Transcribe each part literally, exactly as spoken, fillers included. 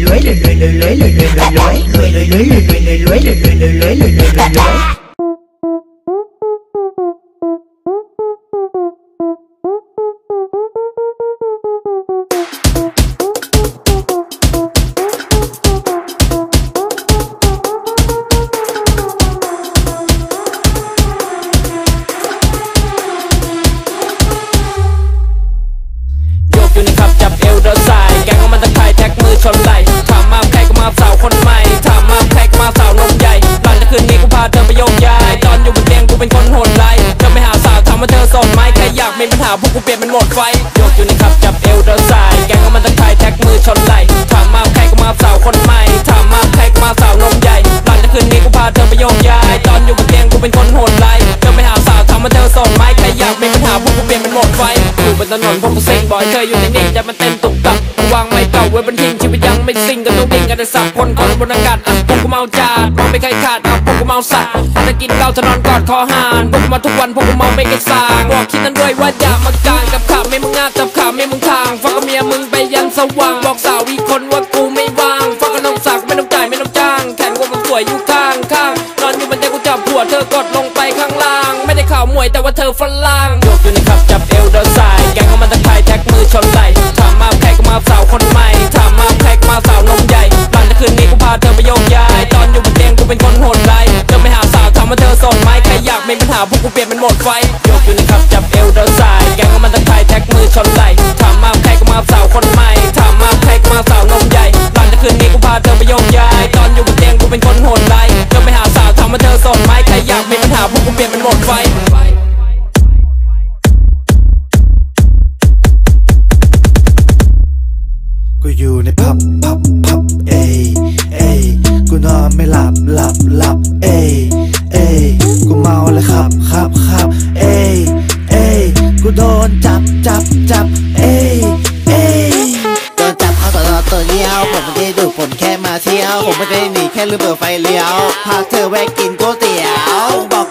อยู่ในขับจับเอวเดินสายแกงของมันตะไคร้แท็กมือชนไหลถามมาใครก็มาสาวคนใหม่ถามมาใครก็มาสาวนมใหญ่หลังจากคืนนี้กูพาเธอไปโยกย้ายตอนอยู่บนเตียงกูเป็นคนโหดไล่เธอไม่หาสาวถามว่าเธอโสดไหมใครอยากมีปัญหาพวกกูเปลี่ยนเป็นโหมดไฟโยกอยู่ในขับจับเอวเดินสายแกงของมันตะไคร้แท็กมือชนไหลถามมาใครก็มาสาวคนใหม่ถามมาใครก็มาสาวนมใหญ่หลังจากคืนนี้กูพาเธอไปโยกย้ายตอนอยู่บนเตียงกูเป็นคนโหดไล่เธอไม่หาสาวถามว่าเธอโสดไหมใครอยากมีปัญหาพวกกูเปลี่ยนเป็นโหมดไฟอยู่บนถนนพวกกูเซ็งบ่อยเธออยู่นิ่งๆจะมาเต้นตุกตับวางไม่เก่าไว้บนทิ้งชีวิตยังไม่สิ้นก็ต้องดิ้งกันแต่สับคนคนบนอากาศอ่ะพวกกูเมาจาดมองไม่เคยขาดอ่ะพวกกูเมาสัตว์จะกินเหล้าจะนอนกอดคอหานพวกกูมาทุกวันพวกกูเมาไม่เคยสางบอกคิดนั้นด้วยว่าอย่ามากางกับข่าวไม่มึงงาจับข่าวไม่มึงทางฟังกับเมียมึงไปยันสว่างบอกสาวอีกคนว่ากูไม่ว่างฟังกับน้องสักไม่ต้องจ่ายไม่ต้องจ้างแขนกูมันสวยอยู่ข้างข้างนอนอยู่บนเตียงกูจับหัวเธอกดลงไปข้างล่างไม่ได้ข่าวมวยแต่ว่าเธอฝรั่งโยกอยู่ในขับจับเอวเดินสายแกงของมันตะไคร้แท็กมือชนไหลถามมาใครก็มาสาวคนใหม่ถามมาใครก็มาสาวนมใหญ่หลังจากคืนนี้กูพาเธอไปโยกย้ายตอนอยู่บนเตียงกูเป็นคนโหดไล่เธอไม่หาสาวถามว่าเธอโสดไหมใครอยากมีปัญหาพวกกูเปลี่ยนเป็นโหมดไฟโยกอยู่ในขับจับเอวเดินสายแกงของมันตะไคร้แท็กมือชนไหลถามมาใครก็มาสาวคนใหม่ถามมาใครก็มาสาวนมใหญ่หลังจากคืนนี้กูพาเธอไปโยกย้ายตอนอยู่บนเตียงกูเป็นคนโหดไล่เธอไม่หาสาวถามว่าเธอโสดไหมใครอยากมีปัญหาพวกกูเปลี่ยนเป็นโหมดไฟกูอยู่ในพับพับพับเอยเอยกูนอนไม่หลับหลับหลับเอยเอยกูเมาเลยขับขับขับเอยเอยกูโดนจับจับจับเอยเอยโดนจับเข้าต่อตัวเลี้ยวผมไม่ได้ดูผมแค่มาเที่ยวผมไม่ได้หนีแค่ลืมเปิดไฟเลี้ยวพาเธอแวะกินก๋วยเตี๋ยวบอก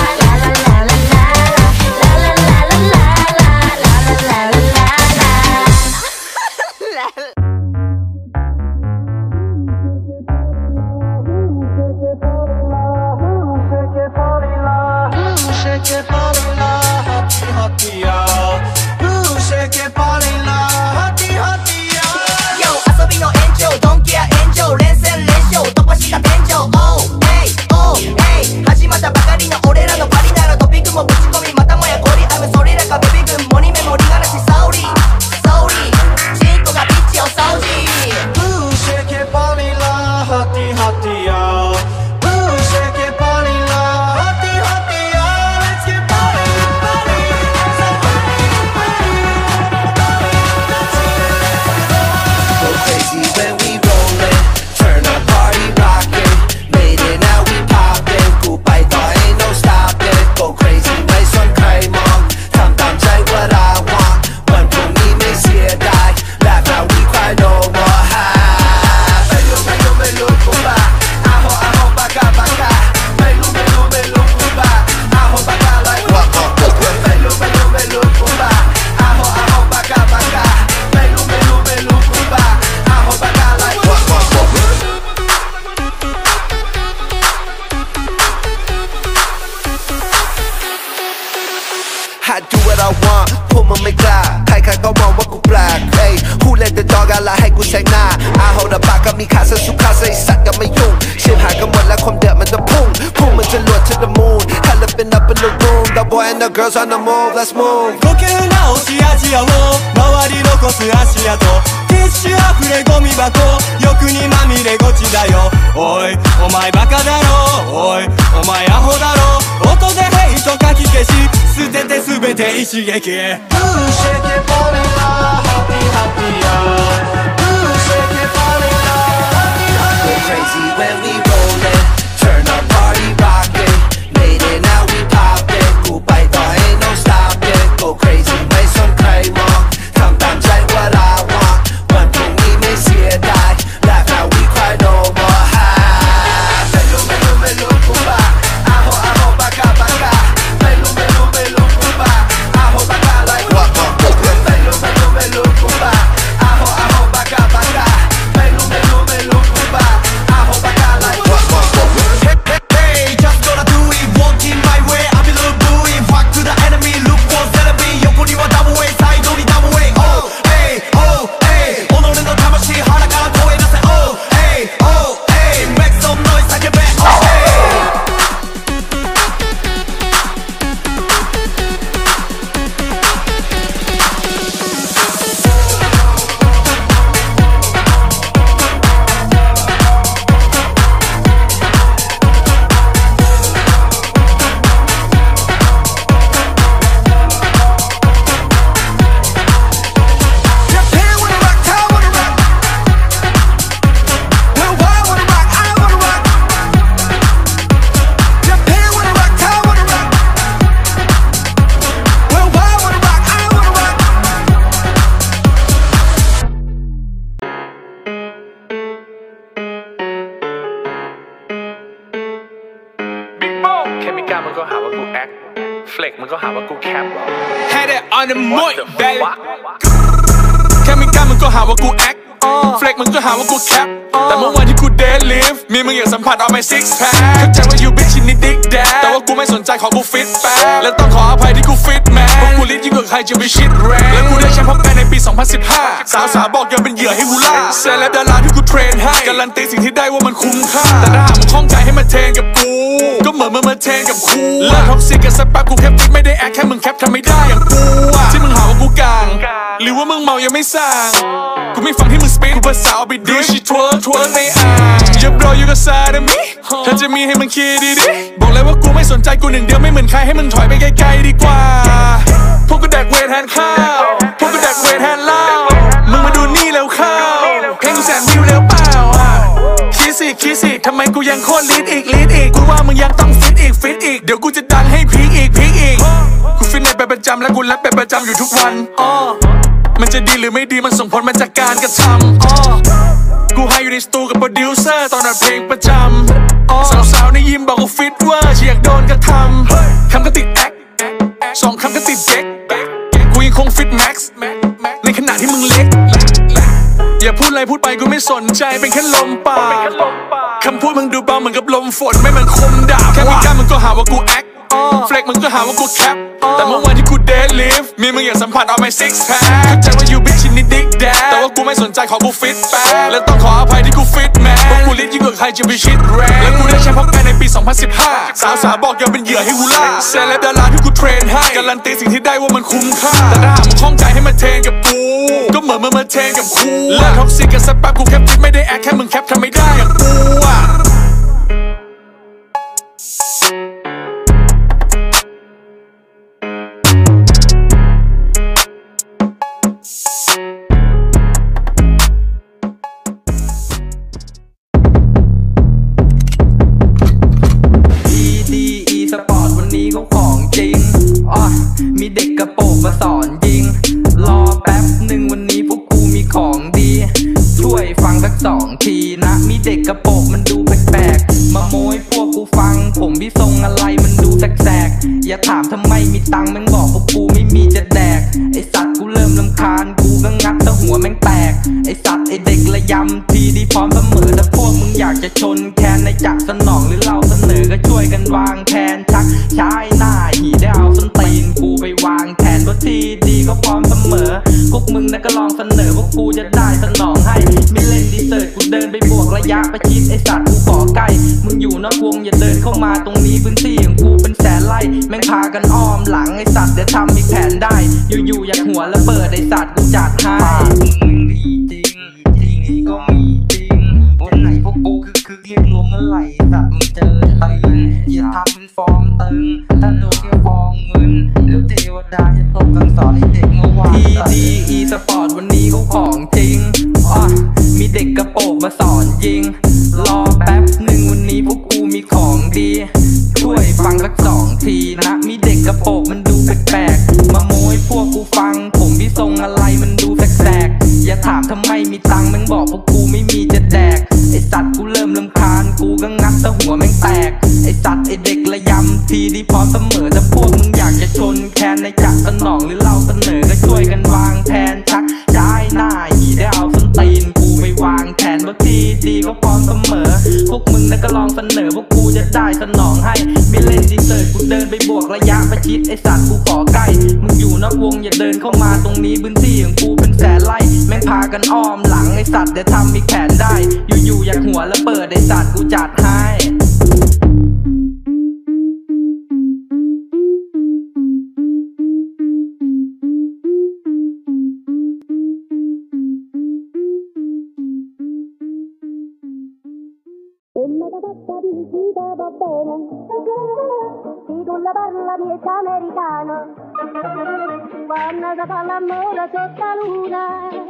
Ooh, shake it, body, la, hotty, hotty, yeah, let's get body. มึงไม่กล้าใครๆก็มองว่ากูแปลกเฮ้ยผู้เล่นแต่จอกันละให้กูแซงหน้าอาโหดปากก็มีค่าซะสุขาใส่สัตว์ก็ไม่ยุ่งชิบหายกันหมดแล้วความเดือดมันจะพุ่งพุ่งมันจะหลวด to the moon Hella been up in the room The boy and the girls on the move Let's move 呼吸直しアジアを周り残す足跡ティッシュ溢れゴミ箱欲にまみれごちだよおいお前バカだろおいお前アホだろ音でヘイトかき消し捨てて全て一撃 Shake it for me now Happy happy yeah Shake it for me now Happy happy Go crazy when we rollin' Turn up party rockin' Made it now we poppin' กูไปต่อ ain't no stopping Go crazy ไม่สนใครมองทำตามใจ what I want วันพรุ่งนี้ไม่เสียดาย Laugh now we cry no moreไม่รู้ไม่รู้ไม่รู้กูบ้าอาโหอาโหบากาบากาไม่รู้ไม่รู้ไม่รู้กูบ้าอาโหบากา like what what what ไม่รู้ไม่รู้ไม่รู้กูบ้าอาโหอาโหบากาบากาไม่รู้ไม่รู้ไม่รู้กูบ้าอาโหบากา like what what what Hey just gonna do it walking my way I be look blue it walk to the enemy look for enemy 横にはダブルウェイサイドにダブルウェイ Oh hey oh hey 己の魂腹から声出せ Oh hey oh hey make some noise 叫べ Oh hey Japan wanna rock, Thai wanna rock Worldwide wanna rock, I wanna rock Japan wanna rock, Thai wanna rock Worldwide wanna rock, I wanna rock แค่มีการมันก็หาว่ากูแอคเฟล็กมันก็หาว่ากูแคป Had it on the mic baby แค่มีการมึงก็หาว่ากูแอคเฟล็กมึงก็หาว่ากูแคปแต่เมื่อวันที่กูเดดลิฟมีมึงอยากสัมผัสเอาไมซิกแพคเข้าใจว่า you bitch นี่ดิ๊กแดดแต่ว่ากูไม่สนใจขอกูฟิตแป๊บและต้องขออภัยที่กูฟิตแมนเพราะกูลิดยิ่งกว่าใครจะไปชิดแรงและกูได้แชมป์พบกันในปีสองพันสิบห้าสาวสาวบอกอย่าเป็นเหยื่อให้กูล่าเซเลบดาราที่กูเทรนให้การันตีสิ่งที่ได้ว่ามันคุ้มค่าแต่ถ้าหากมึงคล่องใจให้มาเทรนกับกูก็เหมือนมึงมาเทรนกับครูเลิกท็อกซิกกันสักแป๊บกูแคปติ๊กไม่ได้แอคแค่มึงแคปทำไม่ได้อย่างกูอะที่มึงหาว่ากูกลางหรือว่ามึงเมายังไม่สั่งกูไม่ฟังที่มึงสปีดกูภาษาเอาไปดิชิทเวิร์ทเวิร์ในอ่างอย่าบรออยู่กับซาดามิถ้าจะมีให้มึงคิดดีๆบอกเลยว่ากูไม่สนใจกูหนึ่งเดียวไม่เหมือนใครให้มึงถอยไปไกลๆดีกว่าพวกกูแดกเวทแทนข้าวพวกกูแดกเวทแทนเหล้ามึงมาดูนี่แล้วเข้าเพลงกูแสนวิวแล้วเปล่าคิดสิคิดสิทำไมกูยังโคตรลีดอีกลีดอีกกูว่ามึงยังต้องฟิตอีกฟิตอีกเดี๋ยวกูจะดังให้พีคอีกพีคอีกกูฟิตในเป็นประจำและกูแรปเป็นประจำอยู่ทุกวันอ้อมันจะดีหรือไม่ดีมันส่งผลมาจากการกระทำอ้อกูให้อยู่ในสตูกับโปรดิวเซอร์ตอนอัดเพลงประจำสาวๆในยิมบอกกูฟิตเวอร์อยากโดนกระทำคำก็ติดแอคสองคำก็ติดเด็กกูยังคงฟิตแม็กซ์ในขณะที่มึงเล็กอย่าพูดอะไรพูดไปกูไม่สนใจเป็นแค่ลมปากคำพูดมึงดูเบาเหมือนกับลมฝนไม่เหมือนคมดาบแค่มีการมึงก็หาว่ากูแอคเฟล็กมึงก็หาว่ากูแคปแต่เมื่อวันที่กูเดดลิฟมีมึงอยากสัมผัสเอาไมซิกแพคเข้าใจว่า you bitch นี่ดิ๊กแดดแต่ว่ากูไม่สนใจขอกูฟิตแป๊บและต้องขออภัยที่กูฟิตแมนเพราะกูลิดยิ่งกว่าใครจะไปชิดแรงและกูได้แชมป์พบกันในปีสองพันสิบห้าสาวสาวบอกอย่าเป็นเหยื่อให้กูล่าเซเลบดาราที่กูเทรนให้การันตีสิ่งที่ได้ว่ามันคุ้มค่าแต่ถ้าหากมึงคล่องใจให้มาเทรนกับกูก็เหมือนมึงมาเทรนกับครูเลิกท็อกซิกกันสักแป๊บกูแคปติ๊กไม่ได้แอคแค่มึงแคปทำไม่ได้อย่างกูอะเขาของจริงอ๋อมีเด็กกระโปรงมาสอนยิงรอแป๊บหนึ่งวันนี้พวกกูมีของดีช่วยฟังสักสองทีนะมีเด็กกระโปรงมันดูแปลกๆมาโมยพวกกูฟังผมพี่ทรงอะไรมันดูแสกๆอย่าถามทำไมมีตังค์แม่งบอกพวกกูไม่มีจะแดกไอสัตว์กูเริ่มรำคาญกูก็งัดแต่หัวแม่งแตกไอสัตว์ไอเด็กระยำทีดีพร้อมเสมอแต่พวกมึงอยากจะชนแคนในจักสนองหรือเราเสนอก็ช่วยกันวางแผนชักชายหน้าหีได้เอาส้นตีนกูไปวางแผนว่าที่ดีก็พอพวกมึงนะก็ลองเสนอพวกกูจะได้สนองให้ไม่เล่นดีเซิร์ตกูเดินไปบวกระยะประชิดไอสัตว์กูขอใกล้มึงอยู่นอกวงอย่าเดินเข้ามาตรงนี้พื้นที่ของกูเป็นแสนไร่แม่งพากันอ้อมหลังไอสัตว์เดี๋ยวทำอีกแผนได้อยู่ๆอยากหัวระเบิดไอสัตว์กูจัดให้จริงจริงก็มีจริงวันไหนพวกกูคือคือเรียกรวมเมื่อไหร่สัตว์มึงเจอตึงอย่าทำเป็นฟอร์มตึงถ้าโดนแค่ฟองเงินเดี๋ยวเทวดาจะตกกันสอนให้เด็กเมื่อวานทีดีอีสปอร์ตวันนี้เขาของจริงอ่ะมีเด็กกระโปรงมาสอนยิงรอแป๊บหนึ่งวันนี้พวกกูมีของดีช่วยฟังสักสองทีนะมีเด็กกระโปรงมันดูแปลกๆมาโมยพวกกูฟังผมพี่ทรงอะไรมันดูแปลกๆอย่าถามทำไมมีตังค์มึงบอกพวกกูไม่มีจะแดกไอสัตว์กูเริ่มรำคาญกูก็งัดซะหัวแม่งแตกไอสัตว์ไอเด็กระยำทีดีพร้อมเสมอถ้าพวกมึงอยากจะชนแคนในจักสนองหรือเราเสนอก็ช่วยกันวางแผนชักได้หน้าหีได้เอาส้นตีนกูไปวางแผนว่าทีดีก็พร้อมเสมอพวกมึงนะก็ลองเสนอพวกกูจะได้สนองให้ไม่เล่นดีเซิร์ตกูเดินไปบวกระยะประชิดไอสัตว์กูขอใกล้มึงอยู่นอกวงอย่าเดินเข้ามาตรงนี้พื้นที่ของกูเป็นแสนไร่แม่งพากันอ้อมหลังไอสัตว์เดี๋ยวทำอีกแผนได้อยู่ๆอยากหัวระเบิดไอสัตว์กูจัดให้ Si tu la parla miezza americano, quando si fa l'amore sotto la luna,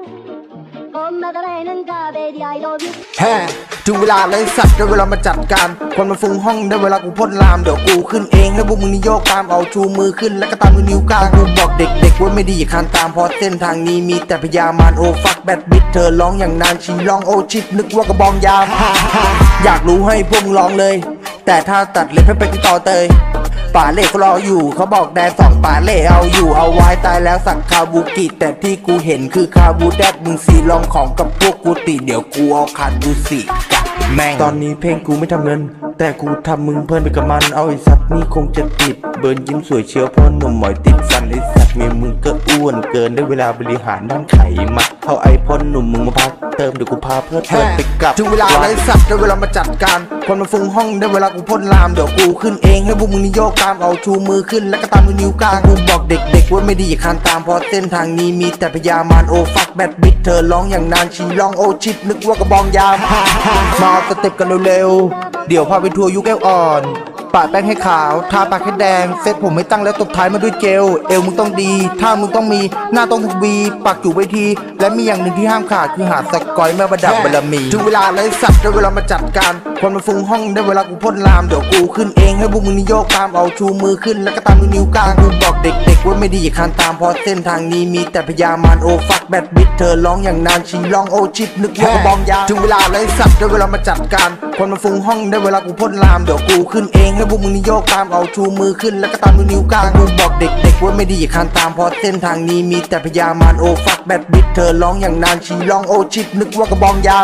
come te ne incade di I love you. แฮ่ถึงเวลาเลยสัตว์ได้เวลามาจัดการคนมาฟุ้งห้องได้เวลากูพ่นลามเดี๋ยวกูขึ้นเองให้พวกมึงนี่โยกตามเอาชูมือขึ้นแล้วก็ตามมือนิ้วกลางกูบอกเด็กๆว่าไม่ดีอย่าคานตามเพราะเส้นทางนี้มีแต่พยามารโอฟักแบดบิดเธอร้องอย่างนานชีร้องโอชิดนึกว่ากระบองยามอยากรู้ให้พวกมึงร้องเลยแต่ถ้าตัดเล็บให้ไปติดต่อเตยป่าเล่เขารออยู่เขาบอกแดนสองป่าเล่เอาอยู่เอาไว้ตายแล้วสักคาบูกิแต่ที่กูเห็นคือคาบูแดดมึงสีลองของกับพวกกูติเดี๋ยวกูเอาขาดดูสิกะแม่งตอนนี้เพลงกูไม่ทำเงินแต่กูทำมึงเพิ่นไปกับมันเอาไอ้สัตว์นี่คงจะติดเบิร์นยิ้มสวยเชียวเพราะหนุ่มหมอยติดฟันไอ้สัตว์มีมึงก็อ้วนเกินได้เวลาบริหารด้านไขมันเอาไอพ่นหนุ่มมึงมาพักเติมเดี๋ยวกูพาเพื่อเติมไปกับถึงเวลาไอ้สัตว์ได้เวลามาจัดการคนมาฟุ้งห้องได้เวลากูพ่นลามเดี๋ยวกูขึ้นเองให้พวกมึงนี่โยกตามเอาชูมือขึ้นแล้วก็ตามมือนิ้วกลางกูบอกเด็กๆว่าไม่ดีอย่าคานตามเพราะเส้นทางนี้มีแต่พยามารโอฟักแบดบิดเธอร้องอย่างนานชีร้องโอชิดนึกว่ากระบองยามมาสเต็ปกันเร็วๆเดี๋ยวพาไปทัวร์ยุคแก้วอ่อนปะแป้งให้ขาวทาปากให้แดงเซ็ตผมไม่ตั้งแล้วตบท้ายมาด้วยเจลเอวมึงต้องดีท่ามึงต้องมีหน้าต้องทวีปากจู่ไว้ทีและมีอย่างหนึ่งที่ห้ามขาดคือหาสกอยแม่ประดับบารมีถึงเวลาเลยสัตว์ได้เวลามาจัดการคนมาฟุ้งห้องได้เวลากูพ่นลามเดี๋ยวกูขึ้นเองให้พวกมึงนี่โยกตามเอาชูมือขึ้นแล้วก็ตามมือนิ้วกลางกูบอกเด็กๆว่าไม่ดีอย่าคานตามเพราะเส้นทางนี้มีแต่พยามารโอฟักแบดบิดเธอร้องอย่างนานชีร้องโอชิดนึกว่ากระบองยามถึงเวลาเลยสัตว์ได้เวลามาจัดการคนมาฟุ้งห้องได้เวลากูพ่นลามเดี๋ยวกูขึ้นเองให้พวกมึงนี่โยกตามเอาชูมือขึ้นแล้วก็ตามมือนิ้วกลางกูบอกเด็กๆว่าไม่ดีอย่าคานตามเพราะเส้นทางนี้มีแต่พยามารโอฟักแบดบิดเธอร้องอย่างนานชีร้องโอชิดนึกว่ากระบองยาม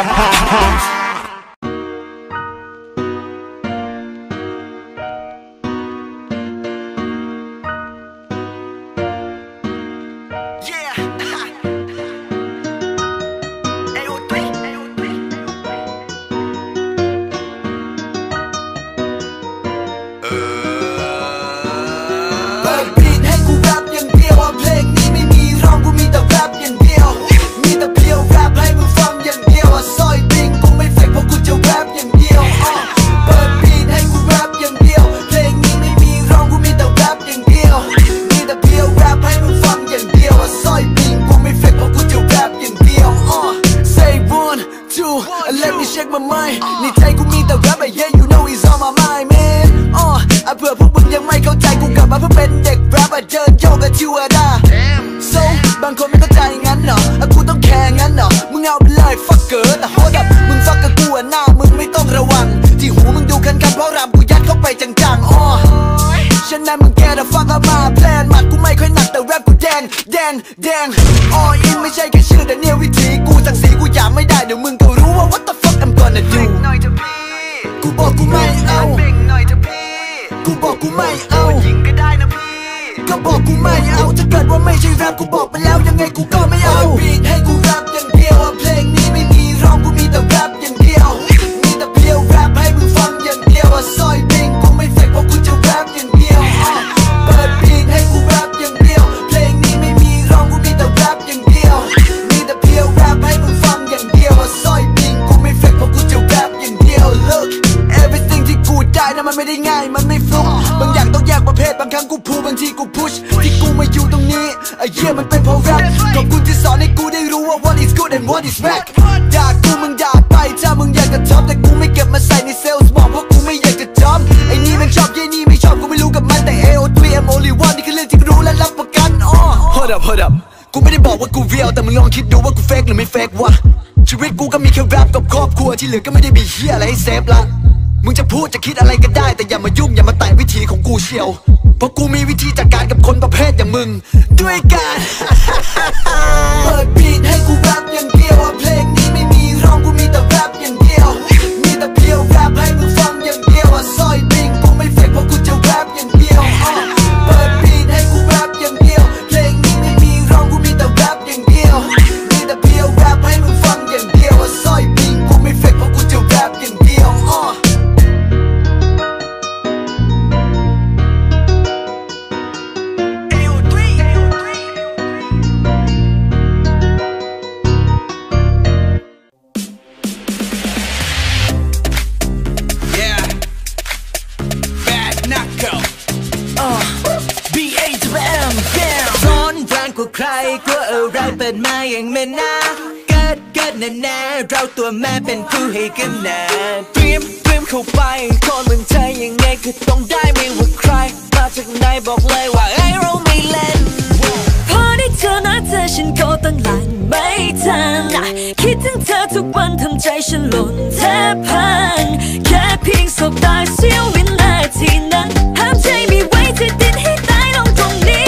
นี่ใจกูมีแต่แรปไอ้ yeah you know it's on my mind man อ๋อเผื่อพวกมึงยังไม่เข้าใจกูกลับมาเพื่อเป็นเด็กแรปเดินโยกกับทิวดา so บางคนไม่เข้าใจงั้นเหรอกูต้องแข่งงั้นเหรอมึงเอาไปเลยฟักเกอร์แต่โหดมึงฟักกับกูหน้ามึงไม่ต้องระวังที่หูมึงดูคันๆเพราะรำกูยัดเข้าไปจังๆอ๋อฉะนั้นมึงแกแต่ฟังเอามาแพลนหมัดกูไม่ค่อยหนักแต่แรปกูแดงแดงแดงอ๋ออินไม่ใช่แค่ชื่อแต่เนี่ยวิธีกูศักดิ์ศรีกูอยากไม่ได้เดี๋ยวมึงก็รู้ว่า what the fuck I'm gonna do กูบอกกูไม่เอากูบอกกูไม่เอายิงก็ได้นะพี่ก็บอกกูไม่เอาถ้าเกิดว่าไม่ใช่แรปกูบอกไปแล้วยังไงกูก็ไม่เอาบีทให้กูแรปอย่างเดียวเพลงนี้ไม่มีร้องกูมีแต่แรปอย่างเดียวมีแต่เพียวแรปให้มึงฟังอย่างเดียวซอยบิงกูไม่เฟกเพราะกูจะแรปอย่างเดียวเปิดบีทให้กูแรปอย่างเดียวเพลงนี้ไม่มีร้องกูมีแต่แรปอย่างเดียวมีแต่เพียวแรปให้มึงฟังอย่างเดียวซอยบิงกูไม่เฟกเพราะกูจะแรปอย่างเดียว Look everything ที่กูได้นะมันไม่ได้ง่ายมันไม่ฟลุกบางอย่างต้องแยกประเภทบางครั้งกูพูบางทีกูพุชที่กูมาอยู่ตรงนี้ไอ้เหี้ยมันเป็นเพราะแรปขอบคุณที่สอนให้กูได้รู้ว่า what is good and what is bad ด่ากูมึงด่าไปถ้ามึงอยากจะท็อปแต่กูไม่เก็บมาใส่ในเซลล์สมองเพราะกูไม่อยากจะจำไอ้นี่มันชอบเย้นี่ไม่ชอบกูไม่รู้กับมันแต่ เอ โอ ทรี I'm only one นี่คือเรื่องที่รู้และรับประกันอ้อ Hold up hold up กูไม่ได้บอกว่ากูเรียลแต่มึงลองคิดดูว่ากูเฟกหรือไม่เฟกวะชีวิตกูก็มีแค่แรปกับครอบครัวที่เหลือก็ไม่ได้มีเหี้ยอะไรให้เซฟละมึงจะพูดจะคิดอะไรก็ได้แต่อย่ามายุ่งอย่ามาแตะวิธีของกูเชียวเพราะกูมีวิธีจัดการกับคนประเภทอย่างมึงด้วยการเปิดบีทให้กูแรปอย่างเดียวเพลงนี้ไม่มีร้องกูมีแต่แรปอย่างเดียวมีแต่เพียวแรปให้มึงฟังอย่างเดียวซอยบิงกูไม่เฟกเพราะกูจะแรปอย่างเดียวเปิดบีทให้กูแรปอย่างเดียวเพลงนี้ไม่มีร้องกูมีแต่แรปอย่างเดียวมีแต่เพียวแรปให้มึงฟังอย่างเดียวซอยบิงกูไม่เฟกเพราะกูจะแรปอย่างเดียวใครกลัวอะไรเปิดมาอย่างแม่นาเกิดเกิดแน่แน่เราตัวแม่เป็นผู้ให้กำเนิดเตรียมเตรียมเข้าไปคนเหมือนเธอยังไงก็ต้องได้ไม่ว่าใครมาจากไหนบอกเลยว่าไอ้เราไม่เล่นพอได้เจอหน้าเธอฉันก็ตั้งหลังไม่ทันคิดถึงเธอทุกวันทำใจฉันหล่นแทบพังแค่เพียงสบตาเสี้ยววินาทีนั้นห้ามใจไม่ไหวจะดิ้นให้ตายลงตรงนี้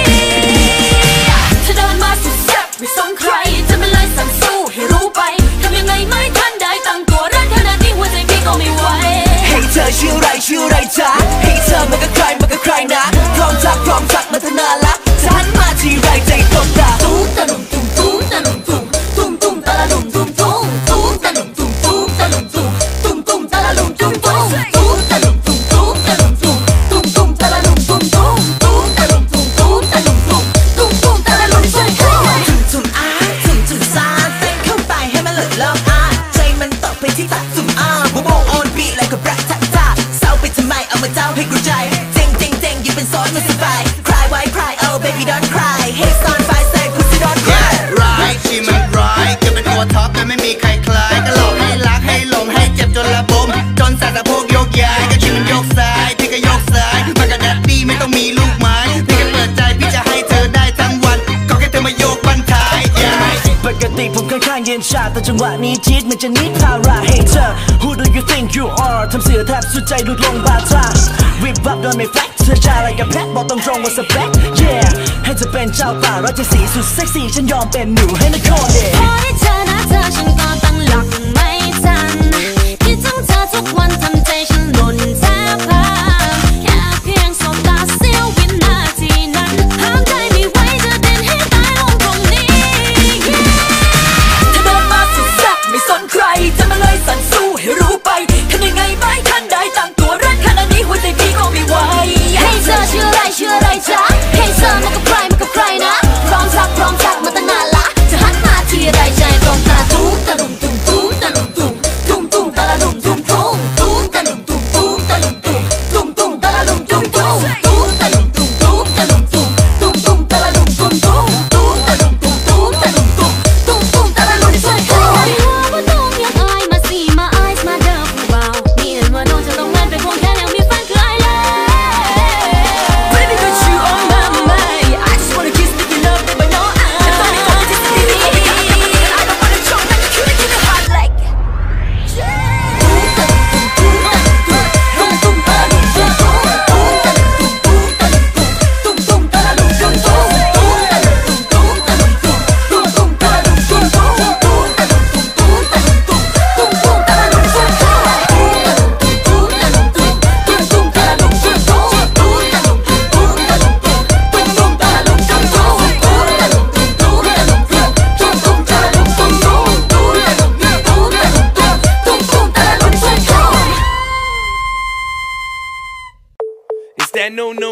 ไม่สนใครจะไม่เลยสั่งสู้ให้รู้ไปทำยังไงไม่ทันได้ตั้งตัวรักขนาดนี้หัวใจพี่ก็ไม่ไหวให้เธอชื่อไรชื่อไรจ๊ะให้เธอมันก็ใครมันก็ใครนะพร้อมจักพร้อมจักมาเธอน่ารักจะหันมาทีไรใจตกตาตุ้มตะลุ่มตุ้มตุ้มตะลุ่มตุ้มตุ้มตุ้มตะลุ่มตุ้มตุ้มตุ้มตะลุ่มตุ้มตุ้มตะลุ่มตุ้มตุ้มตุ้มตะลุ่มตุ้มตุ้มตุ้มตะลุ่มตุ้มตุ้มตะลุ่มตุ้มตุ้มตุ้มตะลุ่มตุ้มตุ้มตุ้มตะลุ่มตุ้มตุ้มตะลุ่มตุ้มตุ้มตุ้มตะลุ่มตุ้มตุ้มที่ตัดซุ่มอ้าโบโบออนบีอะไรกับแรปทักทักเศร้าไปทำไมเอามาเจ้าให้กูใจเจ๋งเจ๋งเจ๋งยิ่งเป็นซอนมันสบาย cry why cry oh baby don't cry hey son fire say pussy don't cry right ที่มันร้ายเกิดเป็นตัวท็อปแต่ไม่มีใครคล้ายก็หลอกให้รักให้หลงให้เจ็บจนระบมจนสายสะโพกโยกย้ายก็ชื่อมันโยกซ้ายพี่ก็โยกซ้ายมากระดัดดีไม่ต้องมีลูกไม้พี่ก็เปิดใจพี่จะให้เธอได้ทั้งวันก็แค่เธอมาโยกบันท้ายปกติผมค่อนข้างเย็นชาแต่จังหวะนี้จี๊ดมันจะนิดพาราให้เธอ Who do you think you are ทำเสียแทบสุดใจหลุดลงบาทาวิบวับโดยไม่แฟลกเธอจะอะไรกับแพทบอกตรงตรงว่าสเปค Yeah ให้เธอเป็นเจ้าป่าราชสีสุดเซ็กซี่ฉันยอมเป็นหนูให้นักคอนเดย์พอได้เจอหน้าเธอฉันก็ตั้งหลักไม่ทันคิดถึงเธอทุกวันทำใจฉันหล่นแทบพังแค่เพียงสบตาเสี้ยววินาทีนั้นห้ามใจไม่ไหวจะดิ้นให้ตายลงตรงนี้ไม่สนใครจะมาเลยสั่งสู้ให้รู้ไปทำยังไงไม่ทันได้ตั้งตัวรักขนาดนี้หัวใจพี่ก็ไม่ไหวให้เธอชื่ออะไรชื่ออะไรจ๊ะให้เธอมันกับใครมันกับใครนะพร้อมจักพร้อมจักมาตั้งนานละจะหันมาทีไรใจตรงตาตุ้มตะลุ่มตุ้มตุ้มตะลุ่มตุ้มตุ้มตุ้มตะลุ่มตุ้มตุ้มตุ้มตะ It's that new new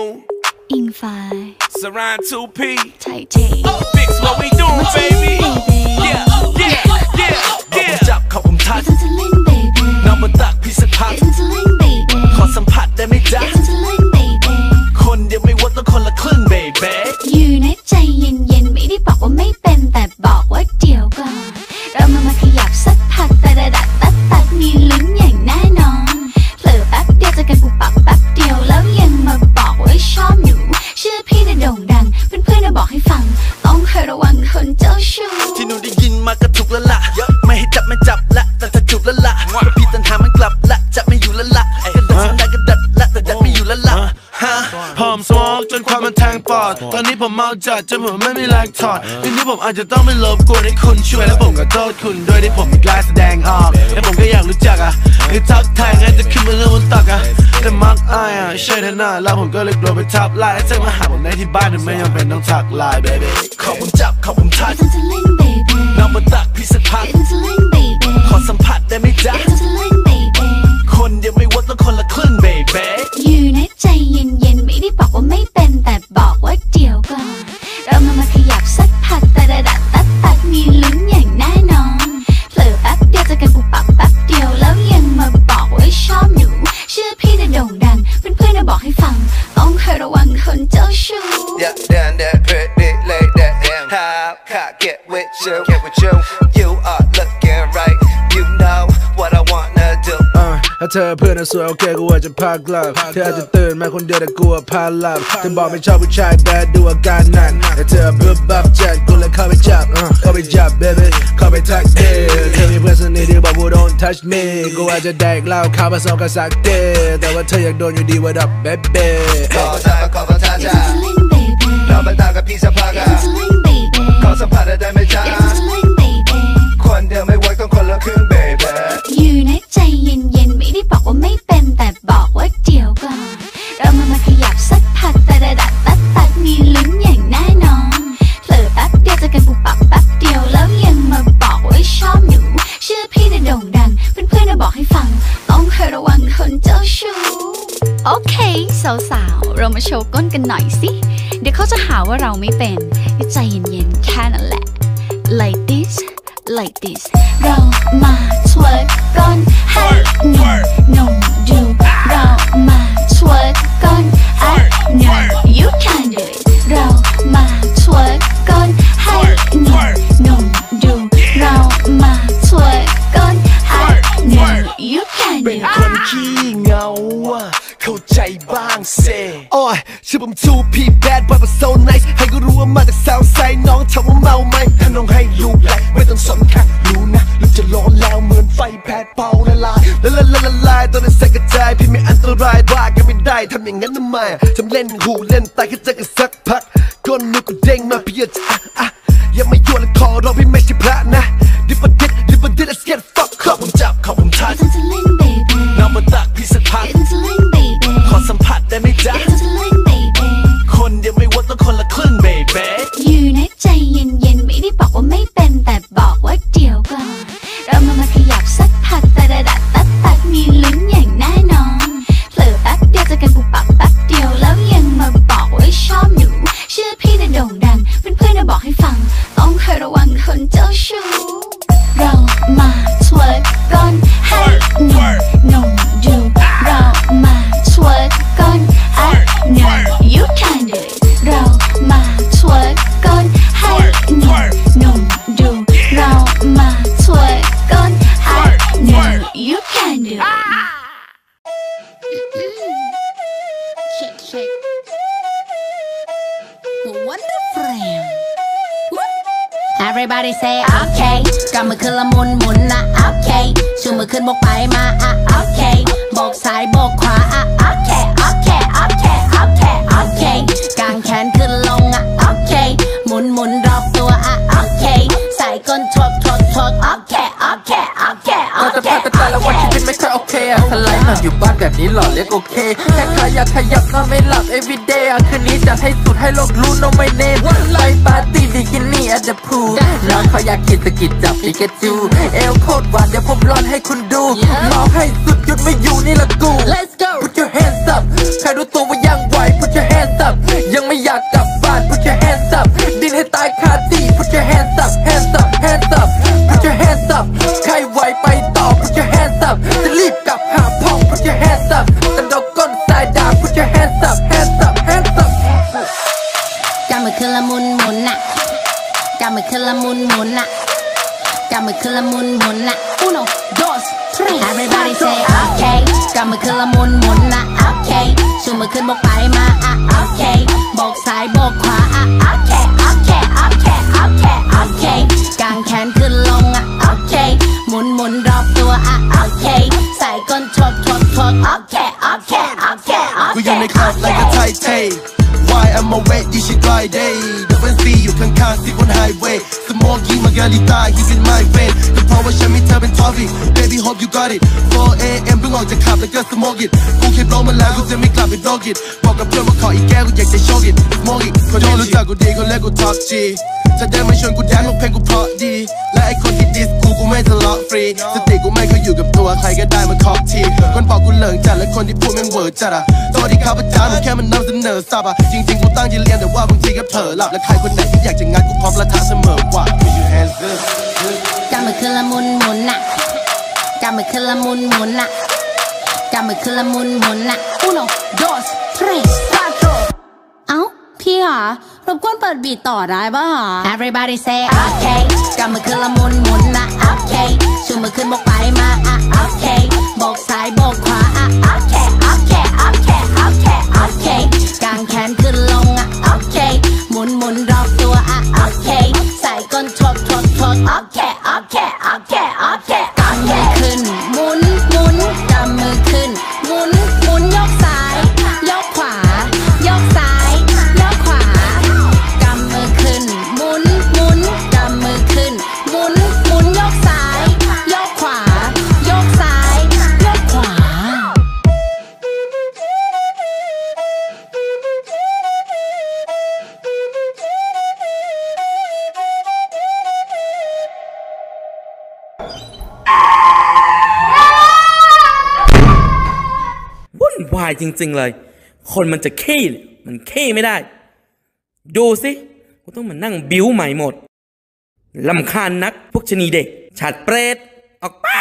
Infy Saran two P Tight T Fix what we doing baby Yeah yeah yeah yeah จับเขาผมทัด Interlink baby น้องมาตักพี่สักพัก Interlink baby ขอสัมผัสได้ไหมจ๊ะ Interlink baby คนเดียวไม่วัดต้องคนละครึ่ง baby อยู่ในใจเย็นๆไม่ได้บอกว่าไม่เป็นแต่บอกว่าเดี๋ยวก่อนเรามามาขยับสักพักแต่ดัดตัดตัดมีลุ้นอย่างแน่นอนเผลอแป๊บเดียวจะกันกูปักแป๊บเดียวแล้วยังมาบอกว่าชอบหนูชื่อพี่น่ะโด่งดังเพื่อนๆน่ะบอกให้ฟังต้องคอยระวังคนเจ้าชู้ที่หนูได้ยินมาก็ถูกแล้วล่ะไม่ให้จับไม่จับละแต่ถ้าจุกแล้วล่ะพี่ตันหามันกลับละจะไม่อยู่แล้วล่ะกระดัดสันดานกระดัดละแต่ดัดไม่อยู่แล้วล่ะผมสมองจนความมันแทงปอดตอนนี้ผมเมาจัดจนผมไม่มีแรงถอดทีนี้ผมอาจจะต้องไปรบกวนให้คุณช่วยและผมก็โทษคุณด้วยที่ผมไม่กล้าแสดงออกและผมก็อยากรู้จักอ่ะคือทักทายไงจะขึ้นมาเรื่องบนตักอ่ะแต่มักอายอ่ะใช่แน่นอนแล้วผมก็เลยกลัวไปทับไลน์และเธอมาหาผมในที่บ้านแต่ไม่ยอมเป็นต้องทักไลน์ baby ขอผมจับขอผมทัด Interlink baby น้องมาตักพี่สักพัก Interlink baby ขอสัมผัสได้ไหมจ๊ะ Interlink baby คนเดียวไม่วัดต้องคนละครึ่ง baby อยู่ในใจเย็นๆไม่ได้บอกว่าไม่เป็นแต่บอกว่าเดี๋ยวก่อนเรามามาขยับสักพักแต่ดัดตัดตัดมีลุ้นอย่างแน่นอนเผลอแป๊บเดียวจะกันกูปักแป๊บเดียวแล้วยังมาบอกว่าชอบหนูชื่อพี่น่ะโด่งดังเพื่อนๆน่ะบอกให้ฟังต้องคอยระวังคนเจ้าชู้ Yeah, down that pretty like that and how can I get with you, get with you. You are looking right. You know what I wanna do. ถ้าเธอเพื่อนสวยโอเคกูว่าจะพักหลับเธออาจจะตื่นมาคนเดียวแต่กูว่าพาหลับเธอบอกไม่ชอบผู้ชายแบดดูอาการนั้นแต่เธอบึ้บบับจัดกูเลยเข้าไปจับเข้าไปจับ baby เข้าไปทักเดเธอมีเพื่อนสนิทที่บอกว่า don't touch me กูอาจจะแดกเหล้าขาวผสมกับสักเดแต่ว่าเธออยากโดนอยู่ดี what up baby ขอทางขอประทานจ้า Interlink baby เราไปตามกับพี่สักพักอ่ะ Interlink baby ขอสัมผัสได้ไหมจ๊ะ Interlink baby คนเดียวไม่ไหวต้องคนละครึ่ง baby อยู่ในใจเย็นๆไม่ได้บอกว่าไม่เป็นแต่บอกว่าเดี๋ยวก่อนเรามามาขยับสักพักแต่ดัดตัดตัดมีลุ้นอย่างแน่นอนเผลอแป๊บเดียวจะกันกูปักแป๊บเดียวแล้วยังมาบอกว่าชอบหนูชื่อพี่น่ะโด่งดังเพื่อนๆน่ะบอกให้ฟังต้องคอยระวังคนเจ้าชู้โอเคสาวๆเรามาโชว์ก้นกันหน่อยสิเดี๋ยวเขาจะหาว่าเราไม่เป็นใจเย็นๆแค่นั้นแหละ like this like this เรามาทเวิร์กก่อนให้หนุ่มหนุ่มดูเรามาทเวิร์กก่อนไอ้หนุ่ม you can do it เรามาทเวิร์กก่อนให้หนุ่มหนุ่มดูเรามาทเวิร์กก่อนไอ้หนุ่ม you can do เป็น it คนขี้เหงาเข้าใจบ้างเซ่โอ้ยชื่อผมทูพีแบดบอยbut so nice ให้ก็รู้ว่ามาจากซาวด์ไซด์น้องถามว่าเมาไหมถ้าน้องให้ลูกไหลไม่ต้องสนค่ะรู้นะลูกจะร้อนแล้วเหมือนไฟแผดเผาละลายละละละละลายตอนนี้ใส่กระจายพี่ไม่อันตรายว่ากันไม่ได้ทำอย่างนั้นทำไมทำเล่นหูเล่นตายแค่เจอกันสักพักก้นนึกกูเด้งมาพี่จะอ่ะอ่ะอย่ามาโยนและคอเราพี่ไม่ใช่พระนะดิบดิบดิบดิบ let's get fuck ขอผมจับขอผมทัด Interlink baby น้องมาตักพี่สักพัก Interlink baby ขอสัมผัสได้ไหมจ๊ะ Interlink baby คนเดียวไม่วัดต้องคนละครึ่ง baby อยู่ในใจเย็นๆไม่ได้บอกว่าไม่เป็นแต่บอกว่าเดี๋ยวก่อนเรามามาขยับสักพักแต่ดัดตัดตัดมีลุ้นอย่างแน่นอนเผลอแป๊บเดียวจะกันกูปักแป๊บเดียวแล้วยังมาบอกว่าชอบหนูชื่อพี่น่ะโด่งดังเพื่อนๆน่ะบอกให้ฟังต้องคอยระวังคนเจ้าชู้เรามาทเวิร์กก่อนให้หนุ่มหนุ่มดูเรามาทเวิร์กก่อนไอ้หนุ่ม you can do it เรามาทเวิร์กก่อนให้หนุ่มหนุ่มดูเรามาทเวิร์กก่อนไอ้หนุ่ม you can do it Check check Wonder frame Everybody say okay กำมือขึ้นละมุนหมุนนะ okay ชูมือขึ้นบกไปมาอ่ะ okay บกซ้ายบกขวาอ่ะ okay okay okay okay okay กางแขนขึ้นลงอ่ะ okay หมุนหมุนรอบตัวอ่ะ okay ใส่ก้นทกทกทก okay okay okay เราจะพากันแต่ละวันชีวิตไม่ค่อยโอเคอะสไลด์นอนอยู่บ้านแบบนี้หล่อเรียกโอเคแค่ขยับขยับนอนไม่หลับ everyday อะคืนนี้จะให้สุดให้โลกรู้ no my name ไปปาร์ตี้บิกินี่ at the pool น้องเขาอยากกินสกิดจับปิกาจูเอลโคตรหวานเดี๋ยวผมร้อนให้คุณดูร้องให้สุดหยุดไม่อยู่นี่ละกู Let's go put your hands up ใครรู้ตัวว่ายังละมุนหมุนอะกำมือขึ้นละมุนหมุนอะ uno dos tres everybody say okay กำมือขึ้นละมุนหมุนอะ okay ชูมือขึ้นบกไปมาอะ okay บกซ้ายบกขวาอะ okay okay okay okay okay กางแขนขึ้นลงอะ okay หมุนหมุนรอบตัวอะ okay ใส่ก้นทวกทวกทวก okay okay okay okay กูอยู่ในคลาส like a Thai Tay Why am I wet ยี่สิบ dry day ดับเบิลซีอยู่ข้างๆสิบนไฮเวย์สโมกยิ่งมาการิต้า he's in my vein แต่เพราะว่าฉันมีเธอเป็นทอฟฟี่ baby hope you got it โฟร์ เอ เอ็ม เพิ่งออกจากขับแล้วก็สโมก it กูเคยโดนมาแล้วกูจะไม่กลับไปโดน it บอกกับเพื่อนว่าขออีกแก้วกูอยากจะโชว์ it smoke it คนที่รู้จักกูดีเขาเรียกกู top G ถ้าเดินมาชวนกูแดนเพลงกูเพราะดีและไอคนที่ดิสกูกูไม่ทะเลาะฟรีสติกูไม่เคยอยู่กับตัวใครก็ได้มาคอกทีคนบอกกูเหลิงจัดและคนที่พูดแม่งเวอร์จัดอะตัวที่ข้าพเจ้ามันแค่มันนำเสนอซับอะจริงๆกูตั้งใจเรียนแต่ว่าบางทีก็เผลอหลับและใครคนไหนที่อยากจะงัดกูพร้อมละทางเสมอกว่า Put your hands up กำมือขึ้นละมุนหมุนอะกำมือขึ้นละมุนหมุนอะกำมือขึ้นละมุนหมุนอะ uno dos tres cuatro เอ้าพี่คะรบกวนเปิดบีทต่อได้ป่ะคะ everybody say okay กำมือขึ้นละมุนหมุนอะ okay ชูมือขึ้นบกไปมาอะ okay บกซ้ายบกขวาอะ okay okay okay okay okay กางแขนขึ้นลงอะ okay หมุนหมุนรอบตัวอะ okay ใส่ก้นทวกทวกทวก okay okay okay okay กำมือขึ้นหมุนหมุนกำมือขึ้นหมุนหมุนยกซ้ายยกขวายกซ้ายยกขวากำมือขึ้นหมุนหมุนกำมือขึ้นหมุนหมุนยกซ้ายยกขวายกซ้ายยกขวาวุ่นวายจริงๆเลยคนมันจะขี้มันขี้ไม่ได้ดูสิกูต้องมานั่งบิ้วใหม่หมดลำคาญนักพวกชนีเด็กฉัดเปรตออกไป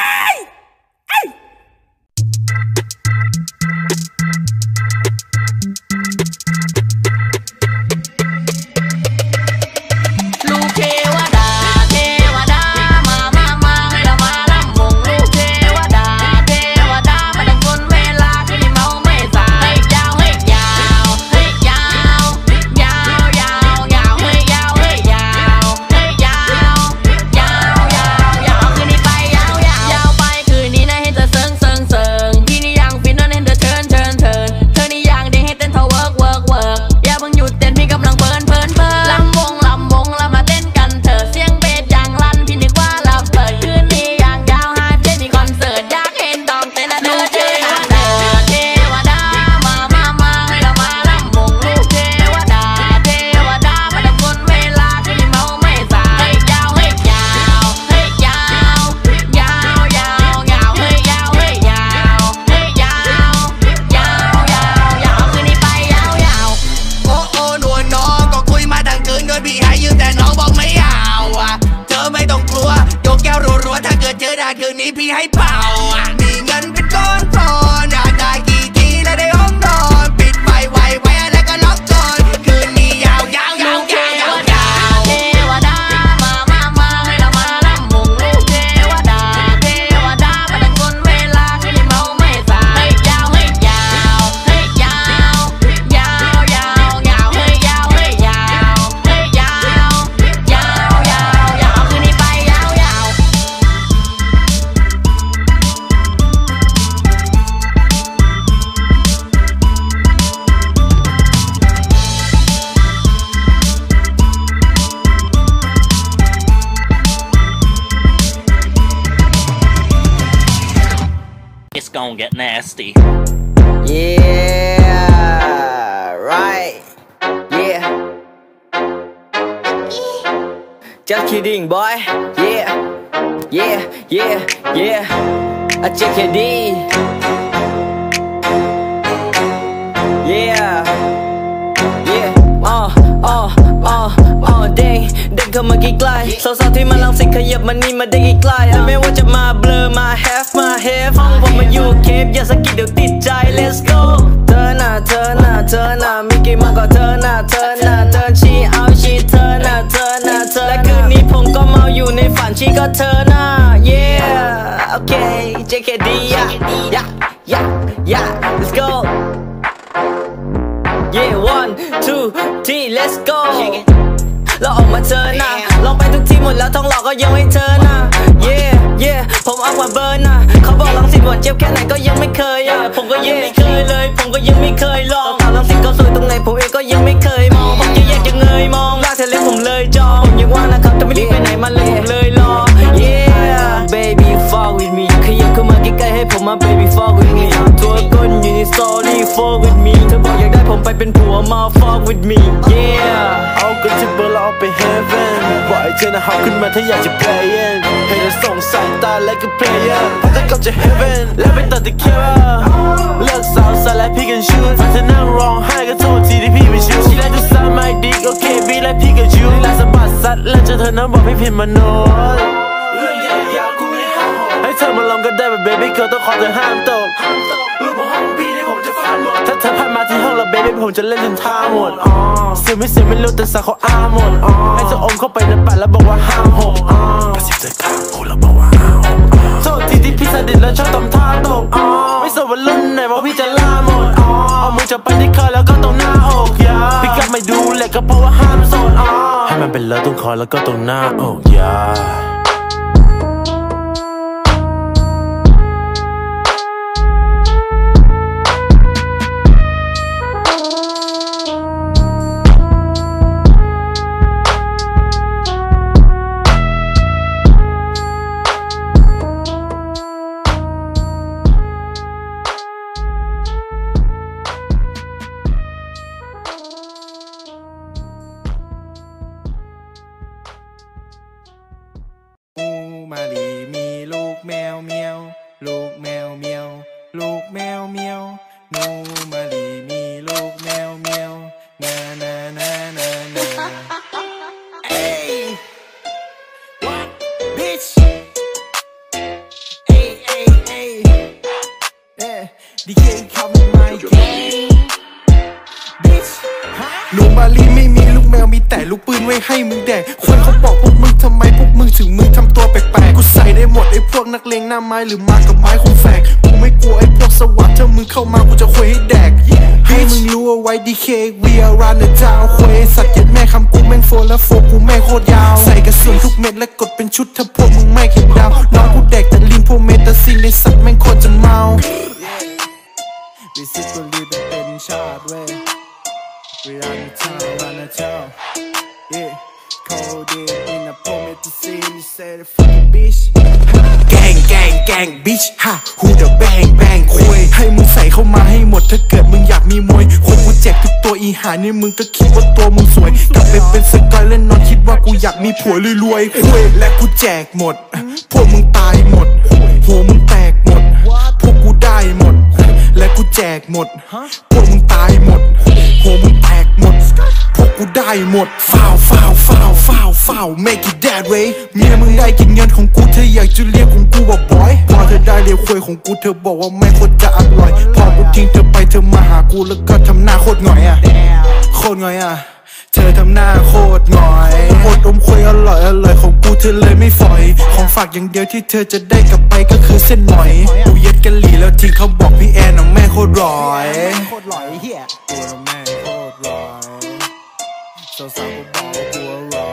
ลูกเทวดาเทวดามามามาให้เรามาลำวงลูกเทวดาเทวดามาดังคนเวลาที่เมาไม่สายยาวให้ยาวให้ยาวยาวยาวยาวให้ยาวให้ยาวให้ยาวยาวยาวยาวคืนนี้ไปยาวยาวยาวไปคืนนี้นะให้เธอเซิงเซิงเซิงพี่นี่ยังฟินนั่นให้เธอเชิญเชิญเชิญเธอนี่ยังดีให้เต้นเท่าเวิร์กเวิร์กเวิร์กอย่าเพิ่งหยุดเต้นพี่กำลังเพลินเพลินเพลินลำวงลำวงแล้วมาเต้นกันเถอะเสียงเบสอย่างลั่นพี่นึกว่าเราเปิดคืนนี้อย่างยาวให้พี่มีคอนเสิร์ตอยากเห็นดองเต้นและเธอเทวดาเทวดามามามาให้เรามาลำวงลูกเทวดาเทวดามาดังคนเวลาที่เมาไม่สายยาวให้ยาวให้ยาวยาวยาวยาวให้ยาวให้ยาวให้ยาวยาวยาวยาวคืนนี้ไปยาวยาวโอ้โอ้หนวลน้องก็คุยมาทั้งคืนเงินพี่ให้ยืมแต่น้องบอกไม่เอาอ่ะเธอไม่ต้องกลัวยกแก้วรัวๆถ้าเกิดเจอได้คืนนี้พี่ให้เป่าอ่ะมีเงินเป็นก้อนพอนอยากได้กี่ทีแล้วได้ห้องนอนปิดไฟไวไว้แล้วก็ล็อกก่อนคืนนี้ยาวยาวยาวยาวยาวยาวเทวดามามามาให้เรามาลำวงลูกเทวดาเทวดามาดังคนเวลาที่เมาไม่สายยาวให้ยาวให้ยาวยาวยาวยาวให้ยาวให้ยาวให้ยาวยาวยาวยาวคืนนี้ไปยาวยาว It's gonna get nasty. Yeah, right. Yeah. Just kidding, boy. Yeah, yeah, yeah, yeah. A J K D. Yeah, yeah. Uh, uh, uh, uh. เด้งเด้งเข้ามาใกล้ๆสาวๆที่มาลังสิตขยับมานี่มาได้ใกล้ๆไม่ว่าจะมาเบลอมา have มา have ห้องผมมาอยู่เคปอย่าสะกิดเดี๋ยวติดใจ let's go เธอน่ะเธอน่ะเธอน่ะมีกี่มากกว่าเธอน่ะเธอน่ะเธอชี้เอาชี้เธอน่ะเธอน่ะเธอและคืนนี้ผมในฝันชีก็เธอน่ะ yeah โอเค เจ เค ดี yeah yeah yeah yeah let's go yeah one two three let's go เราออกมาเจอหน้าลองไปทุกที่หมดแล้วท้องหลอกก็ยังไม่เธอหน้า yeah yeah ผมเอากว่าเบอร์น่ะเขาบอกลังสิตหวานเจี๊ยบแค่ไหนก็ยังไม่เคยอ่ะผมก็ยังไม่เคยเลยผมก็ยังไม่เคยลองถามลังสิตเขาสวยตรงไหนผมเองก็ยังไม่เคยมองผมจะแยกจะเงยมองหน้าเธอเล็กผมเลยจองผมยังว่านะครับแต่ไม่รีบไปไหนมาเลยผมเลยรอ yeah baby fuck with me ขยับเข้ามาใกล้ๆให้ผมมา baby fuck with me ตัวก้นอยู่ใน story fuck with me เธอบอกอยากได้ผมไปเป็นผัวมา fuck with me yeah เอากันที่เบอร์เราไป heaven บอกให้เธอนะฮอปขึ้นมาถ้าอยากจะ playing ให้เธอส่งสายตา like a player พอเธอกลับจาก heaven แล้วไปตัดตะเคียนเลิกสาวสายและพี่กันชูเธอนั่งร้องไห้ก็โทษทีที่พี่ไม่ชูชีไลทุกสายไม่ดีโอเคบีและพี่กับยูลาสะบัดซัดแล้วเจอเธอนั้นบอกพี่พิมพ์มาโน้ตให้เธอมาลองก็ได้แบบ baby girl ต้องขอเธอห้ามตกลูกมาห้องพี่ที่ผมจะฟันหมดถ้าเธอผ่านมาที่ห้องเรา baby ผมจะเล่นจนท่าหมดอ๋อเสียไม่เสียไม่รู้แต่สาวเขาอ้าหมดอ๋อให้เธออมเข้าไปในปากแล้วบอกว่าห้ามหกอ๋อกระซิบใส่ข้างหูแล้วบอกว่าห้ามหกโทษทีที่พี่สนิทแล้วชอบทำท่าตกอ๋อไม่สนว่ารุ่นไหนว่าพี่จะล่าหมดอ๋อเอามือจับไปที่คอแล้วก็ตรงหน้าอกยาพี่กลับไม่ดูแหละก็เพราะว่าห้ามโซนอ๋อให้มันเป็นเลิศตรงคอแล้วก็ตรงหน้าอกยามาลีมีลูกแมวเมียวลูกแมวเมียวลูกแมวเมียวหนูมาลีมีลูกแมวเมียวนานานานานา Hey what bitch Hey hey hey yeah ดี เค coming my game bitch ลูกมาลีไม่มีลูกแมวมีแต่ลูกปืนไว้ให้มึงแดกคนเขาบอกพวกมึงทำไมพวกมึงถึงมึงทำตัวแปลกๆกูใส่ได้หมดไอ้พวกนักเลงหน้าไม้หรือมากับไม้คงแฝกกูไม่กลัวไอ้พวกสวัสดิ์ถ้ามึงเข้ามากูจะคุยให้แดกให้มึงรู้เอาไว้ ดี เค we around the town คุยสัตว์เย็ดแม่คำกูแม่งโฟและโฟกูแม่งโคตรยาวใส่กระสุนทุกเม็ดและกดเป็นชุดถ้าพวกมึงไม่เข็ดดาวน้องกูแดกแต่ลินพวกเมตาซินในสัตว์แม่งโคตรจะเมาวิสิตบุรีเป็นชาติเว้ย we run the town run the town yeah codeine in the poem to see me say the fucking bitch แกงแกงแกง bitch ฮะ who the bang bang คุยให้มึงใส่เข้ามาให้หมดถ้าเกิดมึงอยากมีมวยคนกูแจกทุกตัวอีหานี่มึงก็คิดว่าตัวมึงสวยกลับไปเป็นสกอยเล่นนอนคิดว่ากูอยากมีผัวรวยๆคุยและกูแจกหมดพวกมึงตายหมดหัวมึงแตกหมดพวกกูได้หมดและกูแจกหมดพวกมึงตายหมดหัวมึงแตกหมดพวกกูได้หมดฟ้าวฟ้าวฟ้าวฟ้าวฟ้าว make it that way เมียมึงได้กินเงินของกูเธออยากจะเรียกของกูว่าบอยพอเธอได้เรียกคุยของกูเธอบอกว่าไม่โคตรจะอร่อยพอกูทิ้งเธอไปเธอมาหากูแล้วก็ทำหน้าโคตรหงอยอ่ะโคตรหงอยอ่ะเธอทำหน้าโคตรหงอยโคตรอมคุยอร่อยอร่อยของกูเธอเลยไม่ฝอยของฝากอย่างเดียวที่เธอจะได้กลับไปก็คือเส้นหมอยกูเย็ดกะหรี่แล้วทิ้งเขาบอกพี่แอนน่ะแม่โคตรร้อยโคตรร้อยเฮียกูแม่โคตรร้อยสาวๆก็บอกว่ากูอร่อย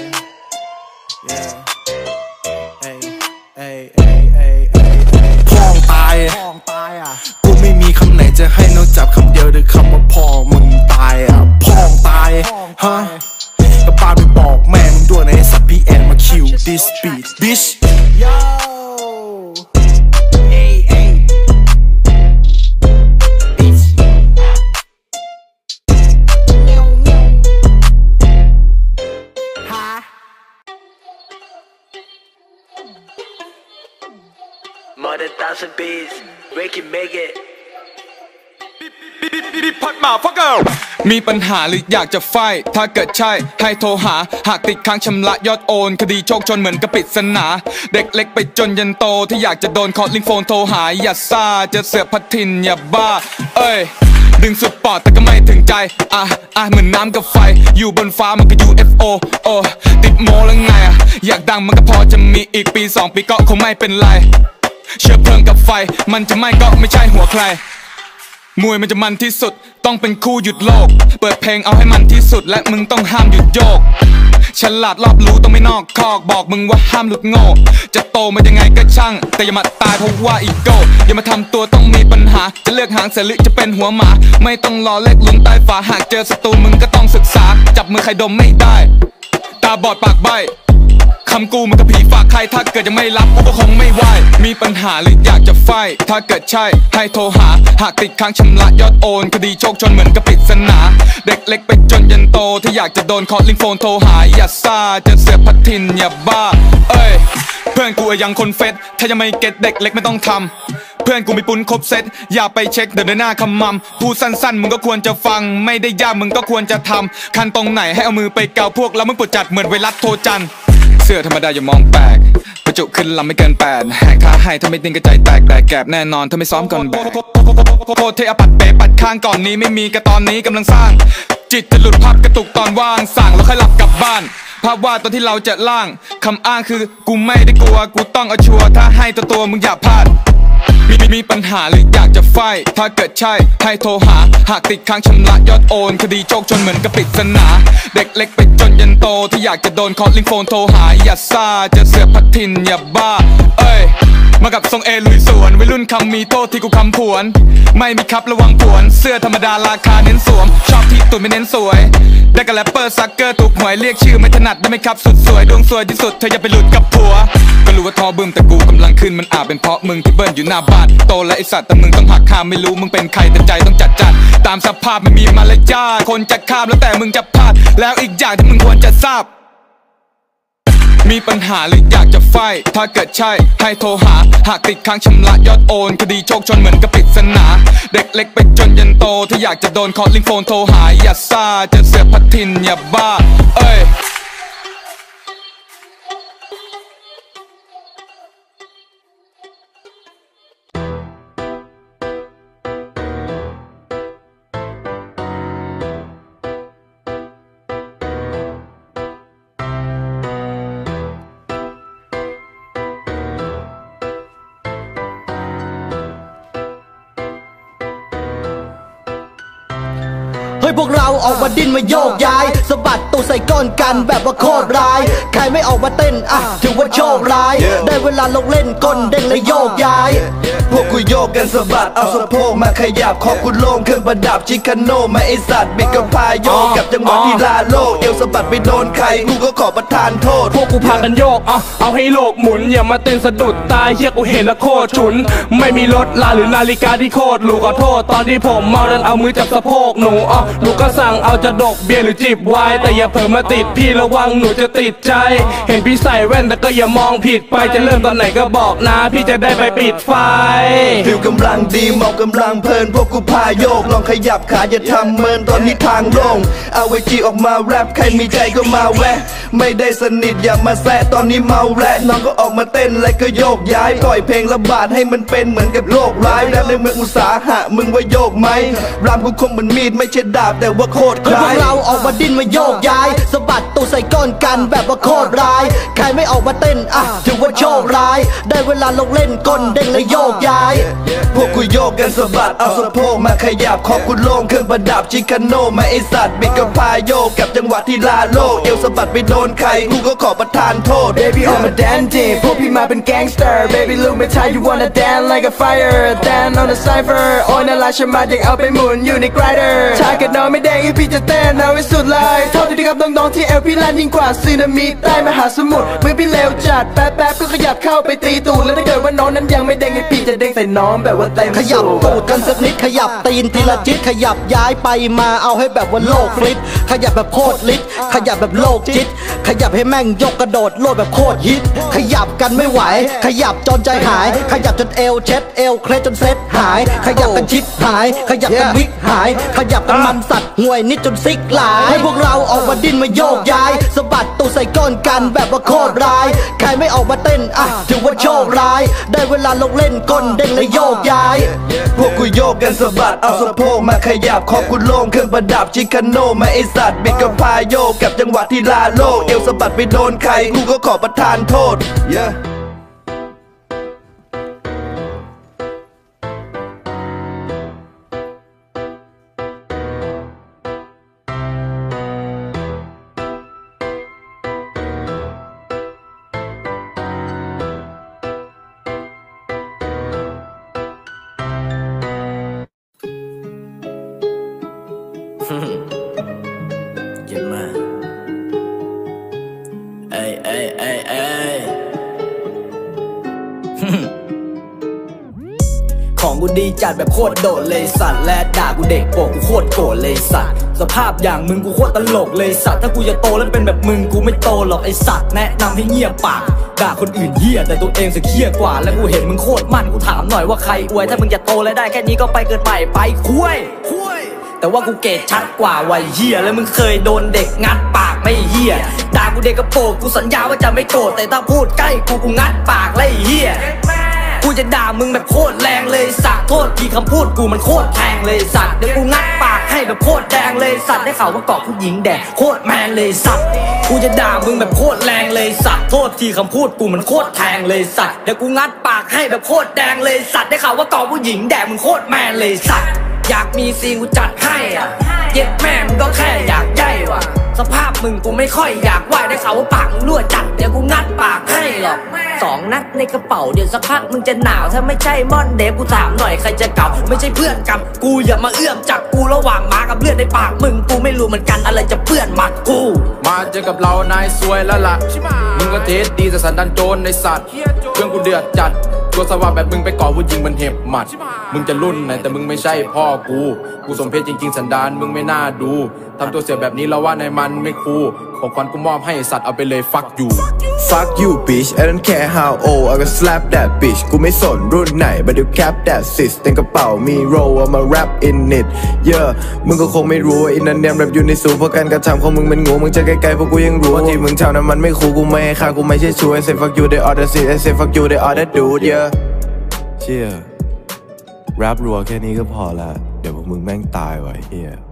yeah เอ้ยเอ้ยเอ้ยเอ้ยเอ้ยพ่องตายพ่องตายอ่ะกูไม่มีคำไหนจะให้นอกจากคำเดียวหรือคำว่าพ่อมึงตายอ่ะพ่องตายฮะกับบ้านไปบอกแม่มึงด้วยนะไอ้สัตว์พี่แอนมาคิว this beat bitch yo hey hey bitch more than thousand beats we can make it ดิพัดมาฟักเกอร์มีปัญหาหรืออยากจะไฟถ้าเกิดใช่ให้โทรหาหากติดค้างชำระยอดโอนคดีโชคชนเหมือนกับปริศนาเด็กเล็กไปจนยันโตที่อยากจะโดนคอลลิงโฟนโทรหาอย่าซ่าจะเสือกพัดถิ่นอย่าบ้าเอ้ยดึงสุดปอดแต่ก็ไม่ถึงใจอ่ะอ่ะเหมือนน้ำกับไฟอยู่บนฟ้ามันก็ ยู เอฟ โอ โอ้ติดโมแล้วไงอ่ะอยากดังมันก็พอจะมีอีกปีสองปีก็คงไม่เป็นไรเชื้อเพลิงกับไฟมันจะไหม้ก็ไม่ใช่หัวใครมวยมันจะมันที่สุดต้องเป็นคู่หยุดโลกเปิดเพลงเอาให้มันที่สุดและมึงต้องห้ามหยุดโยกฉลาดรอบรู้ต้องไม่นอกคอกบอกมึงว่าห้ามหลุดโง่จะโตมายังไงก็ช่างแต่อย่ามาตายเพราะว่าอีโก้อย่ามาทำตัวต้องมีปัญหาจะเลือกหางเสือหรือจะเป็นหัวหมาไม่ต้องรอเลขหลุมใต้ฝาหากเจอศัตรูมึงก็ต้องศึกษาจับมือใครดมไม่ได้ตาบอดปากใบคำกูมันก็ผีฝากใครถ้าเกิดยังไม่รับกูก็คงไม่ไหวมีปัญหาหรืออยากจะไฟถ้าเกิดใช่ให้โทรหาหากติดค้างชำระยอดโอนคดีโชคชนเหมือนกับปริศนาเด็กเล็กไปจนยันโตที่อยากจะโดนคอลิงโฟนโทรหาอย่าซ่าจะเสือพัดทินอย่าบ้าเอ้ยเพื่อนกูยังคนเฟซถ้ายังไม่เก็ตเด็กเล็กไม่ต้องทำเพื่อนกูมีปุ้นครบเซตอย่าไปเช็คเดินหน้าคำมั่มพูดสั้นๆมึงก็ควรจะฟังไม่ได้ยากมึงก็ควรจะทำคันตรงไหนให้เอามือไปเกาพวกแล้วมึงปวดจัดเหมือนไวรัสโทรจันเสื้อธรรมดาอย่ามองแปลกประจุขึ้นลำไม่เกินแปดแหกท่าให้ถ้าไม่ติ้งก็ใจแตกแตกแกบแน่นอนถ้าไม่ซ้อมก่อนแบกโคตรเทอปัดเป๋ปัดข้างก่อนนี้ไม่มีกับตอนนี้กำลังสร้างจิตจะหลุดภาพกระตุกตอนว่างสั่งแล้วค่อยหลับกลับบ้านภาพวาดตอนที่เราจะล่างคำอ้างคือกูไม่ได้กลัวกูต้องเอาชัวร์ถ้าให้ตัวตัวมึงอย่าพลาดมีมีปัญหาหรืออยากจะไฟถ้าเกิดใช่ให้โทรหาหากติดค้างชำระยอดโอนคดีโชคชนเหมือนกับปริศนาเด็กเล็กไปจนยันโตที่อยากจะโดนคอลิงโฟนโทรหาอย่าซ่าจะเสือพัดทินอย่าบ้าเอ้ยมากับทรงเอลุยสวนวัยรุ่นคำมีโทษที่กูคำผวนไม่มีครับระวังผวนเสื้อธรรมดาราคาเน้นสวมชอบที่ตุ่นไม่เน้นสวยได้กับแรปเปอร์ซักเกอร์ถูกหวยเรียกชื่อไม่ถนัดได้ไหมครับสุดสวยดวงสวยที่สุดเธออย่าไปหลุดกับผัวก็รู้ว่าทอบึ้มแต่กูกำลังขึ้นมันอาจเป็นเพราะมึงที่เบิ้ลอยู่หน้าบ้านโตและไอสัตว์แต่มึงต้องหักคามไม่รู้มึงเป็นใครแต่ใจต้องจัดจัดตามสภาพไม่มีมารยาทคนจะข้ามแล้วแต่มึงจะพลาดแล้วอีกอย่างที่มึงควรจะทราบมีปัญหาหรืออยากจะไฟถ้าเกิดใช่ให้โทรหาหากติดค้างชำระยอดโอนคดีโชคชนเหมือนกับปริศนาเด็กเล็กไปจนยันโตที่อยากจะโดนคอลิงโฟนโทรหาอย่าซ่าจะเสือพัดทินอย่าบ้าเอ้ยเฮ้ยพวกเราออกมาดิ้นมาโยกย้ายสะบัดตัวใส่ก้อนกันแบบว่าโคตรร้ายใครไม่ออกมาเต้นอ่ะถือว่าโชคร้ายได้เวลาลงเล่นก้นเด้งและโยกย้ายพวกกูโยกกันสะบัดเอาสะโพกมาขยับขอบคุณโล่งเครื่องประดับชิคาโนมาไอสัตว์บิดกับพายโยกกับจังหวะที่ลาโลกเอวสะบัดไปโดนใครกูก็ขอประทานโทษพวกกูพากันโยกเอาเอาให้โลกหมุนอย่ามาเต้นสะดุดตายเฮียกูเห็นแล้วโคตรฉุนไม่มีรถลาหรือนาฬิกาที่โคตรหรูขอโทษตอนที่ผมเมาดันเอามือจับสะโพกหนูอ๋อหนูก็สั่งเอาจะดกเบียร์หรือจีบไวน์แต่อย่าเผลอมาติดพี่ระวังหนูจะติดใจเห็นพี่ใส่แว่นแต่ก็อย่ามองผิดไปจะเริ่มตอนไหนก็บอกนะพี่จะได้ไปปิดไฟฟิลกำลังดีเมากำลังเพลินพวกกูพาโยกลองขยับขาอย่าทำเมินตอนนี้ทางโล่งเอาไว้จีออกมาแรปใครมีใจก็มาแวะไม่ได้สนิทอย่ามาแซะตอนนี้เมาแรปน้องก็ออกมาเต้นและก็โยกย้ายปล่อยเพลงระบาดให้มันเป็นเหมือนกับโรคร้ายแรปในเมืองอุตสาหะมึงว่าโยกไหมรามกูคมเหมือนมีดไม่ใช่ดาบแต่ว่าโคตรคล้ายพวกเราออกมาดิ้นมาโยกย้ายสะบัดตัวใส่ก้อนกันแบบว่าโคตรร้ายใครไม่ออกมาเต้นอ่ะถือว่าโชคร้ายได้เวลาลงเล่นก้นเด้งและโยกย้ายพวกกูโยกกันสะบัดเอาสะโพกมาขยับขอบคุณโล่งเครื่องประดับชิคาโนมาไอสัตว์บิดกับพายโยกกับจังหวะที่ลาโลกเอวสะบัดไปโดนใครกูก็ขอประทานโทษ Baby I'm a dandy พวกพี่มาเป็น gangster Baby look me tight you wanna dance like a fire Dance on the cypher โอ้ยน่ารักชะมัดอยากเอาไปหมุนอยู่ใน grinder ถ้าเกิดน้องไม่แดงให้พี่จะเต้นเอาไว้สุดเลยโทษทีครับน้องๆที่เอลพี่ลั่นยิ่งกว่าสึนามิใต้มหาสมุทรเมื่อพี่เลวจัดแป๊บๆก็ขยับเข้าไปตีตูดแล้วถ้าเกิดว่าน้องนั้นยังไม่แดงให้พี่จะเด้งใส่น้องแบบว่าเต็มขยับตูดกันสักนิดขยับตีนทีละจิตขยับย้ายไปมาเอาให้แบบว่าโลกฟลิปขยับแบบโคตรลิดขยับแบบโลกจิตขยับให้แม่งยกกระโดดโลดแบบโคตรฮิตขยับกันไม่ไหวขยับจนใจหายขยับจนเอวเช็ดเอวเคล็ดจนเซ็ตหายขยับกันชิดหายขยับกันวิกหายขยับกันมันำสัตว์ห่วยนิดจนซิกหลายให้พวกเราออกมาดิ้นมาโยกย้ายสะบัดตัวใส่ก้อนกันแบบว่าโคตรร้ายใครไม่ออกมาเต้นอ่ะถือว่าโชคร้ายได้เวลาลงเล่นก้นเด้งและโยกย้ายพวกกูโยกกันสะบัดเอาสะโพกมาขยับขอบกูโล่งเครื่องประดับชิคาโนมาไอสัตว์บิดกับพาโยกกับจังหวะที่ลาโลกเอวสะบัดไปโดนใครกูก็ขอประทานโทษ yeah Get mad. Ay, ay, ay, ay. ของกูดีจัดแบบโคตรโดดเลยสัตว์และด่ากูเด็กโปกกูโคตรโกรธเลยสัตว์สภาพอย่างมึงกูโคตรตลกเลยสัตว์ถ้ากูจะโตแล้วเป็นแบบมึงกูไม่โตหรอกไอสัตว์แนะนำให้เงียบปากด่าคนอื่นเหี้ยแต่ตัวเองสึกเหี้ยกว่าและกูเห็นมึงโคตรมั่นกูถามหน่อยว่าใครอวยถ้ามึงจะโตแล้วได้แค่นี้ก็ไปเกินไปไปคุยแต่ว่ากูเกตชัดกว่าวัยเหี้ยแล้วมึงเคยโดนเด็กงัดปากไม่เหี้ยด่ากูเด็กกระโปงกูสัญญาว่าจะไม่โกรธแต่ถ้าพูดใกล้กูกูงัดปากไล่เหี้ยกูจะด่ามึงแบบโคตรแรงเลยสัตว์โทษทีคำพูดกูมันโคตรแทงเลยสัตว์เดี๋ยวกูงัดปากให้แบบโคตรแดงเลยสัตว์ได้ข่าวว่าเกาะผู้หญิงแดงโคตรแมนเลยสัตว์กูจะด่ามึงแบบโคตรแรงเลยสัตว์โทษทีคำพูดกูมันโคตรแทงเลยสัตว์เดี๋ยวกูงัดปากให้แบบโคตรแดงเลยสัตว์ได้ข่าวว่าเกาะผู้หญิงแดงมึงโคตรแมนเลยสัตว์อยากมีซีนกูจัดให้อ่ะเย็ดแม่มึงก็แค่อยากใหญ่ว่ะสภาพมึงกูไม่ค่อยอยากไหวได้ข่าวว่าปากมึงรั่วจัดเดี๋ยวกูงัดปากให้หรอกสองนัดในกระเป๋าเดี๋ยวสักพักมึงจะหนาวถ้าไม่ใช่ม่อนเดฟกูถามหน่อยใครจะเก่าไม่ใช่เพื่อนกันกูอย่ามาเอื้อมจับกูระหว่างหมากับเลือดในปากมึงกูไม่รู้เหมือนกันอะไรจะเปื้อนหมัดกูมาเจอกับเรานายซวยแล้วล่ะมึงก็เทสดีแต่สันดานโจรในสัตว์เครื่องกูเดือดจัดตัวสว่างแบบมึงไปก่อผู้หญิงมันเห็บหมัดมึงจะรุ่นไหนแต่มึงไม่ใช่พ่อกูกูสมเพชจริงๆสันดานมึงไม่น่าดูทำตัวเสียแบบนี้แล้วว่าในมันไม่คูลของขวัญกูมอบให้สัตว์เอาไปเลย fuck you fuck you bitch I don't care how old I can slap that bitch กูไม่สนรุ่นไหน but you cap that sis เต็มกระเป๋ามี roll I'm a rap in it yeah มึงก็คงไม่รู้อินเดียนแรปอยู่ในสูเพราะการกระทำของมึงเป็นงูมึงจะไกลๆพวกกูยังรู้ที่มึงเท่านั้นมันไม่คูลกูไม่ให้ค่ากูไม่ใช่ช่วย say fuck you they all the shit I say fuck you they all that dude yeah เชี่ยแรปรัวแค่นี้ก็พอละเดี๋ยวพวกมึงแม่งตายไว้เฮีย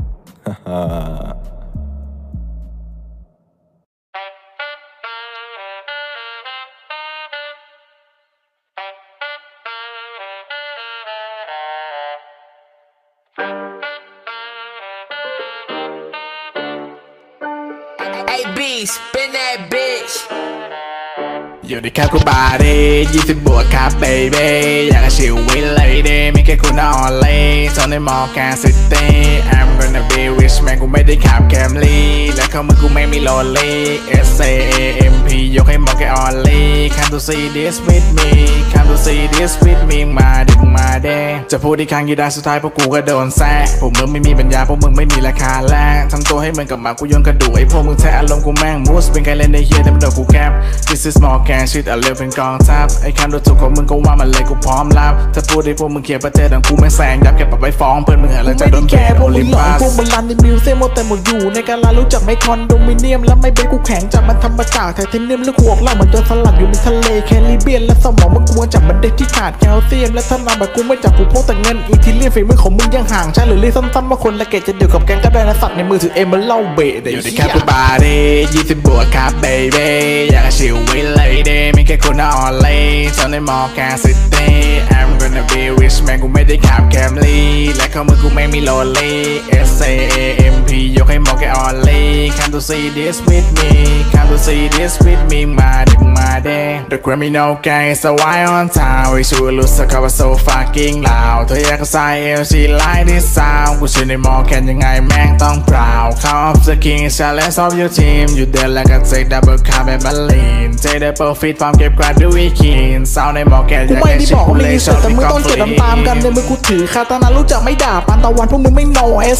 Spin that bitch อยู่ในแคปกูบาร์ดี้ยี่สิบบวกครับเบบี้อยากชิลวิลเลยเดมีแค่คุณออนเลยโซนในมอลล์แคสซิตี้ I'm gonna be rich man กูไม่ได้ขับแคมรี่และเข้ามือกูไม่มีโลลี่ S A A M P ยกให้หมอแค่ออนลี่ Come to see this with me Come to see this with me มาดิมาเดจะพูดอีกครั้งกี่ได้สุดท้ายพวกกูก็โดนแซะพวกมึงไม่มีปัญญาพวกมึงไม่มีราคาแลกทำตัวให้เหมือนกับหมากูโยนกระดูกไอ้พวกมึงแท้อารมณ์กูแม่งมูสเป็นไงเล่นในเฮียแต่มันโดนกูแคป This is small cash shit อ่ะเร็วเป็นกองทัพไอ้คำดูถูกของมึงก็ว่ามันเลยกูพร้อมรับถ้าพูดให้พวกมึงเขียนประเทศดังกูไม่แซงยับเก็บปรับไว้ฟ้องเพื่อนมึงอะไรจะโดนแกโอลิมปัสพวกมันรันในมิวเซียมแต่หมดอยู่ในการรู้จักไม่คอนโดมิเนียมและไม่เป็นกูแข็งจากมันทำมาจากไทเทเนียมและขวกเหล้าเหมือนโดนสลัดอยู่ในทะเลแคริบเบียนและสมองมึงกลัวจากมันเด็กที่ขาดแคลเซียมและถ้านำแบบกูไม่จับกูพกแต่เงินอีทีเรียฝีมือของมึงยังห่างใช่หรือเรียกสั้นๆว่าคนละเกตจะเดือดกับแกงก็ได้นะสัตว์ในมือถือเอ็มมันเล่าเบะอยู่ในแคปบาร์ดี้ยี่สิบบวกครับเบบี้อยากชิลวิลเลยเดมีแค่คุณออนเลยโซนในมอลล์แคสซิตี้ I'm gonna be rich man กูไม่ได้ขับแคมรี่และเข้ามือกูไม่มีโลลี่ S A A M P ยกให้หมอแค่ออนลี่ Come to see this with me Come to see this with me มาดิมาเด The criminal gang is a wild on town We should lose the cover so fucking loud เธออยากใส่เอล she like this sound กูชื่อในมอลล์แคนยังไงแม่งต้อง proud Come of the king challenge of your team You dead like a take double cup and Berlin Take the profit พร้อมเก็บกราดด้วยวิคิน Sound ในมอลล์แคนยังไงชิคกูเลยชอบแต่มึงต้องเจ็บตามๆกันในมือกูถือคาตานารู้จักไม่ด่าปานตะวันพวกมึงไม่ know S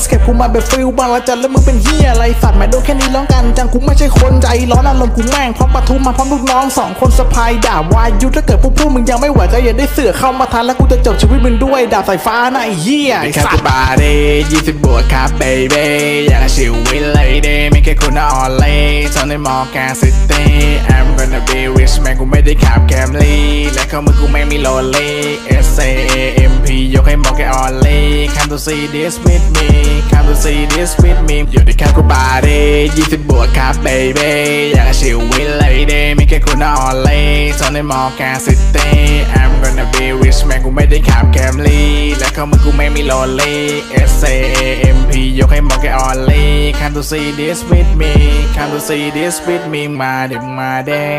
เก็บกูมาแบบฟิลบางละจันแล้วมึงเป็นเฮียอะไรสัตว์แม่โดนแค่นี้ร้องกันจังกูไม่ใช่คนใจร้อนอารมณ์กูแม่งพร้อมปะทุมาพร้อมลูกน้องสองคนสะพายด่าวายุถ้าเกิดพวกพวกมึงยังไม่ไหวก็อย่าได้เสือกเข้ามาทันแล้วกูจะจบชีวิตมึงด้วยดาบสายฟ้านะไอ้เฮียไอ้สัตว์บาร์ดี้ยี่สิบบวกครับเบบี้อยากชิลวิลเลยเดย์ไม่แค่คุณออนไลน์ตอนในมอแกนซิตี้ I'm gonna be rich man กูไม่ได้ขับแคมรี่และเข้ามือกูไม่มีโลลี่ S A A M P ยกให้มอแกออนไลน์ Come to see this with me Come to see this with me อยู่ในแคมป์กูบาร์ดี้ยี่สิบบวกครับเบบี้อยากชิลวิลเลยเดย์ไม่แค่คุณออนไลน์ตอนในมอแกนซิตี้ I'm gonna be rich man กูไม่ได้ขับแคมรี่และเข้ามือกูไม่มีโลลี่ S A A M P ยกให้มอแกออนไลน์ Come to see this with me Come to see this with me มาเดี๋ยวมาเด้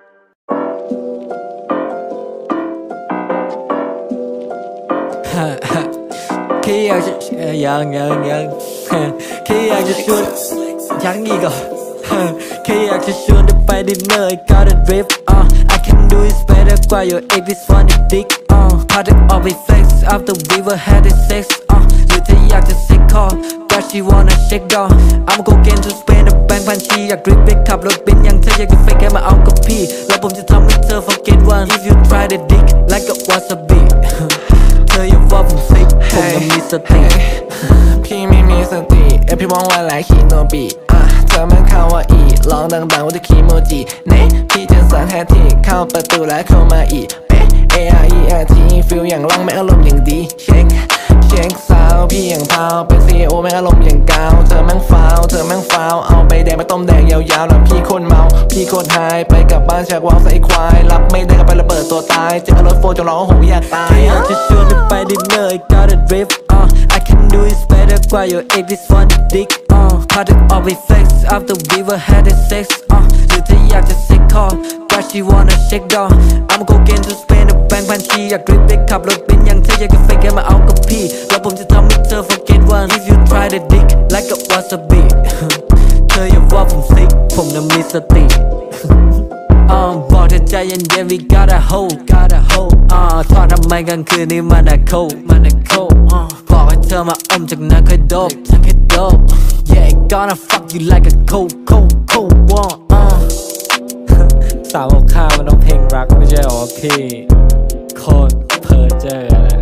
แค่อยากจะยังยังยังแค่อยากจะชวนยังอีกอ่ะแค่อยากจะชวนเธอไปดินเนอร์ I got a drip uh I can do it better กว่า your ex is funny dick uh พาเธอออกไป flex after we were had sex uh หรือเธออยากจะ sick call but she wanna shake down I'm go get to spend แบงค์พันชีอยาก drip ไปขับรถเบนซ์ยังเธออยากจะ fake แค่มาเอากับพี่แล้วผมจะทำให้เธอ forget one if you try the dick like a wasabiเธออย่าว่าผมสิผมยังมีสติพี่ไม่มีสติเอพี่มองว่าหลายคีโนบีอ่ะเธอมันเข้าว่าอีลองดังๆว่าจะคีโมจิเน่พี่จะสั่นแฮทีเข้าประตูแล้วเข้ามาอีเป๊ะ A R E R T ฟิลอย่างล่องแม่อารมณ์อย่างดีเช็คเช็คสาวพี่อย่างพาวเป็น ซี อี โอ แม่อารมณ์อย่างกาวเธอแม่งฟาวเธอแม่งฟาวเอาไปแดงมาต้มแดงยาวๆแล้วพี่คนเมาพี่คนหายไปกับบ้านแชกวาวใส่ควายรับไม่ได้ก็ไประเบิดตัวตายเจอรถโฟจะร้องโหอยากตายอยากจะชวนเธอไปดินเนอร์ I got a drip uh I can do it better กว่า your ex is funny dick uh พาเธอออกไป flex after we were had sex uh หรือเธออยากจะ sick call but she wanna shake down I'm go get to spend แบงค์พันชีอยาก drip ไปขับรถเบนซ์ยังเธออยากจะ fake แค่มาเอากับพี่แล้วผมจะทำให้เธอ forget one if you try the dick like a wasabi เธออย่าว่าผมสิผมน่ะมีสติอ่าบอกเธอใจเย็นๆ we gotta hold gotta hold อ่าทอดทำไมกลางคืนนี้มันอะโคมันอะโคอ่าบอกให้เธอมาอมจากนั้นค่อยโดบจากค่อยโดบ yeah gonna fuck you like a cold cold cold one อ่าสาวบอกข้ามันต้องเพลงรักไม่ใช่หรอพี่โคตรเพอเจอเลย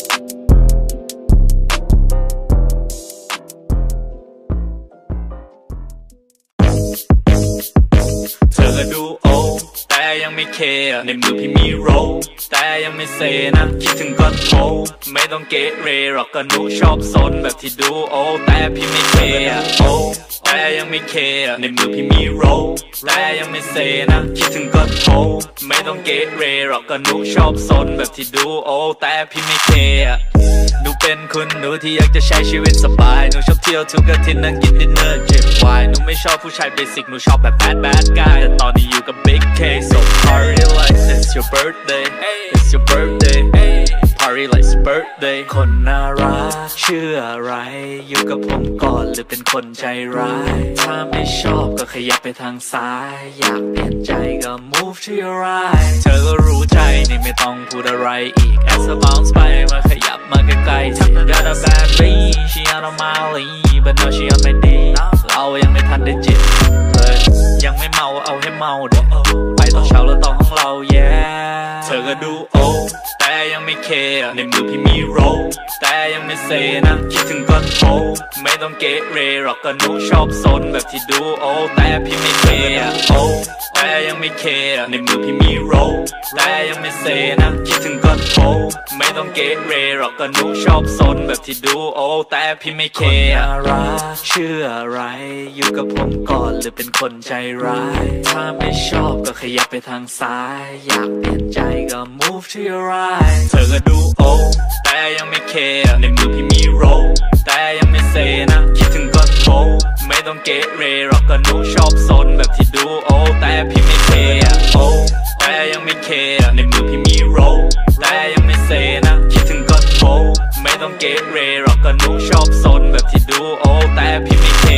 เธอก็ดูโอแต่ยังไม่เคในมือพี่มีโรแต่ยังไม่เซนะคิดถึงก็โทรไม่ต้องเกเรหรอกก็หนูชอบซนแบบที่ดูโอแต่พี่ไม่เคโอแต่ยังไม่เคในมือพี่มีโรแต่ยังไม่เซนะคิดถึงก็โทรไม่ต้องเกเรหรอกก็หนูชอบซนแบบที่ดูโอแต่พี่ไม่เคหนูเป็นคนหนูที่อยากจะใช้ชีวิตสบายหนูชอบเที่ยวทุกอาทิตย์นั่งกินดินเนอร์จิบไวน์หนูไม่ชอบผู้ชายเบสิกหนูชอบแบบ bad bad guy แต่ตอนนี้อยู่กับ big K so party like it's your birthday it's your birthday party like it's birthday คนน่ารักชื่ออะไรอยู่กับผมก่อนหรือเป็นคนใจร้ายถ้าไม่ชอบก็ขยับไปทางซ้ายอยากเปลี่ยนใจก็ move to your right เธอก็รู้ใจนี่ไม่ต้องพูดอะไรอีก as a bounce ไปมาขยับมาใกล้ๆที่ got a bad beat she on a Molly but now she on my D เรายังไม่ทันได้จิบเลยยังไม่เมาเอาให้เมาเด็กไปต่อเช้าแล้วต่อห้องเรา yeah เธอก็ดูโอแต่ยังไม่เคในมือพี่มีโรแต่ยังไม่เซนะคิดถึงก็โทรไม่ต้องเกเรหรอกก็หนูชอบซนแบบที่ดูโอแต่พี่ไม่เคโอแต่ยังไม่เคในมือพี่มีโรแต่ยังไม่เซนะคิดถึงก็โทรไม่ต้องเกเรหรอกก็หนูชอบซนแบบที่ดูโอแต่พี่ไม่เคคนน่ารักชื่ออะไรอยู่กับผมก่อนหรือเป็นคนใจร้ายถ้าไม่ชอบก็ขยับไปทางซ้ายอยากเปลี่ยนใจก็ move to your right เธอก็ดูโอแต่ยังไม่เคในมือพี่มีโรแต่ยังไม่เซนะคิดถึงก็โทรไม่ต้องเกเรหรอกก็หนูชอบซนแบบที่ดูโอแต่พี่ไม่เคโอแต่ยังไม่เคในมือพี่มีโรแต่ยังไม่เซนะคิดถึงก็โทรไม่ต้องเกเรหรอกก็หนูชอบซนแบบที่ดูโอแต่พี่ไม่เค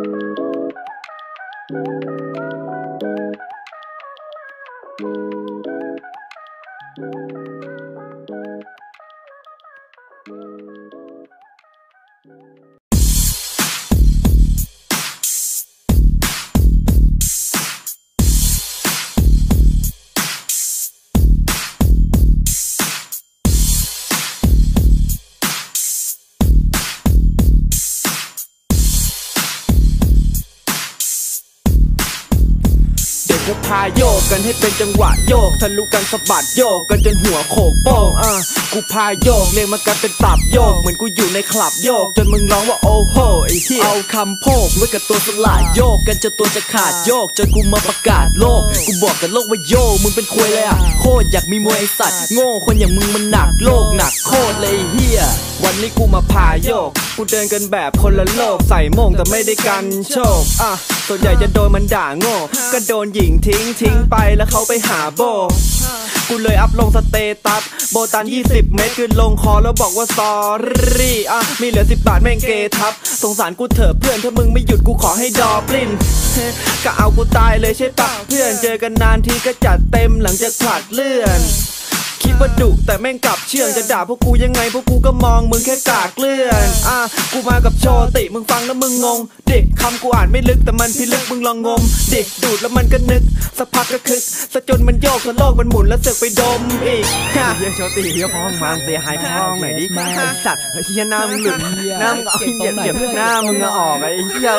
Thank you. โยกกันให้เป็นจังหวะโยกทะลุกันสะบัดโยกกันจนหัวโขกโป้งอ่ะกูพาโยกเรียงมากันเป็นตับโยกเหมือนกูอยู่ในคลับโยกจนมึงร้องว่าโอ้โหไอ้เหี้ยเอาคำโพกไว้กับตัวสลายโยกกันจนตัวจะขาดโยกจนกูมาประกาศโลกกูบอกกับโลกว่าโยมึงเป็นควยเลยอ่ะโคตรอยากมีมวยไอ้สัตว์โง่คนอย่างมึงมันหนักโลกหนักโคตรเลยเหี้ยวันนี้กูมาพาโยกกูเดินกันแบบคนละโลกใส่โม่งแต่ไม่ได้กันโชคอ่ะส่วนใหญ่จะโดนมันด่าโง่ก็โดนหญิงทิ้งทิ้งไปแล้วเขาไปหาโบกูเลยอัพลงสเตตัสโบตันยี่สิบเม็ดคือลงคอแล้วบอกว่า sorry อ่ะมีเหลือสิบบาทแม่งเกทับสงสารกูเถอะเพื่อนถ้ามึงไม่หยุดกูขอให้ดอปลิ้นก็เอากูตายเลยใช่ปะเพื่อนเจอกันนานทีก็จัดเต็มหลังจากผลัดเลื่อนคิดว่าดุแต่แม่งกลับเชื่องจะด่าพวกกูยังไงพวกกูก็มองมึงแค่กากเลื่อนอ่ะกูมากับโชติมึงฟังแล้วมึงงงเด็กคำกูอ่านไม่ลึกแต่มันพิลึกมึงลองงมเด็กดูดแล้วมันก็นึกสักพักก็คึกสะจนมันโยกจนโลกมันหมุนแล้วเสือกไปดมอีกเฮียโชติเฮียพ้องมันเสียหายพ้องหน่อยดิสัตว์เฮียหน้ามึงหลุดหน้ามึงเอาเหยียบเหยียบหน้ามึงออกไอ้เฮีย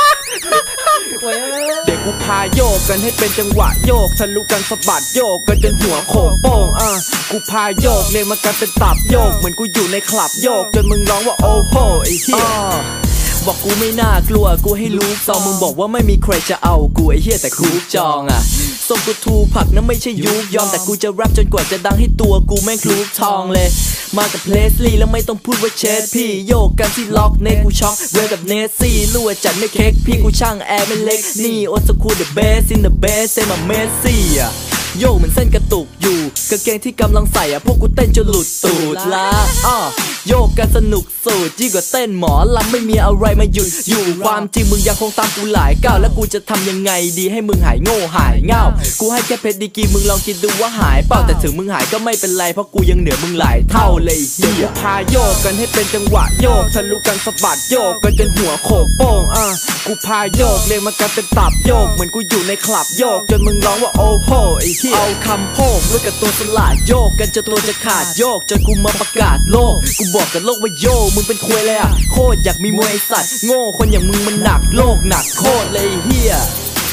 เด็กกูพาโยกกันให้เป็นจังหวะโยกทะลุกันสะบัดโยกกันจนหัวโขกโป้งอ่ะกูพาโยกเรียงมากันเป็นตับโยกเหมือนกูอยู่ในคลับโยกจนมึงร้องว่าโอ้โหไอ้เหี้ยบอกกูไม่น่ากลัวกูให้ลูกซองมึงบอกว่าไม่มีใครจะเอากูไอ้เหี้ยแต่คูจองอ่ะส่งกูทูผักนั้นไม่ใช่ยุกยอมแต่กูจะแรปจนกว่าจะดังให้ตัวกูแม่งคลูกทองเลยมากับเพลสลีแล้วไม่ต้องพูดว่าเชดพี่โยกกันที่ล็อกเนกูช็อกเวลกับเนซี่รั่วจัดไม่เค้กพี่กูช่างแอร์ไม่เล็กนี่โอสคูเดอะเบสอินเดอะเบสเซมาเมสซี่อ่ะโยกเหมือนเส้นกระตุกอยู่กางเกงที่กำลังใส่อะพวกกูเต้นจนหลุดตูดละอ้อโยกกันสนุกสุดยิ่งกว่าเต้นหมอลำไม่มีอะไรมาหยุดอยู่ความจริงมึงยังคงตามกูหลายก้าวแล้วกูจะทำยังไงดีให้มึงหายโง่หายเง่ากูให้แค่เพชรดีกีมึงลองคิดดูว่าหายเปล่าแต่ถึงมึงหายก็ไม่เป็นไรเพราะกูยังเหนือมึงหลายเท่าเลยเฮียพาโยกกันให้เป็นจังหวะโยกทะลุกันสะบัดโยกกันจนหัวโขกโป้งอ่ะกูพาโยกเรียงมากันเป็นตับโยกเหมือนกูอยู่ในคลับโยกจนมึงร้องว่าโอ้โหไอ้เหี้ยเอาคำโพกไว้กับตัวสลายโยกกันจนตัวจะขาดโยกจนกูมาประกาศโลกกูบอกกับโลกว่าโยมึงเป็นควยเลยอ่ะโคตรอยากมีมวยไอ้สัตว์โง่คนอย่างมึงมันหนักโลกหนักโคตรเลยเฮีย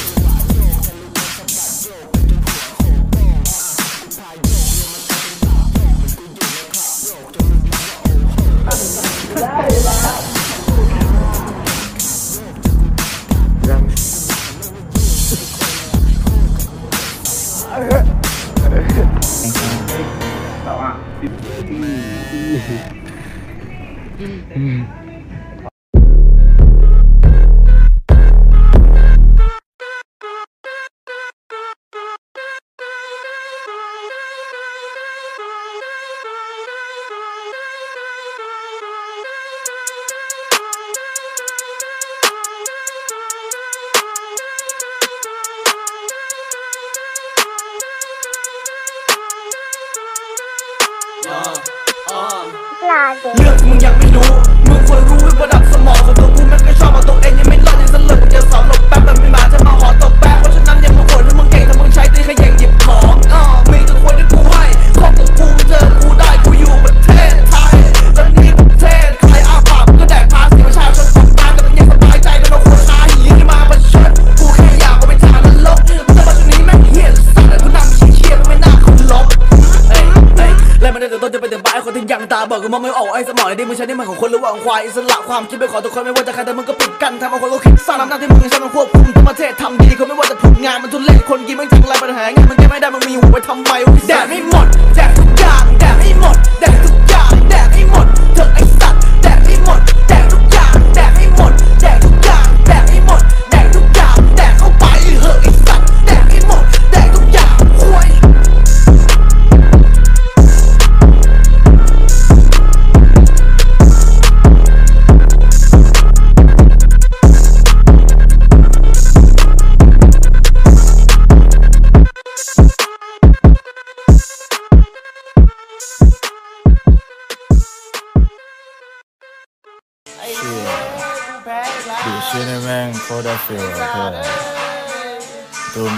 เรื่องที่มึงยังไม่รู้มึงควรรู้ไว้ว่าดับสมองของตัวกูแม่งก็ชอบเอาตัวเองยังไม่รอดยังสลดมึงจะสอนหลบแป๊บแต่ไม่มาจะมาหอตบแป๊บเพราะฉะนั้นยังมาโหดถ้ามึงเก่งถ้ามึงใช้ตีขยันหยิบของอ้อมีแต่คนที่กูให้ครอบกับกูเจอกูได้กูอยู่ประเทศไทยตอนนี้ประเทศใครอาปากก็แดกภาษีประชาชนตกตามแต่มึงยังสบายใจแต่เราควรหาหีที่มาประชดกูแค่อยากเอาไปทานนรกมึงจะมาตรงนี้แม่งเหี้ยสัตว์แต่กูนำขี้เคี้ยวไม่น่าคุณลบเอ้ยเอ้ยและมันได้แต่ต้นจะเป็นแต่ปลายคนที่ยังตาเบิกก็มองไม่ออกไอ้สมองไอ้ที่มึงใช้นี่มันของคนหรือว่าของควายอิสระความคิดไปขอทุกคนไม่ว่าจะใครแต่มึงก็ปิดกันทำเอาคนเราคิดสร้างอำนาจที่มึงใช้มันควบคุมทั้งประเทศทำดีคนไม่ว่าจะผลงานมันทุเรศคนกินมันจังไรปัญหาเงี้ยมันแก้ไม่ได้มึงมีหัวไปทำไมแดกให้หมดแดกทุกอย่างแดกให้หมดแดกทุกอย่างแดกให้หมดเถอะไอ้สัตว์แดกให้หมดแดกทุกอย่างแดกให้หมดแดกทุกอย่างแดกให้หมดแดกทุกอย่างแดกเข้าไปเถอะไอ้สัตว์แดกให้หมดแดกทุกอย่างห่วย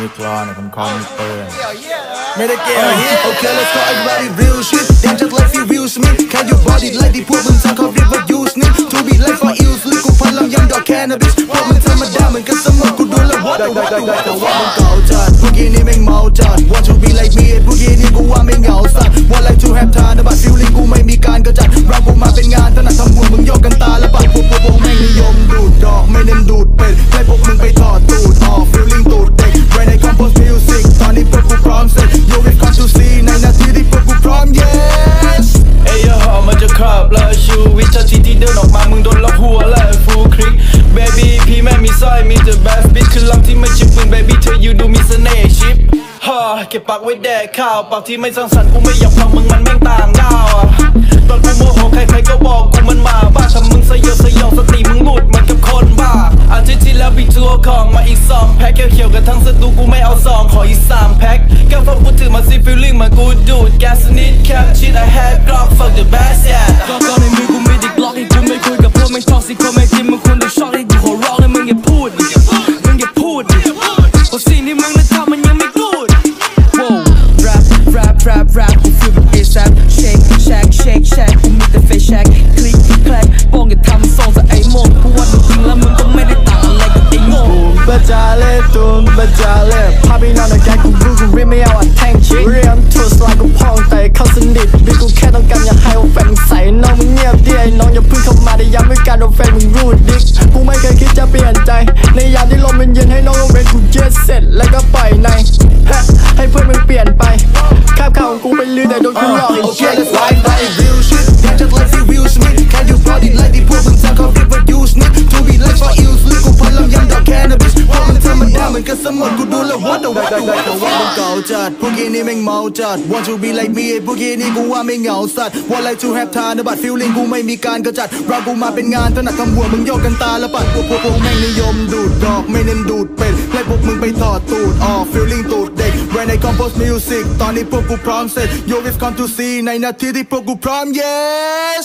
กรอนผมคอมมิเตอร์ไม่ได้เกี่ยว Okay let's go everybody real shit damn just like feel real smith can you body like ที่พวกมึงสร้างเขาเรียกว่า use นี่ to be like for ills ลึกกูพันลำยำดอก cannabis พวกมึงธรรมดาเหมือนกันสมองกูดูแลวัดแต่ว่าแต่ว่ามึงเก่าจัดพวกยีนี่แม่งเมาจัด want to be like me พวกยีนี่กูว่าไม่เหงาสัตว์ want like to have time แต่บัด feeling กูไม่มีการกระจัดรักกูมาเป็นงานถนัดทำบุญมึงโยกกันตาและบัดพวกพวกพวกแม่งนิยมดูดดอกไม่เน้นดูดเป็ดให้พวกมึงไปถอดตูดออก feeling ตูดเด็ก right ใน compose music ตอนนี้พวกกูพร้อมเสร็จ you will come to see ในนาทีที่พวกกูพร้อม yes เอ้ยหอมมันจะคราบเลยชูวิชาทีที่เดินออกมามึงโดนล็อกหัวเลย full click baby พี่แม่มีสร้อยมี the best bitch คือลำที่ไม่ชิบปืน baby เธออยู่ดูมีเสน่ห์ชิปฮ่าเก็บปากไว้แดกข้าวปากที่ไม่สร้างสรรค์กูไม่อยากฟังมึงมันแม่งต่างดาวอ่ะตอนกูโมโหใครๆก็บอกกูมันมาบ้าทำมึงสยดสยองสติมึงหลุดเหมือนกับคนบ้าอาทิตย์ที่แล้วบิ๊กทัวร์ของมาอีกสองแพ็คเขียวๆกันทั้งสตูกูไม่เอาซองขออีกสามแพ็คแก้วฟังกูถือมาซีฟีลลิ่งมากูดูดแกสนิดแคปชิด I had Glock fuck the best yeah ก็ก็ในมือกูไม่ได้กล็อกให้กูไม่คุยกับพวกไม่ชอบสิคนไม่กินมึงควรจะช็อกให้กูขอร้องเลยมึงอย่าพูดดิมึงอย่าพูดดิเพราะสิ่งที่มึงนั้นทำมันยังไม่กูด Wow rap rap rap rap กู feel แบบ ASAP shake shack shake shack กูมีแต่ face shack click clack โป้งอย่าทำทรงซะไอ้โม่กูว่าจริงๆแล้วมึงก็ไม่ได้ต่างอะไรกับไอ้โง่บาจาเล่ตุนบาจาเล่พาพี่น้องในแก๊งกูรู้กูรีไม่เอาอัดแท่งชิเรียมทูสไลด์กูพองแต่เข้าสนิทบิ๊กกูแค่ต้องการอยากให้โอแฟนมึงใส่น้องมึงเงียบดิไอ้น้องอย่าเพิ่งเข้ามาได้ย้ำด้วยการโอแฟนมึงรูดดิกกูไม่เคยคิดจะเปลี่ยนใจในยามที่ลมมันเย็นให้น้องลงเรียนกูเจ็ดเสร็จแล้วก็ปล่อยในให้เพื่อนมึงเปลี่ยนไปคาบข่าวของกูไปลือแต่โดนกูหลอกไอ้เชี่ย let's ride by real shit damn just like feel real smith can you body like ที่พวกมึงสร้างเขาเรียกว่า use นี่ to be like for ills ลึกกูพันลำยำดอก cannabis พวกมึงธรรมดาเหมือนกันสมองกูดูแลวัดแต่ว่าแต่ว่ามึงเก่าจัดพวกยีนี่แม่งเมาจัด want to be like me พวกยีนี่กูว่าไม่เหงาสัตว์ want like to have time แต่บัด feeling กูไม่มีการกระจัดรักกูมาเป็นงานถนัดทำหัวมึงโยกกันตาและปัดพวกพวกพวกแม่งนิยมดูดดอกไม่เน้นดูดเป็ดให้พวกมึงไปถอดตูดออก feeling ตูดเด็ก right ใน compose music ตอนนี้พวกกูพร้อมเสร็จ you will come to see ในนาทีที่พวกกูพร้อม yes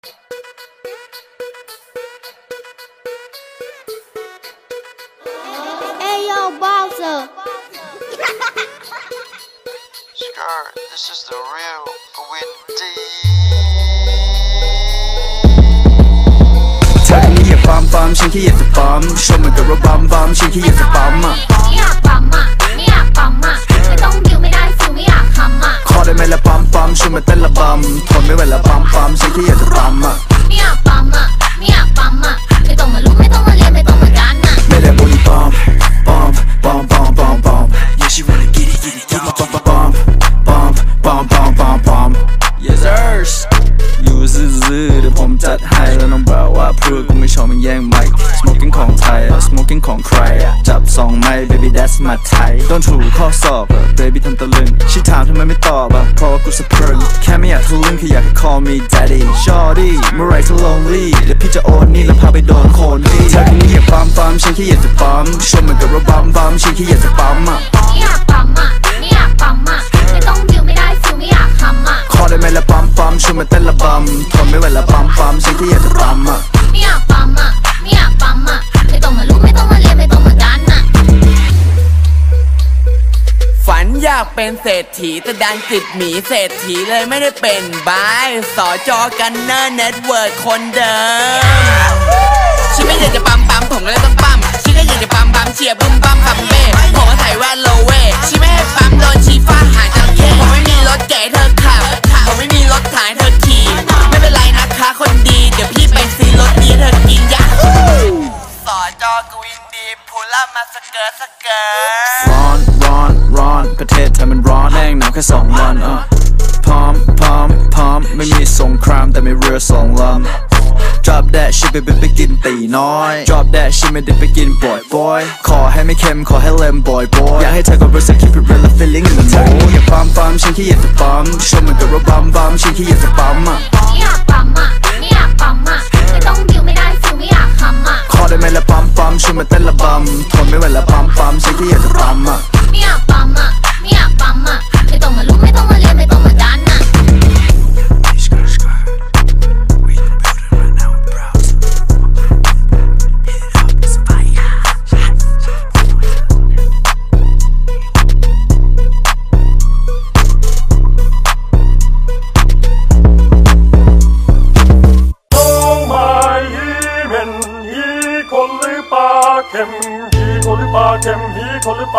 Ayo Bowser Skirt, this is the real Windy เธอคนนี้อย่าปั๊มปั๊มฉันแค่อยากจะปั๊มชมเหมือนกับรถบัมบัมฉันแค่อยากจะปั๊มอ่ะไม่อยากปั๊มอ่ะไม่อยากปั๊มอ่ะไม่ต้องดิวไม่ได้ฟิลไม่อยากทำอ่ะขอได้ไหมละปั๊มปั๊มชวนมาเต้นละบัมทนไม่ไหวละปั๊มปั๊มฉันแค่อยากจะปั๊มอ่ะไม่อยากปั๊มอ่ะไม่อยากปั๊มอ่ะไม่ต้องมาลุ้นไม่ต้องมาเรียนไม่ต้องมากันอ่ะไม่ได้บุหรี่ปั๊มปั๊มปั๊มปั๊มปั๊มปั๊ม Yeah she wanna get it get it get itปั๊มปั๊มปั๊มปั๊มปั๊มปั๊มปั๊ม Yes sirs อยู่ซื่อๆเดี๋ยวผมจัดให้แล้วน้องบอกว่าเพื่อกูไม่ชอบมึงแย่งไมค์ Smoking ของไทย Smoking ของใครจับสองไม้ Baby that's my type โดนถูกข้อสอบ Baby ทำตะลึงชิถามทำไมไม่ตอบเพราะว่ากูสะพรึงแค่ไม่อยากทะลึ่งแค่อยากให้ call me daddy Shorty เมื่อไรจะ lonely เดี๋ยวพี่จะโอนนี่แล้วพาไปโดนโคนนี่เธอคนนี้อย่าปั๊มปั๊มฉันแค่อยากจะปั๊มชมเหมือนกับรถบัมบัมฉันแค่อยากจะปั๊มอ่ะไม่อยากปั๊มอ่ะไม่อยากปั๊มอ่ะไม่ต้องดิวไม่ได้ฟิลไม่อยากทำอ่ะขอได้ไหมละปั๊มปั๊มชวนมาเต้นละบัมทนไม่ไหวละปั๊มปั๊มฉันแค่อยากจะปั๊มอ่ะไม่อยากปั๊มอ่ะไม่อยากปั๊มอ่ะไม่ต้องมาลุ้นไม่ต้องมาเรียนไม่ต้องมากันอ่ะฝันอยากเป็นเศรษฐีแต่ดันติดหมีเศรษฐีเลยไม่ได้เป็นบายสอจอกันเนอร์เน็ตเวิร์ดคนเดิมฉันไม่อยากจะปั๊มปั๊มผมก็เลยต้องปั๊มฉันก็อยากจะปั๊มปั๊มเชียร์บึ้มปั๊มปั๊มเบ้ผมก็ใส่แว่นโลเว่ฉันไม่ให้ปั๊มโดนชีฟ้าหางจระเข้ผมไม่มีรถเก๋เธอขับผมไม่มีรถถ่ายเธอขี่ไม่เป็นไรนะคะคนดีเดี๋ยวพี่ไปซื้อรถดีเธอกินยาสอจอกวินดีพูล่ามาสเกิร์สเกิร์ร้อนร้อนร้อนประเทศไทยมันร้อนแรงหนาวแค่สองวันอ่ะพร้อมพร้อมพร้อมไม่มีสงครามแต่มีเรือสองลำ Drop that shit ไปไปกินตีน้อย Drop that shit ไม่ได้ไปกินบ่อยบ่อยขอให้ไม่เค็มขอให้เล็มบ่อยบ่อยอยากให้เธอก็รู้สึก keep it real and feeling in the mood อย่าปั๊มปั๊มฉันแค่อยากจะปั๊มชมเหมือนกับรถบัมบัมฉันแค่อยากจะปั๊มอ่ะไม่อยากปั๊มอ่ะไม่อยากปั๊มอ่ะไม่ต้องดิวไม่ได้ฟิลไม่อยากทำอ่ะขอได้ไหมละปั๊มปั๊มชวนมาเต้นละบัมทนไม่ไหวละปั๊มปั๊มฉันแค่อยากจะปั๊มอ่ะไม่อยากปั๊มอ่ะไม่อยากปั๊มอ่ะไม่ต้องมาลุ้นไม่ต้องมาเรียนไม่ต้องมากันอ่ะ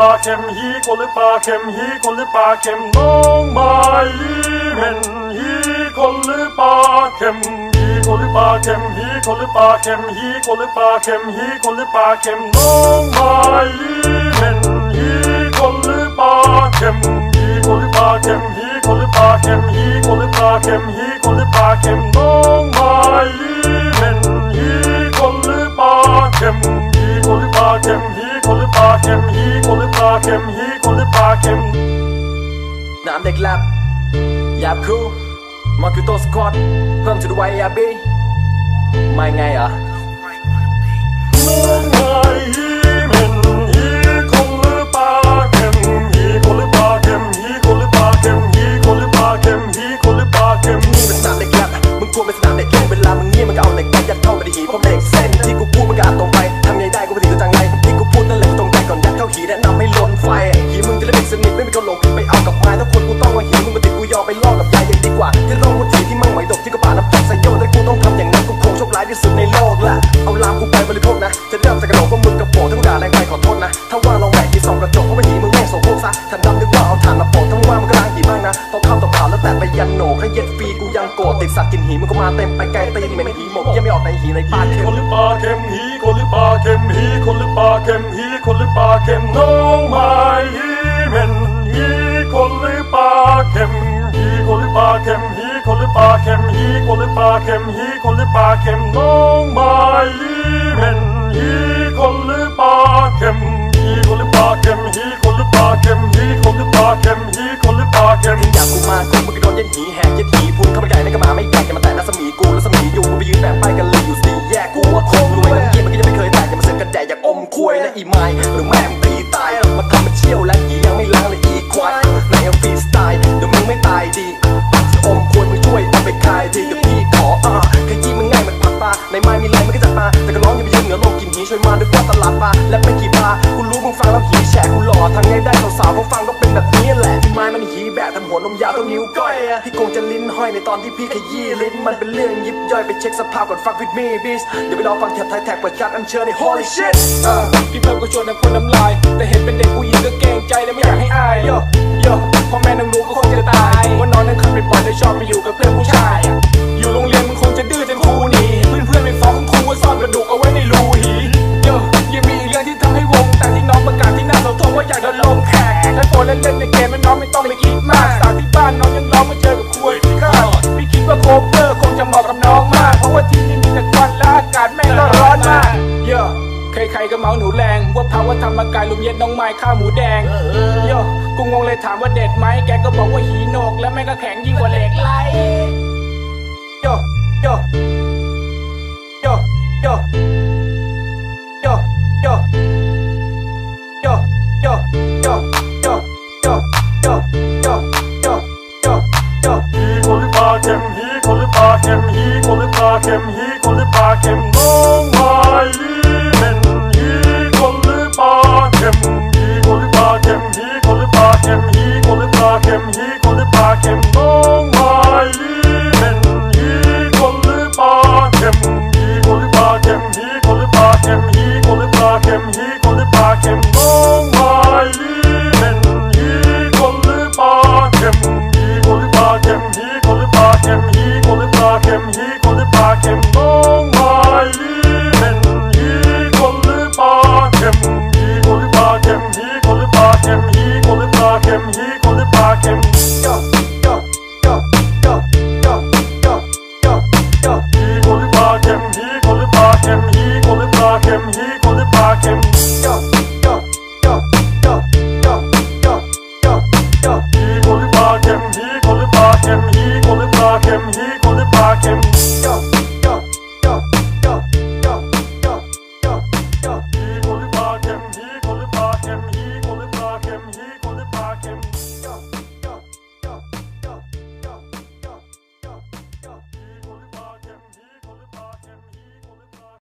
าเค็มฮีคนหรือปลาเค็มฮีคนหรือปลาเค็มน้องไม้เม่นฮีคนหรือปลาเค็มฮีคนหรือปลาเค็มฮีคนหรือปลาเค็มฮีคนหรือปลาเค็มฮีคนหรือปลาเค็มน้องไม้เม่นฮีคนหรือปลาเค็มฮีคนหรือปลาเค็มฮีคนหรือปลาเค็มฮีคนหรือปลาเค็มฮีคนหรือปลาเค็มน้องไม้เม่นฮีคนหรือปลาเค็มฮีคนหรือปลาเค็มฮีคนหรือปลาเค็มฮีคนหรือปลาเค็มฮีคนหรือปลาเค็มน้ำเด็กแลบหยาบคูมาคือตัวสควอตเพิ่มจุดไว้ยาบีไม่ไงอ่ะน้องไม้เม่นฮีคนหรือปลาเค็มฮีคนหรือปลาเค็มฮีคนหรือปลาเค็มฮีคนหรือปลาเค็มฮีคนหรือปลาเค็มนี่เป็นสนามเด็กแลบมึงควรเป็นสนามเด็กเล่นเวลามึงเงียบมึงก็เอาเหล็กไปยัดเข้าไปในหีผมเหล็กเส้นที่กูพูดมึงก็อาจตรงไปทำไงได้กูไม่ถือจังไงที่กูพูดนั่นแหละกูตรงใจก่อนยัดเข้าหีแนะนำให้ล้นไฟหีมึงจะได้เป็นสนิทไม่มีคนหลงผิดไปเอากับไม้ถ้าคนกูต้องว่าหีมึงมาติดกูยอมไปล่อกับยายยังดีกว่าที่ร้องกูทีที่มั่งไหวดกที่กระบาดน้ำตกใส่โยนแต่กูต้องทำอย่างนั้นกูคงโชคร้ายที่สุดในโลกละเอาลามกูไปบริโภคนะจะเริ่มจากกระโหลกว่ามึงกระโปงถ้ากูด่าแรงไปขอโทษนะถ้าว่าลองแหวกที่สองกระจกเพราะว่าหีมึงแม่งโสโครกซะฉันดำนึกว่าเอาถ่านมาโปะทั้งว่ามึงก็ล้างหีบ้างนะต้องเข้าต่อเปล่าแล้วแตะไปยันโหนกให้เย็ดฟรีกูยังโกรธติดสัตว์กินหีมึงก็มาเต็มไปไกลตีนี่ไม่หีหมกยังไม่ออกในหีในปากเค็มคนหรือปลาเค็มฮีคนหรือปลาเค็มฮีคนหรือปลาเค็มฮีคนหรือปลาเค็มน้องไม้เม่นฮีคนหรือปลาเค็มฮีคนหรือปลาเค็มฮีคนหรือปลาเค็มฮีคนหรือปลาเค็มฮีคนหรือปลาเค็มน้องไม้เม่นฮีคนหรือปลาเค็มฮีคนหรือปลาเค็มฮีคนหรือปลาเค็มฮีคนหรือปลาเค็มฮีคนหรือปลาเค็มอยากกูมากูมึงก็โดนยัดหีแหกยัดหีพุ่งเข้าไปใหญ่ในกระหม่อมไม่แตกอย่ามาแตะรัศมีกูรัศมีอยู่กูไปยืนแบกไปกันเลยอยู่สี่แยกกูว่าคงรวยมันเยี่ยมมันก็ยังไม่เคยแตกอย่ามาเสือกกันแดดอยากอมควยนะอีไม้หรือแม่มึงตีตายมาทำมันเชี่ยวและหียังไม่ล้างเลยอีควายในเอลฟีสไตล์เดี๋ยวมึงไม่ตายดีจะอมควยมึงช่วยเอาไปคายทีเดี๋ยวพี่ขออ่ะขยี้มึงง่ายมันผัดปลาในไม้มีอะไรมันก็จัดมาแต่ก็ร้องอย่าไปยืนเหนือลมกินหีช่วยมาด้วยว่าตลาดปลาและไปขี่ปลากูรู้มึงฟังแล้วหีแฉกกูหล่อทางไงได้สาวๆเขาฟังก็เป็นแบบนี้แหละที่ไม้มันหีแบบทำหัวนมยาวเท่านิ้วก้อยพี่คงจะลิ้นห้อยในตอนที่พี่ขยี้ลิ้นมันเป็นเรื่องยิบย่อยไปเช็คสภาพก่อนฟัง with me bitch เดี๋ยวไปรอฟังแท็บไทยแท็กเปิดการอัญเชิญใน holy shit พี่เพิ่มก็ชวนน้ำคนน้ำลายแต่เห็นเป็นเด็กผู้หญิงก็เกรงใจและไม่อยากให้อายโยโยพ่อแม่น้องรู้ก็คงจะตายว่านอนนั่งขับไปปล่อยเลยชอบไปอยู่กับเพื่อนผู้ชายอยู่โรงเรียนมึงคงจะดื้อจนครูหนีเพื่อนเพื่อนไปฟ้องครูว่าซ่อนกระดูกเอาไว้ในรูหีโยยังมีอีกเรื่องที่ทำให้วงแต่ที่น้องประกาศที่หน้าเสาธงว่าอยากโดนลงแขกและโฟนเล่นเล่นในเกมแล้วน้องไม่ต้องไปคิดมากสาวที่บ้านน้องยังร้องมาเจอกับคุยข้าวพี่คิดว่าโคเวอร์คงจะเหมาะกับน้องมากเพราะว่าที่นี่มีแต่ควันและอากาศแม่งก็ร้อนมากโยใครๆก็เมาหนูแรงว่าพาว่าทำมากายลุมเย็นน้องไม้ข้าวหมูแดงโยกูงงเลยถามว่าเด็ดไหมแกก็บอกว่าหีโหนกและแม่งก็แข็งยิ่งกว่าเหล็กไหลโยโยโยโยโยโยโยโยโยโยโยโยโยโยโยโยฮีคนหรือปลาเค็มฮีคนหรือปลาเค็มฮีคนหรือปลาเค็มฮีคนหรือปลาเค็มน้องไม้เม่นฮีคนหรือปลาเค็มฮีคนหรือปลาเค็มฮีคนหรือปลาเค็มฮีคนหรือปลาเค็มฮีคนหรือปลาเค็มน้องไม้เม่นฮีคนหรือปลาเค็มฮีคนหรือปลาเค็มฮีคนหรือปลาเค็มฮีคนหรือปลาเค็มฮีคนหรือปลาเค็มน้องไม้เม่นฮีคนหรือปลาเค็มฮีคนหรือปลาเค็มฮีคนหรือปลาเค็มฮีคนหรือปลาเค็มฮีคนหรือปลาเค็มน้องไม้เม่นฮีคนหรือปลาเค็มฮีคนหรือปลาเค็มฮีคนหรือปลาเค็มฮีคนหรือปลาเค็มฮีคนหรือปลาเค็มโยโยโยโยโยโยโยโยฮีคนหรือปลาเค็มฮีคนหรือปลาเค็มฮีคนหรือปลาเค็มฮีคนหรือปลาเค็มโยโยโยโยโยโยโยโยฮีคนหรือปลาเค็มฮีคนหรือปลาเค็มฮีคนหรือปลาเค็มฮีคนหรือปลาเค็มโยโยโยโยโยโยโยโยฮีคนหรือปลาเค็มฮีคนหรือปลาเค็มฮีคนหรือปลาเค็มฮีคนหรือปลาเค็มโยโยโยโยโยโยโยโยฮีคนหรือปลาเค็มฮีคนหรือปลาเค็มฮีคนหรือปลา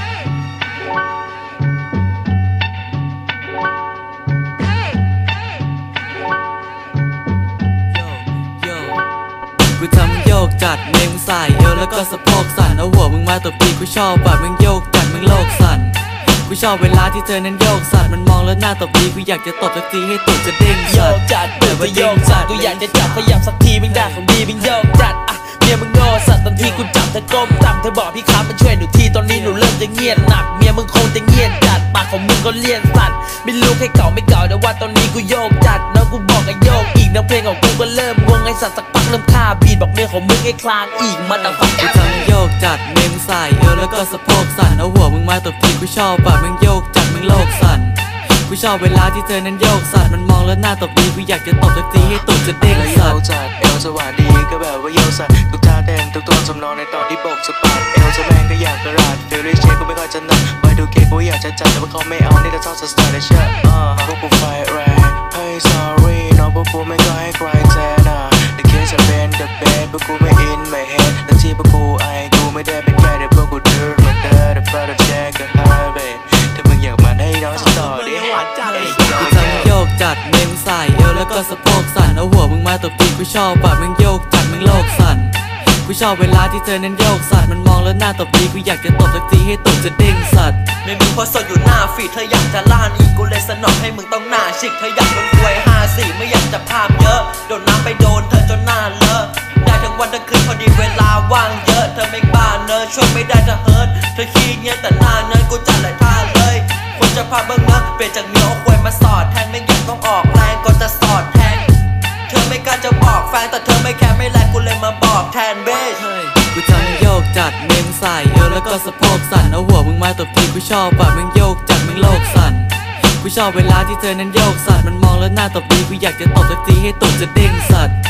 กูทำมึงโยกจัดเมงใส่เอวแล้วก็สะโพกสั่นเอาหัวมึงมาตบตีกูชอบแบบมึงโยกจัดมึงโลกสั่นกูชอบเวลาที่เธอนั้นโยกสั่นมันมองแล้วหน้าตบดีกูอยากจะตบสักทีให้ตูดจะเด้งโยกจัดเปิดว่าโยกจัดกูอยากจะจับขยับสักทีมึงด่าของดีมึงโยกจัดอ่ะเมียมึงโง่สัตว์ตอนที่กูจับเธอก้มต่ำเธอบอกพี่ค้ามาช่วยหนูทีตอนนี้หนูเริ่มจะเงียบหนักเมียมึงคงจะเงียบจัดปากของมึงก็เลี่ยนสัตว์ไม่รู้แค่เก่าไม่เก่าแต่ว่าตอนนี้กูโยกจัดแล้วกูบอกไอ้โยกอีกน้ำเพลงของกูก็เริ่มงงไอ้สัตว์สักพักเริ่มฆ่าบีดบอกเมียของมึงไอ้คลางอีกมาแต่ฟังกูทำโยกจัดเมมใส่เอวแล้วก็สะโพกสั่นเอาหัวมึงมาตบทีกูชอบปะมึงโยกจัดมึงโลกสั่นกูชอบเวลาที่เธอนั้นโยกสัตว์มันมองแล้วหน้าตบดีกูอยากจะตบสักทีให้ตูดจะเด้งสัตว์จัดเอวสวัสดีก็แบบว่าโยสัตว์ทุกท่าเต้นทุกตัวสำนองในตอนที่บกสะบัดเอวจะแบงก็อยากกระดาษฟิลลิ่งเชคกูไม่ค่อยจะหนักไปดูเกกูอยากจะจัดแต่ว่าเขาไม่เอานี่จะชอบสไตล์ได้เชื่ออ่าพวกกูไฟแรง Hey sorry น้องพวกกูไม่ก็ให้ใครแทนอ่ะ The kids have been the bed พวกกูไม่ in my head และที่พวกกูไอกูไม่ได้เป็นแค่เด็กพวกกูเดินมาเดินแต่ฟ้าจะแจ้งกับฮาร์เบย์ถ้ามึงอยากมาให้น้องต่อดิกูทำโยกจัดเมมใส่เอวแล้วก็สะโพกสั่นเอาหัวมึงมาตบทีกูชอบปะมึงโยกจัดมึงโลกสั่นกูชอบเวลาที่เธอนั้นโยกสัตว์มันมองแล้วหน้าตบดีกูอยากจะตบสักทีให้ตูดจะเด้งสัตว์ไม่มีพอสดอยู่หน้าฟีดเธออยากจะล่านอีกกูเลยสนองให้มึงต้องหน้าชิกเธออยากโดนควยห้าสี่ไม่อยากจะภาพเยอะโดนน้ำไปโดนเธอจนหน้าเลอะได้ทั้งวันทั้งคืนพอดีเวลาว่างเยอะเธอไม่บ้าเนอะช่วยไม่ได้เธอเฮิร์ตเธอขี้เงี้ยแต่หน้าเนิร์ดกูจัดหลายท่าเลยคนจะพาเบิ้งเนอะเปลี่ยนจากเนื้อเอาควยมาสอดแทนไม่อยากต้องออกแรงก็จะสอดแทนเธอไม่กล้าจะบอกแฟนแต่เธอไม่แคร์ไม่แลกูเลยมาบอกแทนเบสกูทำโยกจัดเมมใส่เอวแล้วก็สะโพกสั่นเอาหัวมึงมาตบทีกูชอบปะมึงโยกจัดมึงโลกสั่นกูชอบเวลาที่เธอนั้นโยกสัตว์มันมองแล้วหน้าตบดีกูอยากจะตบสักทีให้ตูดจะเด้งสัตว์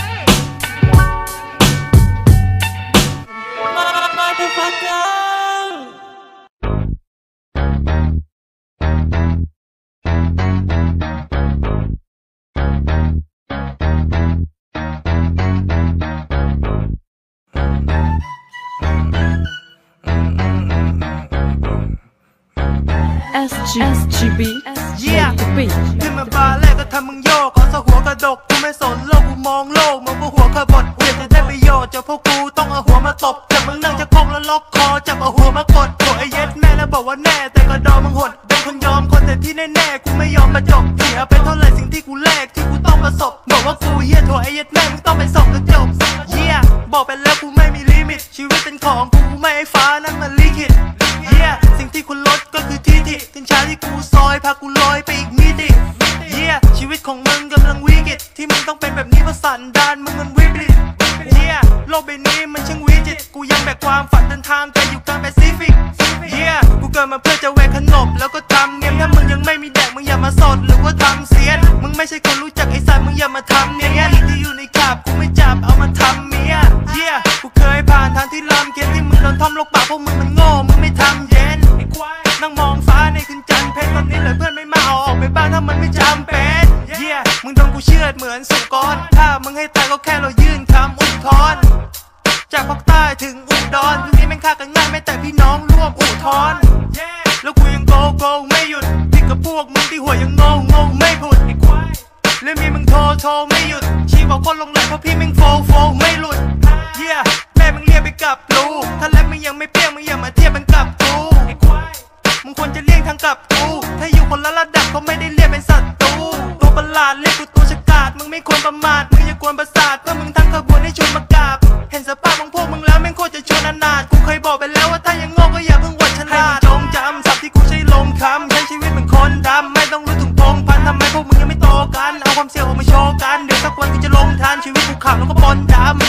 S G S G B Yeah ขึ้นมาบาร์แรกก็ทำมึงโยกขอสะหัวกระดกกูไม่สนโลกกูมองโลกมึงพวกหัวขบดกูอยากจะได้ประโยชน์จากพวกกูต้องเอาหัวมาตบแต่มึงนั่งจะคงแล้วล็อกคอจับเอาหัวมากดโถไอ้เย็ดแม่แล้วบอกว่าแน่แต่ก็ดอมึงหดเป็นคนยอมคนแต่ที่แน่ๆกูไม่ยอมมาจบเสียไปเท่าไหร่สิ่งที่กูแลกที่กูต้องประสบบอกว่ากูเฮียโถไอ้เย็ดแม่มึงต้องไปส่งกระจกเฮียบอกไปแล้วกูไม่มีลิมิตชีวิตเป็นของกูไม่ไอ้ฟ้านั้นมันลิขิตเฮียสิ่งที่คุณลดก็คือที่ที่ถึงช้าที่กูซอยพากูลอยไปอีกมิติเฮียชีวิตของมึงกำลังวิกฤตที่มึงต้องเป็นแบบนี้เพราะสันดานมึงมันวิปริตเฮียโลกใบนี้มันช่างวิจิตรกูยังแบกความฝันเดินทางไกลอยู่กลางแปซิฟิกเฮียกูเกิดมาเพื่อจะแหวกขนบแล้วก็ทำเนียมถ้ามึงยังไม่มีแดกมึงอย่ามาสดหรือว่าทำเสียนมึงไม่ใช่คนรู้จักไอ้สัตว์มึงอย่ามาทำเนียนที่อยู่ในกาบกูไม่จับเอามาทำเมียเฮียกูเคยผ่านทางที่ลำเคียนที่มึงโดนทำโลกปากพวกมึงมันโง่มึงไม่ทำเย็นไอ้ควายนั่งมองฟ้าในคืนจันทร์เพชรตอนนี้เลยเพื่อนไม่มาเอาออกไปบ้านถ้ามันไม่จำเป็นเฮียมึงโดนกูเชือดเหมือนสุกรถ้ามึงให้ตายก็แค่เรายื่นคำอุทธรณ์จากภาคใต้ถึงอุดรยุคนี้แม่งฆ่ากันง่ายไม่แต่พี่น้องร่วมอุทธรณ์แล้วกูยังโกโกไม่หยุดที่กับพวกมึงที่หัวยังงงงงไม่ผุดไอ้ควายแล้วมีมึงโทรโทรไม่หยุดชีบอกคนลงไหลเพราะพี่แม่งโฟโฟไม่หลุดเฮียแม่มึงเรียกไปกับกูถ้าแลบมึงยังไม่เปรี้ยงมึงอย่ามาเทียบมันกับกูไอ้ควายมึงควรจะเลี่ยงทางกับกูถ้าอยู่คนละระดับเขาไม่ได้เรียกเป็นศัตรูตัวประหลาดเรียกกูตัวฉกาจมึงไม่ควรประมาทมึงอย่ากวนประสาทเพื่อมึงทั้งขบวนให้ชวนมากราบเห็นสภาพของพวกมึงแล้วแม่งโคตรจะชวนอนาถกูเคยบอกไปแล้วว่าถ้ายังโง่ก็อย่าเพิ่งหวัดฉลาดให้มึงจงจำศัพท์ที่กูใช้ลงคำใช้ชีวิตเป็นคนดำไม่ต้องรู้ถึงพงพันทำไมพวกมึงยังไม่โตกันเอาความเสี่ยงออกมาโชว์กันเดี๋ยวสักวันกูจะลงทันชีวิตกูขับแล้วก็ปนดำ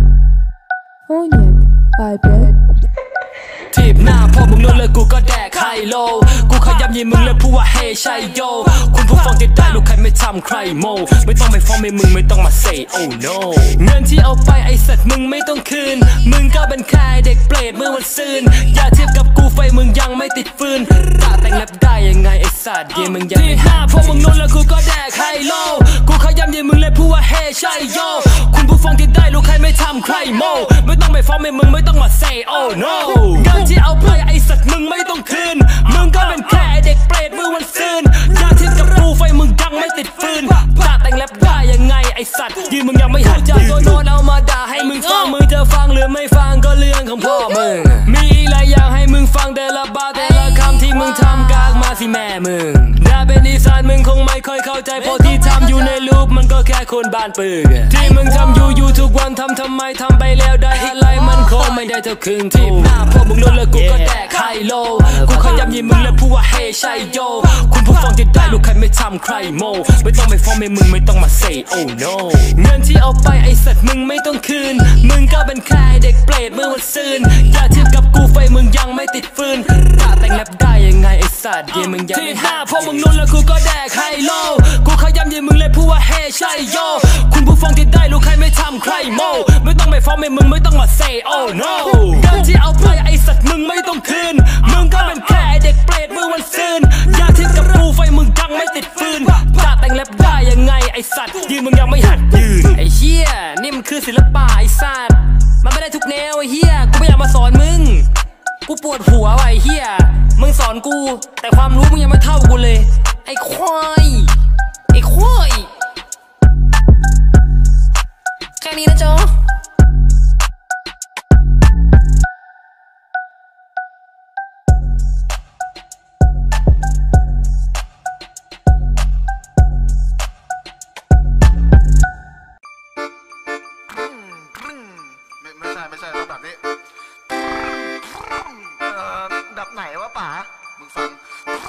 О нет, опять ทีบหน้าพอมึงโดนเลยกูก็แดกให้โลกูขยับยีมึงเลยพูดว่าเฮ้ใช่โยคุณผู้ฟังจะได้ลูกใครไม่ทำใครโมไม่ต้องไปฟ้องไม่มึงไม่ต้องมา say oh no เงินที่เอาไปไอสัตว์มึงไม่ต้องคืนมึงก็เป็นแค่เด็กเปรตเมื่อวันซืนอย่าเทียบกับกูไฟมึงยังไม่ติดฟืนตาแต่งแรปได้ยังไงไอสัตว์ยีมึงยังที่ห้าพวกมึงนู้นแล้วกูก็แดกไฮโลกูขยับยีมึงเลยพูดว่าเฮ้ใช่โยคุณผู้ฟังที่ได้ลูกใครไม่ทำใครโมไม่ต้องไปฟ้องไม่มึงไม่ต้องมา say oh no เงินที่เอาไปไอสัตว์มึงไม่ต้องคืนมึงก็เป็นแค่เด็กเปรตเมื่อวันซืนอย่าเทียบกับกูไฟมึงยังไม่ติดฟืนตาแต่งแรปได้ยังไงไอสัตว์ยีมึงยังไม่หัดจากตัวโน้นเอามาด่าให้มึงฟังมึงจะฟังหรือไม่ฟังก็เรื่องของพ่อมึงมีหลายอย่างให้มึงฟังแต่ละบาแต่ละคำที่มึงทำกากมาสิแม่มึงถ้าเป็นอีสานมึงคงไม่ค่อยเข้าใจเพราะที่ทำอยู่ในรูปมันก็แค่คนบ้านปึกที่มึงทำอยู่อยู่ทุกวันทำทำไมทำไปแล้วได้อะไรมันคงไม่ได้เท่าครึ่งที่หน้าพวกมึงลุ้นแล้วกูก็แดกไฮโลกูขยับยีมึงแล้วพูดว่าเฮ้ใช่โยคุณผู้ฟังที่ได้ลูกใครไม่ทำใครโมไม่ต้องไปฟ้องไม่มึงไม่ต้องมา say oh no เงินที่เอาไปไอสัตว์มึงไม่ต้องคืนมึงก็เป็นแค่เด็กเปรตเมื่อวันซืนอย่าเทียบกับกูไฟมึงยังไม่ติดฟืนตาแต่งแรปได้ยังไงไอสัตว์ยีมึงยังที่ห้าพวกมึงนู้นแล้วกูก็แดกไฮโลกูขยับยีมึงเลยพูดว่าเฮ้ใช่โยคุณผู้ฟังที่ได้ลูกใครไม่ทำใครโมไม่ต้องไปฟ้องไม่มึงไม่ต้องมา say oh no เงินที่เอาไปไอสัตว์มึงไม่ต้องคืนมึงก็เป็นแค่เด็กเปรตเมื่อวันซืนอย่าเทียบกับกูไฟมึงยังไม่ติดฟืนตาแต่งแรปได้ยังไงไอสัตว์ยีมึงยังไม่หัดยืนไอเหี้ยนี่มันคือศิลปะไอสัตว์มันไม่ได้ทุกแนวไอเหี้ยกูไม่อยากมาสอนมึงกูปวดหัวไอเหี้ยมึงสอนกูแต่ความรู้มึงยังไม่เท่ากูเลยไอควายไอควายแค่นี้นะจ๊อไม่ใช่ไม่ใช่ต้องแบบนี้เอ่อแบบไหนวะป๋ามึงฟัง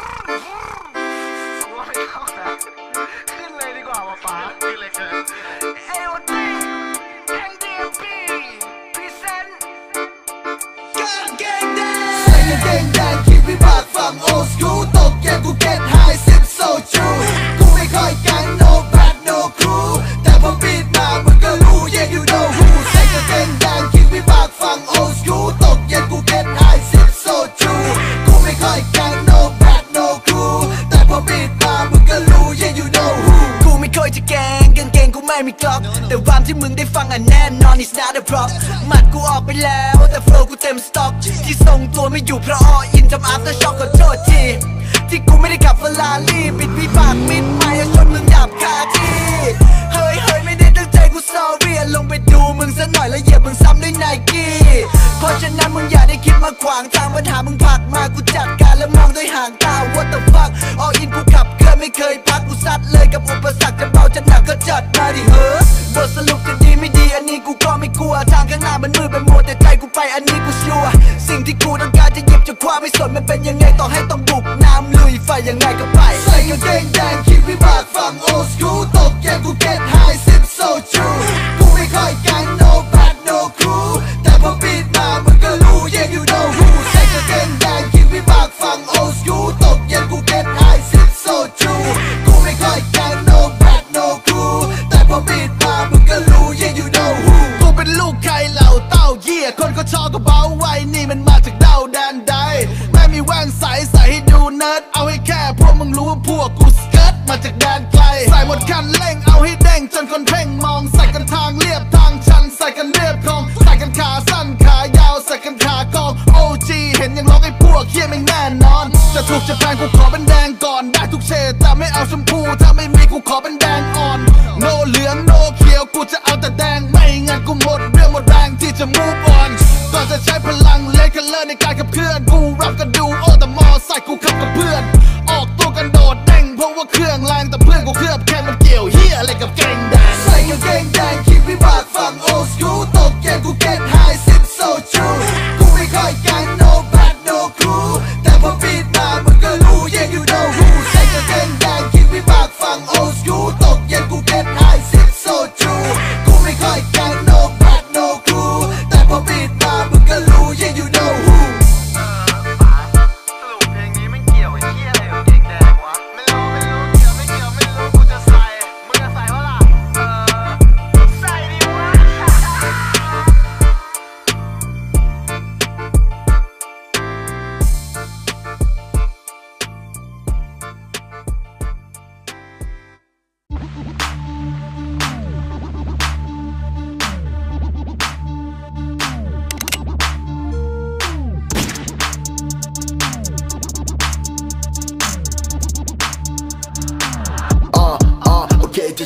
ว่าไม่เข้านะขึ้นเลยดีกว่าว่ะป๋าขึ้นเลยเกินเอวตีแกงดีเอ็มพีพรีเซนต์กางเกงแดงใส่กางเกงแดงคิดวิบากฝั่งโอสกูตกเย็นกูเก็ตไฮซิปโซจูกูไม่ค่อยแกง no bad no cool แต่พอบีดมามึงก็รู้ yeah you know who ใส่กางเกงแดงคิดวิบากฝั่งโอสกูตกเย็นกูเก็ตไฮซิปโซจูกูไม่ค่อยแกง no bad no cool แต่พอบีดมามึงก็รู้ yeah you know who กูไม่ค่อยจะแกงกางเกงกูไม่มีกล็อกแต่ความที่มึงได้ฟังอ่ะแน่นอน it's not a prop หมัดกูออกไปแล้วแต่โฟล์กูเต็มสต็อกที่ทรงตัวไม่อยู่เพราะออินทำ after shock ขอโทษทีที่กูไม่ได้ขับเฟอร์รารี่ปิดวิบากมิดไม่ชนมึงหยาบคาที่เฮ้ยเฮ้ยไม่ได้ตั้งใจกู sorry ลงไปดูมึงซะหน่อยแล้วเหยียบมึงซ้ำด้วยไนกี้เพราะฉะนั้นมึงอย่าได้คิดมาขวางทางปัญหามึงผลักมากูจัดการแล้วมองด้วยห่างตา what the fuck all in กูขับเคลื่อนไม่เคยพักกูซัดเลยกับอุปสรรคจะเบาจะหนักก็จัดมาดิเฮ้อบทสรุปจะดีไม่ดีอันนี้กูก็ไม่กลัวทางข้างหน้ามันมืดไปหมดแต่ใจกูไปอันนี้กูชัวร์สิ่งที่กูต้องการจะหยิบจะคว้าไม่สนมันเป็นยังไงต่อให้ต้องบุกน้ำลุยไฟยังไงก็ไปใส่กางเกงแดงคิดวิบากฝั่งโอสกูตกเย็นกูเก็ตไฮซิปโซจูกูไม่ค่อยแกง no bad no cool แต่พอบีดมามึงก็รู้ yeah you know who ใส่กางเกงแดงคิดวิบากฝั่งโอสกูตกเย็นกูเก็ตไฮซิปโซจูกูไม่ค่อยแกง no bad no cool แต่พอบีดมามึงก็รู้ yeah you know who กูเป็นลูกใครเหล่าเต้าเยี่ยคนก็ชอบก็เบาไว้นี่มันมาจากดาวแดนใดไม่มีแว่นใสใส่ให้ดูเนิร์ดเอาให้แค่พวกมึงรู้ว่าพวกกูสเกิร์ตมาจากแดนไกลใส่หมดคันเร่งเอาให้เด้งจนคนเพ่งมองใส่กันทางเรียบทางชันใส่กันเรียบคลองใส่กันขาสั้นขายาวใส่กันขากอง โอ จี เห็นยังร้องไอ้พวกเฮี้ยไม่แน่นอนจะถูกจะแพงกูขอเป็นแดงก่อนได้ทุกเฉดแต่ไม่เอาชมพูถ้าไม่มีกูขอเป็นแดงอ่อนโนเหลืองโนเขียวกูจะเอาแต่แดงไม่งั้นกูหมดเรื่องหมดแรงที่จะมูฟออนก่อนจะใช้พลังเลนคัลเลอร์ในการขับเคลื่อนกูรับกันดูโอ้แต่มอใส่กูขับกับเพื่อนออกตัวกันโดดเด้งเพราะว่าเครื่องแรงแต่เพื่อนกูเคลือบแค่มันเกี่ยวเฮียอะไรกับเกงแดงใส่กางเกงแดงคิดวิบากฝั่งโอสกูตกเย็นกูเก็ตไฮซิปโซจูกูไม่ค่อยแกง no bad no cool แต่พอบีดมามึงก็รู้ yeah you know who ใส่กางเกงแดงคิดวิบากฝั่งโอสกูตกเย็นกูเก็ตไฮซิปโซจูกูไม่ค่อยแกง no bad no cool แต่พอบีดมามึงก็รู้ yeah you know who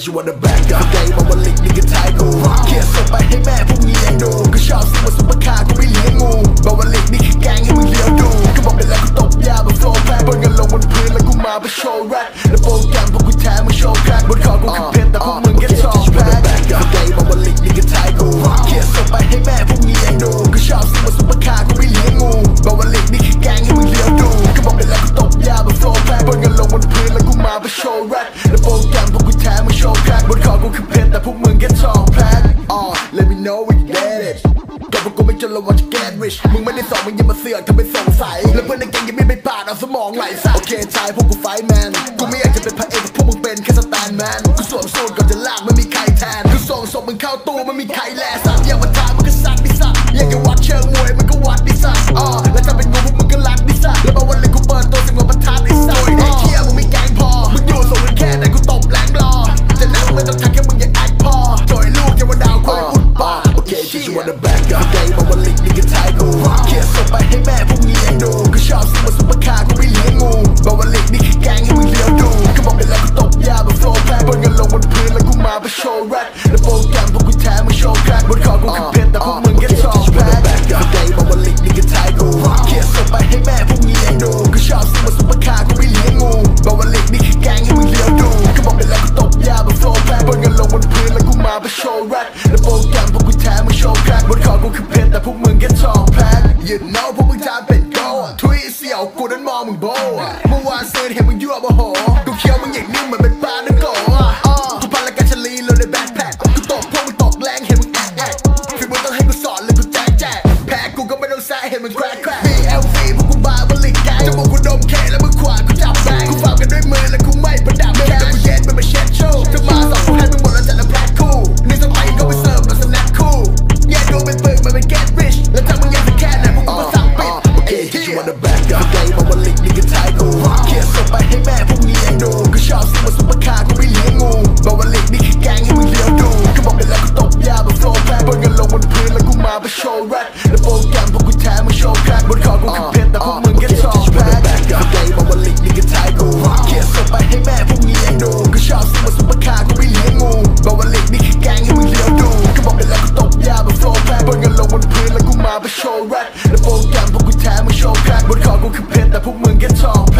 you wanna back up ไกลบอกว่าลิกนี่ก็ท้ายกูเขียนส่งไปให้แม่พวกนี้เลี้ยงดูก็ชอบซิว่าซุปเปอร์คาร์กูไม่เลี้ยงงูบอกว่าลิกนี่คือแกงให้มึงเลี้ยวดูก็บอกไปแล้วกูตบยาบนโฟล์แพนบนเงินลงบนพื้นแล้วกูมาเพื่อโชว์แรปและโปรแกรมพวกกูแท้มึงโชว์แคทบนคอกูคือเพชรแต่พวกมึงแค่ชอบแพ้ไกลบอกว่าลิกนี่ก็ท้ายกูเขียนส่งไปให้แม่พวกนี้เลี้ยงดูก็ชอบซิว่าซุปเปอร์คาร์กูไม่เลี้ยงงูบอกว่าลิกนี่คือแกงให้มึงเลี้ยวดูก็บอกไปแล้วกูตบยาบนโฟล์แพนบนเงินลงบนพื้นแล้วกูมาเพื่อโชว์แรปและโปรแกรมพวกกูแท้มึงโชว์แคทบนคอกูคือเพชรแต่พวกมึงแค่ชอบแพ้ Let me know when you get it กับพวกกูไม่จนเราว่าจะ get rich มึงไม่ได้สอนมึงอย่ามาเสือกทำเป็นสงสัยแล้วเพื่อนในแก๊งยังไม่ไปปาดเอาสมองไหลสัตว์โอเคชายพวกกูไฟแมนกูไม่อยากจะเป็นพระเอกพวกมึงเป็นแค่สแตนแมนกูสวมสูทก่อนจะลากไม่มีใครแทนกูส่งศพมึงเข้าตู้ไม่มีใครแลสัตว์อยากมาทางมึงก็สัตว์ดิสัตว์อยากจะวัดเชิงมวยมึงก็วัดดิสัตว์อ่าแล้วถ้าเป็นงูพวกมึงก็รัดดิสัตว์แล้วมาวันเลยกูเปิดตัวสิงห์ประธานไอ้สัตว์ไอ้เหี้ยมึงไม่แกงพอมึงอยู่ส่งมึงแค่ไหนกูตบแรงรอจะนั่งไม่ต้องทักแค่มึงอย่าแอคพอจอยลูกจะมาดาวคอยอุดปากโอเคที่จะวันเดอร์แบ็กกับไกลบอกว่าลิกนี่ก็ท้ายกูเขียนส่งไปให้แม่พวกนี้เลี้ยงดูก็ชอบซิว่าซุปเปอร์คาร์กูไม่เลี้ยงงูบอกว่าลิกนี่คือแกงให้มึงเลี้ยวดูก็บอกไปแล้วกูตบยาบนโฟล์แพนบนเงินลงบนพื้นแล้วกูมาเพื่อโชว์แรปและโปรแกรมพวกกูแท้มึงโชว์แคทบนคอกูคือเพชรแต่พวกมึงแค่ชอบแพ้กับไกลบอกว่าลิกนี่ก็ท้ายกูเขียนส่งไปให้แม่พวกนี้เลี้ยงดูก็ชอบซิว่าซุปเปอร์คาร์กูไม่เลี้ยงงูบอกว่าลิกนี่คือแกงให้มึงเลี้ยวดูก็บอกไปแล้วกูตบยาบนโฟล์แพนบนเงินลงบนพื้นแล้วกูมาเพื่อโชว์แรปและโปรแกรมพวกกูแท้มึงโชว์แคทบนคอกูคือเพชรแต่พวกมึงแค่ชอบแพ้ You know พวกมึงจะเป็นโก้ทุยเสี่ยวกูนั้นมองมึงโบเมื่อวานเซนเห็นมึงยั่วโมโหกูเคี้ยวมึงอย่างนิ่มเหมือนเป็นปลาเนื้อโกกูพาละกันชลีเลยในแบ็คแพ็คกูตบพวกมึงตกแรงเห็นมึงแอกแอกคือมึงต้องให้กูสอนเลยกูแจกแจกแพ้กูก็ไม่ต้องแซะเห็นมึงแครกแครก บี แอล ซี พวกกูบาบลิกแกงจมูกกูดมเคแล้วมึงขวานกูจับแบงกูฝากกันด้วยมือแล้วกูไม่ประดับแค่กูเย็นเป็นมาเช็ดโชว์ถ้ามาสองกูให้มึงหมดแล้วจัดละแพ็คคู่นี่สมัยก็ไปเสิร์ฟแล้วสแน็คคู่แย่ดูเป็นปึกมันเป็น get rich แล้วถ้ามึงอยากจะแค่ไหนพวกกูก็สั่งปิดโอเคที่you wanna back up ไกลบอกว่าลิกนี่ก็ท้ายกูเขียนส่งไปให้แม่พวกนี้เลี้ยงดูก็ชอบซิว่าซุปเปอร์คาร์กูไม่เลี้ยงงูบอกว่าลิกนี่คือแกงให้มึงเลี้ยวดูก็บอกไปแล้วกูตบยาบนโฟล์แพนบนเงินลงบนพื้นแล้วกูมาเพื่อโชว์แรปและโปรแกรมพวกกูแท้มึงโชว์แคทบนคอกูคือเพชรแต่พวกมึงแค่ชอบแพ้กับไกลบอกว่าลิกนี่ก็ท้ายกูเขียนส่งไปให้แม่พวกนี้เลี้ยงดูก็ชอบซิว่าซุปเปอร์คาร์กูไม่เลี้ยงงูบอกว่าลิกนี่คือแกงให้มึงเลี้ยวดูก็บอกไปแล้วกูตบยาบนโฟล์แพนบนเงินลงบนพื้นแล้วกูมาเพื่อโชว์แรปและโปรแกรมพวกกูแท้มึงโชว์แคทบนคอกูคือเพชรแต่พวกมึงแค่ชอบแพ้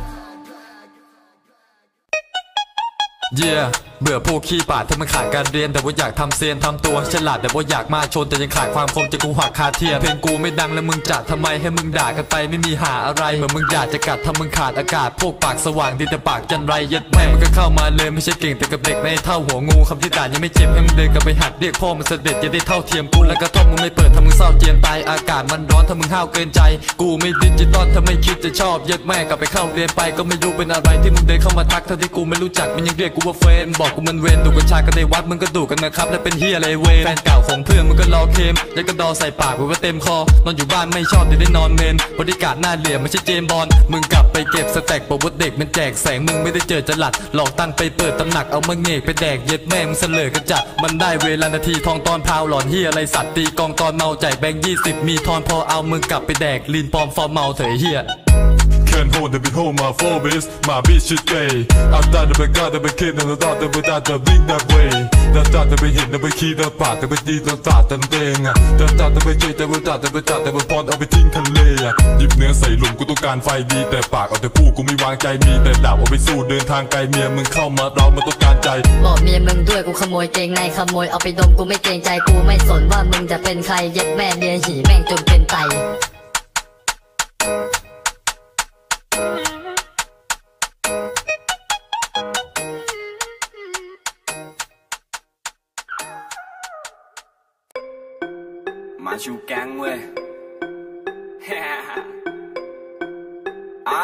Yeah เบื่อพวกขี้ปาดที่มันขาดการเรียนแต่ว่าอยากทำเซียนทำตัวฉลาดแต่ว่าอยากมาชนแต่ยังขาดความคมจะกูหักคาเทียนเพลงกูไม่ดังแล้วมึงจัดทำไมให้มึงด่ากันไปไม่มีหาอะไรเหมือนมึงอยากจะกัดทำมึงขาดอากาศพวกปากสว่างดีแต่ปากจันไรยัดแม่มึงก็เข้ามาเลยไม่ใช่เก่งแต่กับเด็กไม่เท่าหัวงูคำที่ด่ายังไม่เจ็บให้มึงเดินกลับไปหัดเรียกพ่อมันเสด็จจะได้เท่าเทียมกูแล้วก็ท่อมมึงไม่เปิดทำมึงเศร้าเจียนตายอากาศมันร้อนถ้ามึงห้าวเกินใจกูไม่ดิจิตอลถ้าไม่คิดจะชอบยัดแม่กลับไปเข้าเรียนไปก็ไม่รู้เป็นอะไรที่มึงเดินเข้ามาทักเท่าที่กูไม่รู้จักมันยังเรียกกูว่าเฟรนบอกกูมันเวนดูกัญชากันในวัดมึงก็ดูกันนะครับและเป็นเฮียอะไรเวแฟนเก่าของเพื่อนมึงก็รอเคมแล้วก็ดอใส่ปากกูว่าเต็มคอนอนอยู่บ้านไม่ชอบได้นอนเมนบริการหน้าเหลี่ยมไม่ใช่เจมบอลมึงกลับไปเก็บสแต็กบอกว่าเด็กมันแจกแสงมึงไม่ได้เจอจะหลัดหลอกตั้งไปเปิดตำหนักเอามาเงกไปแดกเย็ดแม่มึงเสลอกันจัดมันได้เวลานาทีทองตอนพาวหลอนเฮียอะไรสัตว์ตีกองตอนเมาแจกแบงค์ยี่สิบมีทอนพอเอามึงกลับไปแดกลีนปลอมฟอร์เมาเถอะเฮีย Can't hold the big home my phobia my bitch is gay I thought the god the kid and I thought the that the big that way that thought the hit the key the part theดีthe thought ตันเองอ่ะ that thought the j แต่ว่า thought the thought แต่ว่าพอเอาไปทิ้งทะเลอ่ะหยิบเนื้อใส่หลุมกูต้องการไฟดีแต่ปากเอาแต่พูดกูไม่วางใจมีแต่ดาบเอาไปสู้เดินทางไกลเมียมึงเข้ามาเรามาต้องการใจบอกเมียมึงด้วยกูขโมยเกงในขโมยเอาไปดมกูไม่เกรงใจกูไม่สนว่ามึงจะเป็นใครเย็ดแม่เมียหีแม่งจนเป็นไตมาชูแก๊งเว้ย อ่ะ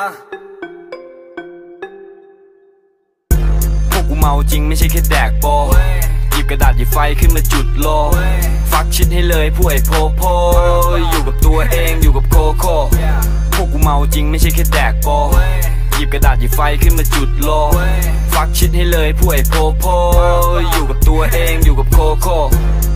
พวกกูเมาจริงไม่ใช่แค่แดกโปหยิบกระดาษหยิบไฟขึ้นมาจุดโลฟักชิดให้เลยผู้ไอ้โพโพอยู่กับตัวเองอยู่กับโคโค่พวกกูเมาจริงไม่ใช่แค่แดกโปหยิบกระดาษหยิบไฟขึ้นมาจุดโลฟักชิดให้เลยผู้ไอ้โพโพอยู่กับตัวเองอยู่กับโคโค่แก๊งกู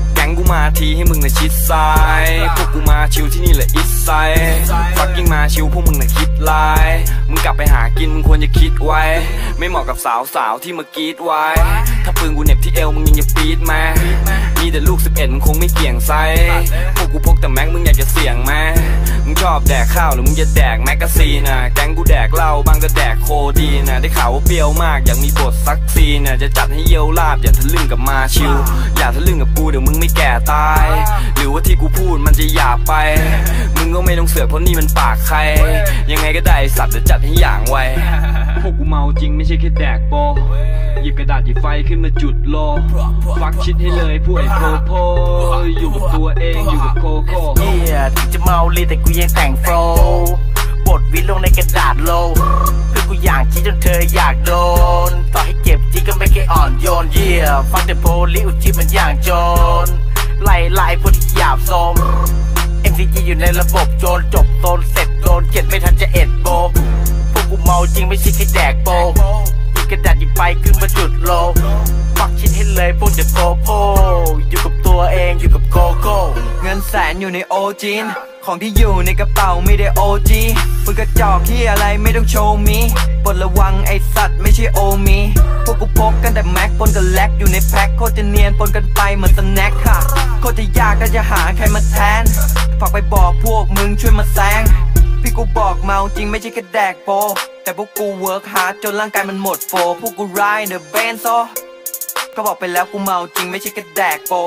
มาทีให้มึงน่ะชิดซ้ายพวกกูมาชิวที่นี่แหละอิสไซฟักกิ้งมาชิวพวกมึงน่ะคิดลายมึงกลับไปหากินมึงควรจะคิดไว้ไม่เหมาะกับสาวสาวที่มากรีดไว้ถ้าปืนกูเหน็บที่เอวมึงยังจะปีดมามีแต่ลูกสิบเอ็ดมึงคงไม่เกี่ยงไซพวกกูพกแต่แม็กมึงอยากจะเสี่ยงไหมมึงชอบแดกข้าวหรือมึงจะแดกแมกกาซีนน่ะแก๊งกูแดกเหล้าบางก็แดกโคดีน่ะได้ข่าวว่าเปรี้ยวมากอยากมีบทซักซีนน่ะจะจัดให้เยี่ยวลาบอย่าทะลึ่งกับมาชิวอย่าทะลึ่งกับกูเดี๋ยวมึงไม่แก่ตายหรือว่าที่กูพูดมันจะหยาบไปมึงก็ไม่ต้องเสือกเพราะนี่มันปากใครยังไงก็ได้สัตว์จะจัดให้อย่างไวพวกกูเมาจริงไม่ใช่แค่แดกโปหยิบกระดาษหยิบไฟขึ้นมาจุดโลฟักชิดให้เลยผู้ไอ้โพโพอยู่กับตัวเองอยู่กับโคโค่เฮียถึงจะเมาลีแต่กูยังแต่งโฟล์บทวิลงในกระดาษโลเพื่อกูอยากจีจนเธออยากโดนต่อให้เจ็บจีก็ไม่เคยอ่อนโยนเฮียฟังแต่โพลิอุจิมันอย่างโจรไล่ไล่พวกที่หยาบโซม เอ็ม ซี จี อยู่ในระบบโจรจบโซนเสร็จโดนเจ็ดไม่ทันจะเอ็ดโบพวกกูเมาจริงไม่ใช่แค่แดกโบหยิบกระดาษหยิบไฟขึ้นมาจุดโลฟักชิดให้เลยพวกเด็กโกโก้อยู่กับตัวเองอยู่กับโกโก้เงินแสนอยู่ในโอจีนของที่อยู่ในกระเป๋าไม่ได้โอจีปืนกระจอกที่อะไรไม่ต้องโชว์มีปลดระวังไอสัตว์ไม่ใช่โอมีพวกกูพกกันแต่แม็กปนกันแลกอยู่ในแพ็คโคตรจะเนียนปนกันไปเหมือนสแน็คค่ะโคตรจะยากแต่จะหาใครมาแทนฝากไปบอกพวกมึงช่วยมาแซงพี่กูบอกเมาจริงไม่ใช่แค่แดกโปแต่พวกกูเวิร์กฮาร์ดจนร่างกายมันหมดโฟพวกกูไรเดอะเบนโซก็บอกไปแล้วกูเมาจริงไม่ใช่แค่แดกโป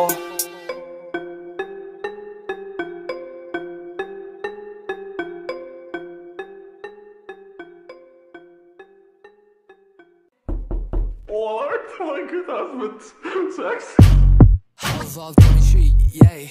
Alright, mein Gott, das mit Sex. Evolved on the street, yeah.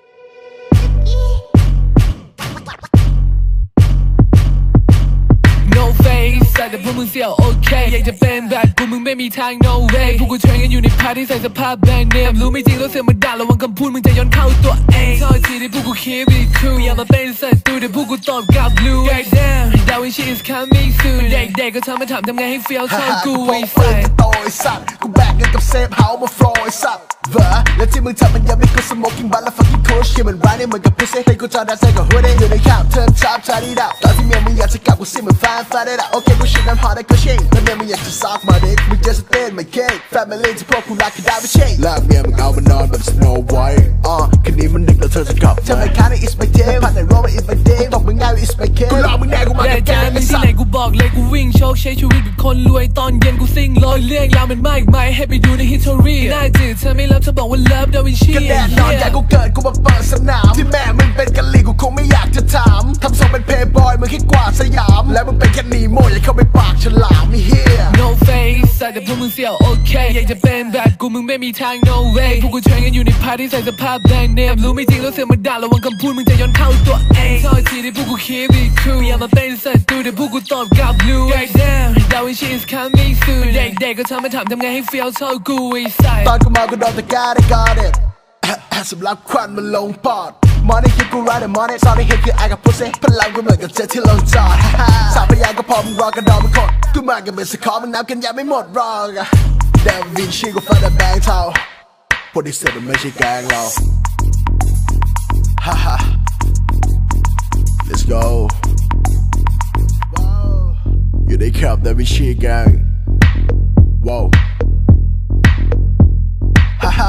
No face ใส่แต่พวกมึงเสี่ยวโอเคอยากจะเป็นแบบกูมึงไม่มีทาง no way พวกกูเทรนกันอยู่ในพาร์ตี้ใส่สภาพแบรนด์เนมรู้ไม่จริงแล้วเสือกมาด่าระวังคำพูดมึงจะย้อนเข้าตัวเองชอบทีที่พวกกูคิด be cool อย่ามาเป็นศัตรูแต่พวกกูตอบกลับ blue right down ดาวินชี is coming soon เด็กๆก็ทำมาถามทำไงให้ feel เท่ากูไอ้สัสโตไอ้สัตว์กูแบกเงินกับเซฟเฮาส์มาฟลอไอ้สัตว์เวอแล้วที่มึงทำมันยังไม่กู smoking บัตและ fucking push ที่มันร้ายเนี่ยเหมือนกับพิเศษให้กูจอดได้ใส่กับหัวเด้งอยู่ในข่าวเทิร์นชับชาดีดาวตอนที่เมียมึงอยากจะกลับกูซิมันฟานฟานได้ละโอเคกูชิดน้ำหอได้ก็เชงแล้วเมียมึงอยากจะซอกมาเด็กมึงจะสเตนไม่เก่ง family ที่พวกกูรักคือได้ไม่ใช่ลากเมียมึงเอามานอนแบบ Snow White อ่ะคืนนี้มันดึกแล้วเธอจะกลับเธอไม่ค้าใน is my day ผ่านในโรมา is my day ตกมึงง่าย is my case กูรอมึงแน่กูมากับแกไอ้สัสที่ไหนกูบอกเลยกูวิ่งโชคใช้ชีวิตแบบคนรวยตอนเย็นกูซิ่งลอยเรื่องราวมันมากมายให้ไปดูใน history น่าจืดเธอไม่รับเธอบอกว่า love ดาวินชีก็แน่นอนใหญ่กูเกิดกูมาเปิดสนามที่แม่มึงเป็นกะลีกูคงไม่อยากจะถามทำทรงเป็นเพย์บอยมึงแค่กวาดสยามแล้วมึงเป็นแค่นีโม่อย่าเข้าไปปากฉลามไม่เฮีย No face ใส่แต่พวกมึงเสี่ยวโอเคอยากจะเป็นแบบกูมึงไม่มีทาง no way พวกกูเทรนกันอยู่ในพาร์ตี้ใส่สภาพแบรนด์เนมรู้ไม่จริงแล้วเสือกมาด่าระวังคำพูดมึงจะย้อนเข้าตัวเองชอบทีที่พวกกูคิด be cool อย่ามาเป็นศัตรูแต่พวกกูตอบกลับ blue right down ดาวินชี is coming soon เด็กๆก็ทำมาถามทำไงให้ feel เท่ากูไอ้สัสตอนกูมากูโดนตะการได้ got it สำหรับควันมันลงปอดมอนี่คิดกูร้ายแต่มอนี่ซอนนี่เห็นคือไอ้กับพุซซี่พลังกูเหมือนกับเจ็ตที่ลงจอดสามพยางก็พอมึงรอกระดองมึงกดกูมากันเป็นสกอร์มึงนับกันยังไม่หมดรอกเดวินชีกูฟันแต่แบงค์เท่าพวกที่เสือกมันไม่ใช่แกงเราฮ่าฮ่า let's go อยู่ในแคปเดวินชีแกงว้าวฮ่าฮ่า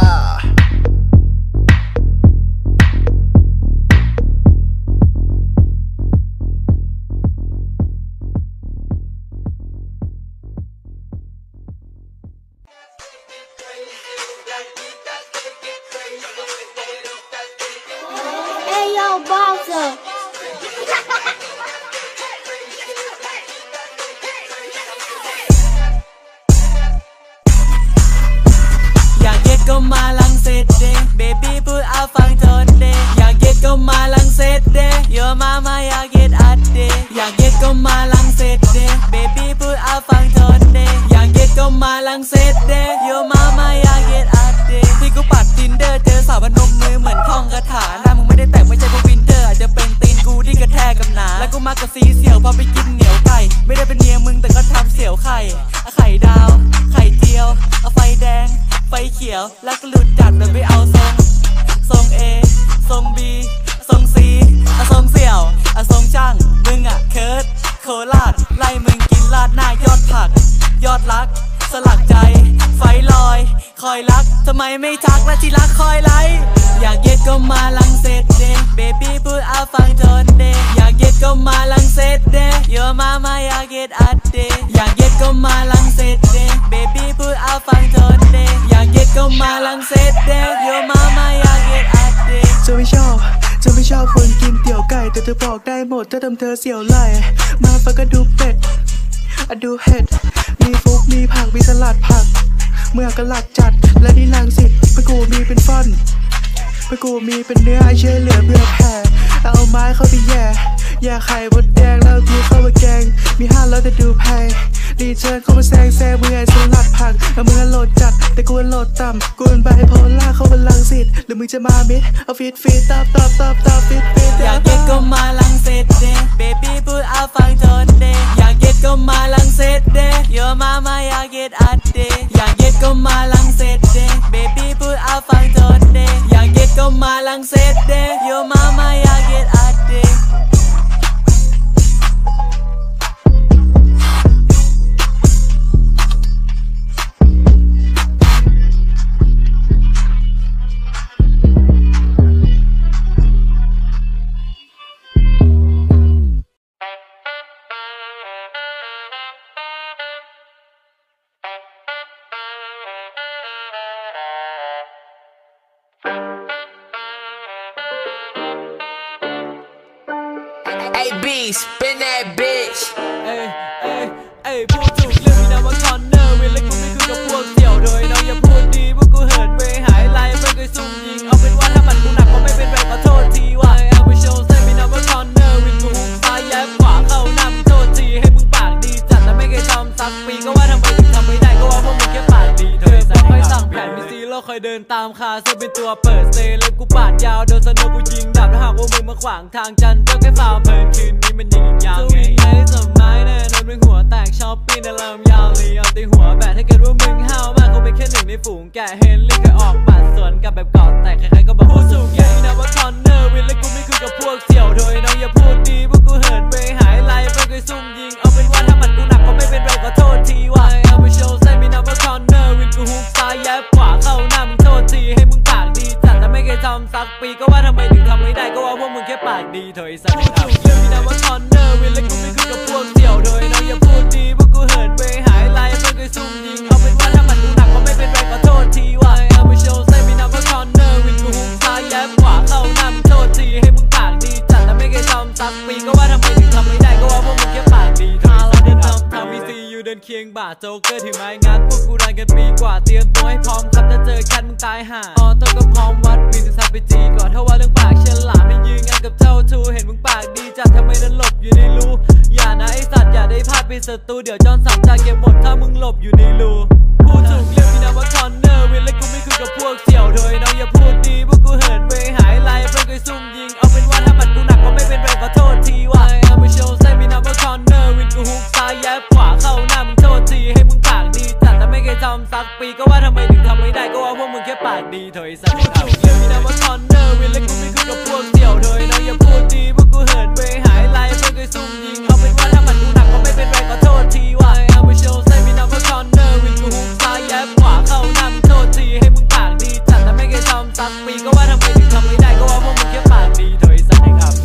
ก็มาลังเซตเดเบบี้พูดเอาฟังทนเดอยากเย็ดก็มาลังเซตเดโยมามาอยากเย็ดอัดเดอยากเย็ดก็มาลังเซตเดเบบี้พูดเอาฟังทนเดอยากเย็ดก็มาลังเซตเดโยมามาอยากเย็ดอัดเดที่กูปัดทินเดอร์เจอสาวพนมมือเหมือนท่องคาถาหน้ามึงไม่ได้แต่งไม่ใช่พวกวินเทอร์อาจจะเป็นตีนกูที่กระแทกกับหนาแล้วกูมากับซีเสี่ยวพอไปกินเหนียวไก่ไม่ได้เป็นเมียมึงแต่ก็ทำเสี่ยวไข่ไข่ดาวไข่เจียวเอาไฟแดงไฟเขียวแล้วก็หลุดจัดแต่ไม่เอาทรงทรงไม่ทักและที่รักคอยไลอยากเย็ดก็มาลังเซตเดเบบี้พูดเอาฟังจนเดอยากเย็ดก็มาลังเซตเดโยมามาอยากเย็ดอัดเดอยากเย็ดก็มาลังเซตเดเบบี้พูดเอาฟังจนเดอยากเย็ดก็มาลังเซตเดโยมามาอยากเย็ดอัดเดเธอไม่ชอบเธอไม่ชอบคนกินเตี๋ยวไก่แต่เธอบอกได้หมดถ้าทำเธอเสียวไหลมาฟังก็ดูเป็ดอะดูเห็ดมีฟุกมีผักมีสลัดผักเมื่อกระลัดจัดและนี่ลังสิตไปกูมีเป็นฟ่อนไปกูมีเป็นเนื้อไอเชื่อเหลือเบื่อแผ่เอาไม้เข้าไปแย่แย่ไข่บดแดงแล้วดูเข้ามาแกงมีห้าแล้วแต่ดูแพงดีเชิญเข้ามาแซงแซงมือไอสลัดผักแล้วมือโหลดจัดแต่กูโหลดต่ำกูเป็นไบโพล่าเข้ามาลังสิตหรือมึงจะมามิดเอาฟีดฟีดตอบตอบตอบตอบฟีดฟีดอยากเย็ดก็มาลังสิตเดเบบี้พูดเอาฟังจนเดอยากเย็ดก็มาลังสิตเดโยมามาอยากเย็ดอัดเดอยากเย็ดก็มาลังสิตเดเบบี้พูดเอาฟังจนเดอยากเย็ดก็มาลังสิตเดโยมามาอยากเย็ดอัดเด Spin that bitch เอ้ยเอ้ยเอ้ยพูดถูกเรื่องมีนามว่าคอนเนอร์เวลากูไม่คุยกับพวกเสี่ยวโดยน้องอย่าพูดดีพวกกูเหินเวหายไล่ไม่เคยซุ่มยิงเอาเป็นว่าถ้ามันกูหนักก็ไม่เป็นไรขอโทษทีว่าเอาไปโชว์เส้นมีนามว่าคอนเนอร์วินกูซ้ายแยบขวาเข้านำโทษทีให้มึงปากดีจัดแต่ไม่เคยทำสักปีก็ว่าทำไมถึงทำไม่ได้ก็ว่าพวกมึงแค่ปากดีเธอสั่งคอยสั่งแผนมีซีโร่คอยเดินตามคาเส้นเป็นตัวเปิดเซเล็บกูปาดยาวโดนสนุกกูยิงดับถ้าหากว่ามึงมาขวางทางจันเจ้าแค่ฝ่าเพลินคืนนี้มันยิงยาวไงสมัยแน่นอนมึงหัวแตกชอบปีนเริ่มยาวเลยเอาตีหัวแบดถ้าเกิดว่ามึงห้าวมากคงเป็นแค่หนึ่งในฝูงแกเฮนลี่เคยออกบัตรสวนกับแบบเก่าแต่ใครๆก็บอกพูดถูกใหญ่นะว่าคอนเนอร์วินและกูไม่คุยกับพวกเสี่ยวโดยน้องอย่าพูดดีพวกกูเหินเวหายไล่ไม่เคยซุ่มยิงเอาเป็นว่าถ้ามันกูหนักก็ไม่เป็นไรขอโทษทีว่าเอาไปโชว์เส้นมีนามว่าคอนเนอร์วินกูฮุกซ้ายแยบขวาเข้าหน้ามึงโทษทีให้มึงปากดีจัดแต่ไม่เคยทำสักปีก็ว่าทำไมถึงทำไม่ได้ก็ว่าพวกมึงแค่ปากดีเถอะไอ้สัตว์พูดถูกเรื่องมีนามว่าคอนเนอร์วินและกูไม่คุยกับพวกเสี่ยวโดยน้องอย่าพูดดีพวกกูเหินเวหายไล่ไม่เคยซุ่มยิงเอาเป็นว่าถ้ามันกูหนักก็ไม่เป็นไรขอโทษทีว่าเอาไปโชว์เส้นมีนามว่าคอนเนอร์วินกูฮุกซ้ายแยบขวาเข้าหน้ามึงโทษทีให้มึงปากดีจัดแต่ไม่เคยทำสักปีก็ว่าทำไมถึงทำไม่ได้ก็ว่าพวกมึงแค่ปากดีเถอะเราเดินทำทำมีซีอยู่เดินเคียงบ่าโจ๊กเกอร์ถือไม้งัดพวกกูรันกันปีกว่าเตรียมตัวให้พร้อมครับถ้าเจอกันมึงตายห่าออโต้ก็พร้อมวัดวินจะซับไปจีก่อนถ้าว่าเรื่องปากเชลหลามให้ยืนงันกับเจ้าทูเห็นมึงปากดีจัดทำไมนั้นหลบอยู่ในรูอย่านะไอสัตว์อย่าได้พลาดเป็นศัตรูเดี๋ยวจอนสับจะเก็บหมดถ้ามึงหลบอยู่ในรูพูดถูกเรื่องมีนามว่าคอนเนอร์เวลากูไม่คุยกับพวกเสี่ยวโดยน้องอย่าพูดดีพวกกูเหินเวหายไล่ไม่เคยซุ่มยิงเอาเป็นว่าถ้ามันกูหนักก็ไม่เป็นไรขอโทษทีว่าเอาไปโชว์เส้นมีนามว่าคอนเนอร์วินกูฮุกซ้ายแยบขวาเข้าหน้ามึงโทษทีให้มึงปากดีจัดแต่ไม่เคยทำสักปีก็ว่าทำไมถึงทำไม่ได้ก็ว่าพวกมึงแค่ปากดีเถอะไอ้สัตว์พูดถูกเรื่องมีนามว่าคอนเนอร์เวลากูไม่คุยกับพวกเสี่ยวโดยน้องอย่าพูดดีพวกกูเหินเวหายไล่ไม่เคยซุ่มยิงเอาเป็นว่าถ้ามันกูหนักก็ไม่เป็นไรขอโทษทีว่าเอาไปโชว์เส้นมีนามว่าคอนเนอร์วินกูฮุกซ้ายแยบขวาเข้าหน้ามึงโทษทีให้มึงปากดีจัดแต่ไม่เคยทำสักปีก็ว่าทำไมถึงทำไม่ได้ก็ว่าพวกมึงแค่ปากดีเถอะไอ้สัตว์ครับ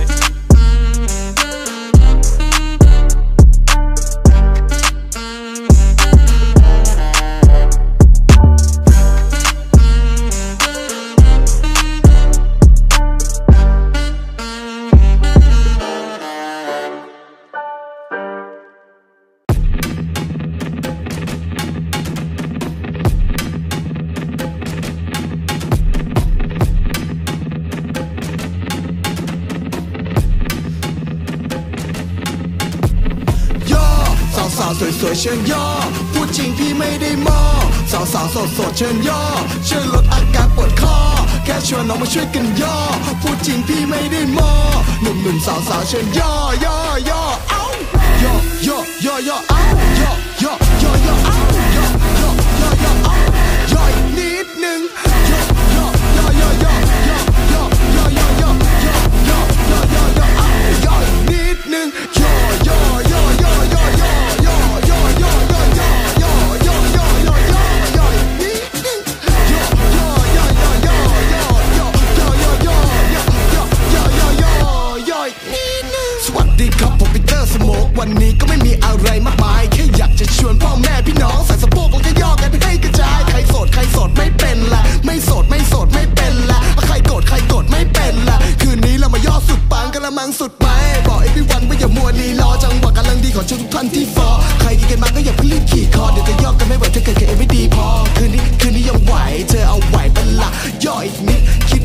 สวยๆเชิญย่อพูดจริงพี่ไม่ได้มอสาวสาวสดสดเชิญย่อช่วยลดอาการปวดคอแค่ชวนน้องมาช่วยกันย่อพูดจริงพี่ไม่ได้มอหนุ่มหนุ่มสาวสาวเชิญย่อย่อย่อเอ้าย่อย่อย่อย่อเอ้าย่อย่อย่อย่อเอ้าย่อย่อย่อย่อเอ้าย่อยนิดนึงย่อย่อย่อย่อย่อย่อย่อย่อย่อย่อย่อย่อย่อย่อย่อย่อเอ้าย่อยนิดนึงย่อย่อย่อย่อย่อย่อ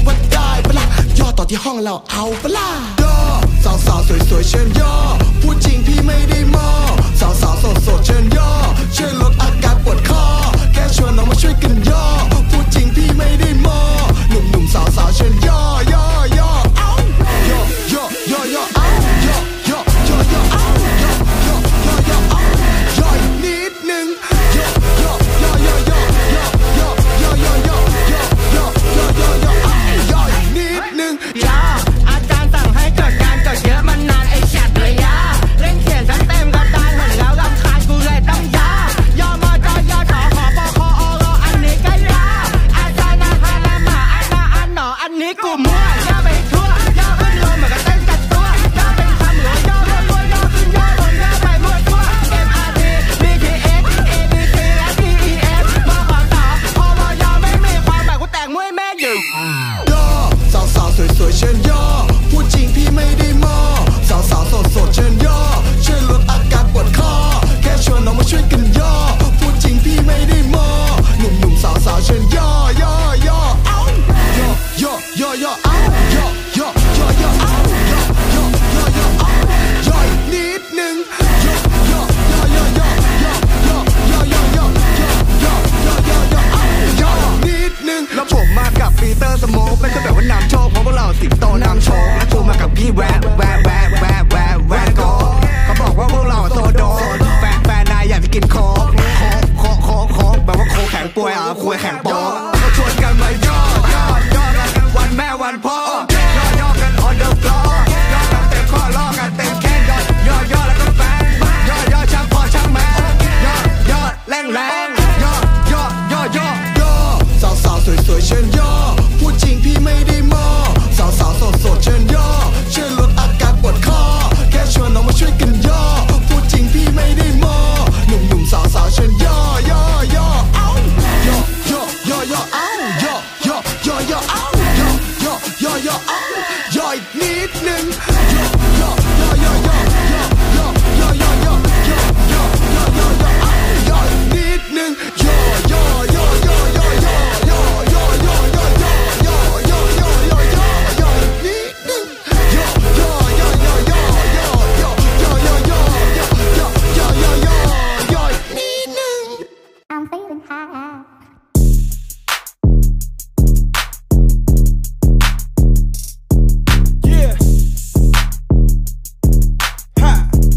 ว่าได้ปะล่ะย่อต่อที่ห้องเราเอาปะล่ะย่อสาวสาวสวยสวยเชิญย่อพูดจริงพี่ไม่ได้มอสาวสาวโสดโสดเชิญย่อช่วยลดอาการปวดคอแค่ชวนน้องมาช่วยกันย่อพูดจริงพี่ไม่ได้มอหนุ่มหนุ่มสาวสาวเชิญย่อย่อย่อเอาย่อย่อย่อย่อเอาย่อย่อย่อย่อเอาย่อย่อย่อย่อเอาย่อยนิดนึงย่อย่อย่อย่อย่อย่อย่อย่อย่อย่อย่อย่อย่อย่อย่อเอาย่อยนิดนึงย่ออาจารย์สั่งให้จดการจดเยอะมันนานไอ้ฉัดเลยย่าเล่นเขียนทั้งเต็มกระดานเห็นแล้วรำคาญกูเลยต้องย่อย่อมอจอย่อถอขอปอคออรออันนี้ก็ย่าอาจารย์นาคานามาอันนาอันหนออันนี้กูมั่วย่อไปทั่วย่อขึ้นลงเหมือนกับเต้นกัดตัวย่อเป็นคำหลวงย่อรัวย่อขึ้นย่อลงย่อไปมั่วทั่ว M R T B T S A B C และ D E F มาขอต่อพอมอย่อไม่มีความหมายกูแต่งมวยแม่อยู่ย่อสาวสาวสวยสวยเชิญย่อพูดจริงพี่ไม่ได้มอสาวสาวโสดโสดเชิญย่อช่วยลดอาการปวดคอแค่ชวนน้องมาช่วยกันย่อพูดจริงพี่ไม่ได้มอหนุ่มหนุ่มสาวสาวเชิญย่อย่อย่อเอาย่อย่อย่อย่อเอาย่อย่อย่อย่อเอาย่อย่อย่อย่อเอาย่อยนิดนึงย่อย่อย่อย่อย่อย่อย่อย่อย่อย่อย่อย่อย่อย่อเอาย่อนิดนึงแล้วผมมากับปีเตอร์สโมกเป็นแบบว่านำโชคเพราะพวกเราสิงโตนำโชคและกูมากับพี่แวะแวะแวะแวะแวะแวะก็เขาบอกว่าพวกเราโซโดแฟนแฟนนายอยากไปกินโค้กโค้กโค้กโค้กแบบว่าโค้กแข็งป่วยอ่ะคุยแข็งปอมาชวนกันมาย่อย่อย่อกันวันแม่วันพ่อย่อย่อกัน on the floor ย่อกันเต็มข้อล้อกันเต็มแข้งย่อย่อย่อแล้วก็แฟนย่อย่อช่างพอช่างแม่ย่อย่อแรงแรงย่อย่อย่อย่อย่อสาวสาวสวยสวยเชิญย่อพูดจริงพี่ไม่ได้มอสาวสาวโสดโสดเชิญย่อช่วยลดอาการปวดคอแค่ชวนน้องมาช่วยกันย่อพูดจริงพี่ไม่ได้มอหนุ่มหนุ่มสาวสาวเชิญย่อย่อย่อเอาย่อย่อย่อย่อเอาย่อย่อย่อย่อเอาย่อย่อย่อย่อเอาย่อยนิดนึงย่อย่อย่อย่อย่อย่อย่อย่อย่อย่อย่อย่อย่อย่อย่เอาย่อยนิดนึงย่อย่อย่อย่อย่อย่อย่อย่อย่อย่อย่อย่อย่อย่อย่อย่อย่นิดนึงย่อย่อย่อย่อย่อย่อย่อย่อย่อย่อย่อย่อย่อย่นิดนึง I'm feeling high Yeah Ha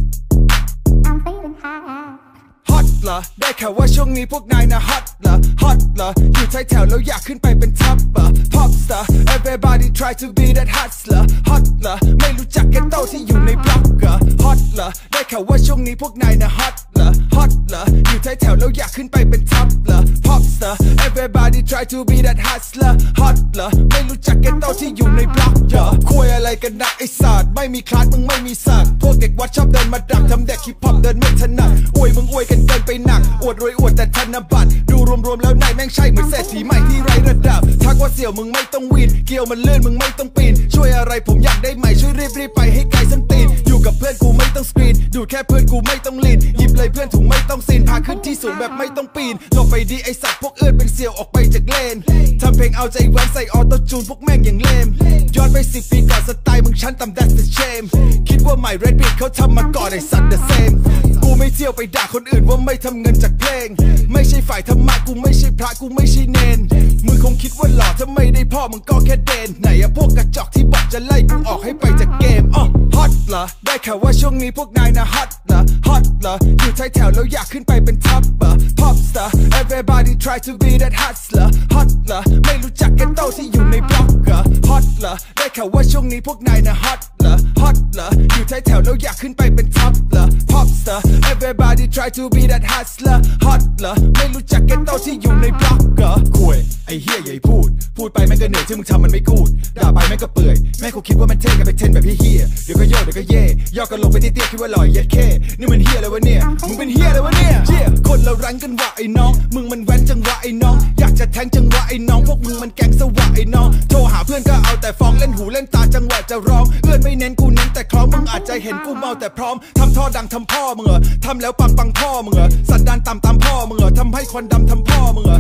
I'm feeling high Hot เหรอได้ข่าวว่าช่วงนี้พวกนายนะ hot เหรอ hot เหรออยู่ท้ายแถวแล้วอยากขึ้นไปเป็น top เหรอ pop star everybody try to be that hustler hot เหรอไม่รู้จักแกโต้ที่อยู่ในบล็อกเหรอ hot เหรอได้ข่าวว่าช่วงนี้พวกนายนะ hot เหรอ hot เหรออยู่ท้ายแถวแล้วอยากขึ้นไปเป็น top เหรอ pop star everybody try to be that hustler hot เหรอไม่รู้จักแกโต้ที่อยู่ในบล็อกเหรอคุยอะไรกันนะไอ้สัตว์ไม่มีคลาสมึงไม่มีสัตว์พวกเด็กวัดชอบเดินมาดักทำเด็กฮิปฮอปเดินไม่ถนัดอวยมึงอวยกันเกินไปหนักอวดรวยอวดแต่ธนบัตรดูรวมๆแล้วนายแม่งใช่เหมือนเศรษฐีใหม่ที่ไร้ระดับทักว่าเสี่ยวมึงไม่ต้องวีนเกี่ยวมันเลื่อนมึงไม่ต้องปีนช่วยอะไรผมอยากได้ใหม่ช่วยรีบรีบไปให้ไกลสันตีนอยู่กับเพื่อนกูไม่ต้องสกรีนดูแค่เพื่อนกูไม่ต้องลีนหยิบเลยเพื่อนถุงไม่ต้องซีนพาขึ้นที่สูงแบบไม่ต้องปีนลงไปดีไอสัตว์พวกเอื้อนเป็นเสี่ยวออกไปจากเลนทำเพลงเอาใจแหวนใส่ออโต้จูนพวกแม่งอย่างเลมย้อนไปสิบปีก่อนสไตล์มึงชั้นต่ำ that's the shame คิดว่าใหม่ Red Beat เขาทำมาก่อนไอสัตว์ the same กูไม่เที่ยวไปด่าคนอื่นว่าไม่ทำเงินจากเพลงไม่ใช่ฝ่ายธรรมะกูไม่ใช่พระกูไม่ใช่เนนมึงคงคิดว่าหล่อถ้าไม่ได้พ่อมึงก็แค่เดนไหนอะพวกกระจอกที่บอกจะไล่กูออกให้ไปจากเกมอ๋อฮอตเหรอได้ข่าวว่าช่วงนี้พวกนายนะฮอตเหรอฮอตเหรออยู่ท้ายแถวแล้วอยากขึ้นไปเป็นท็อปเหรอ pop star everybody try to be that hustler hot เหรอไม่รู้จักแกโต้ที่อยู่ในบล็อกเหรอ hot เหรอได้ข่าวว่าช่วงนี้พวกนายนะ hot เหรอ hot เหรออยู่ท้ายแถวแล้วอยากขึ้นไปเป็นท็อปเหรอ pop star everybody try to be that hustler hot เหรอไม่รู้จักแกโต้ที่อยู่ในบล็อกเหรอคุยไอ้เฮียใหญ่พูดพูดไปแม่งก็เหนื่อยที่มึงทำมันไม่กูดด่าไปแม่งก็เปื่อยแม่งคงคิดว่ามันเท่กันไปเทนแบบเฮียเดี๋ยวก็โยกเดี๋ยวก็เย่ย่อกันลงไปที่เตี้ยคิดว่าลอยเย็ดแค่นี่มันเฮียอะไรวะเนี่ยมึงเป็นเฮียอะไรวะเนี่ยเฮียคนเรารั้งกันว่าไอ้น้องมึงมันแว้นจังวะไอ้น้องอยากจะแทงจังวะไอ้น้องพวกมึงมันแกงสวะไอ้น้องโทรหาเพื่อนก็เอาแต่ฟ้องเล่นหูเล่นตาจังหวะจะร้องเอื้อนไม่เน้นกูเน้นแต่คล้องมึงอาจจะเห็นกูเมาแต่พร้อมทำท่อดังทำพ่อมึงเหรอทำแล้วปังปังพ่อมึงเหรอสันดานต่ำตามพ่อมึงเหรอทำให้ควันดำทำพ่อมึงเหรอไฟเ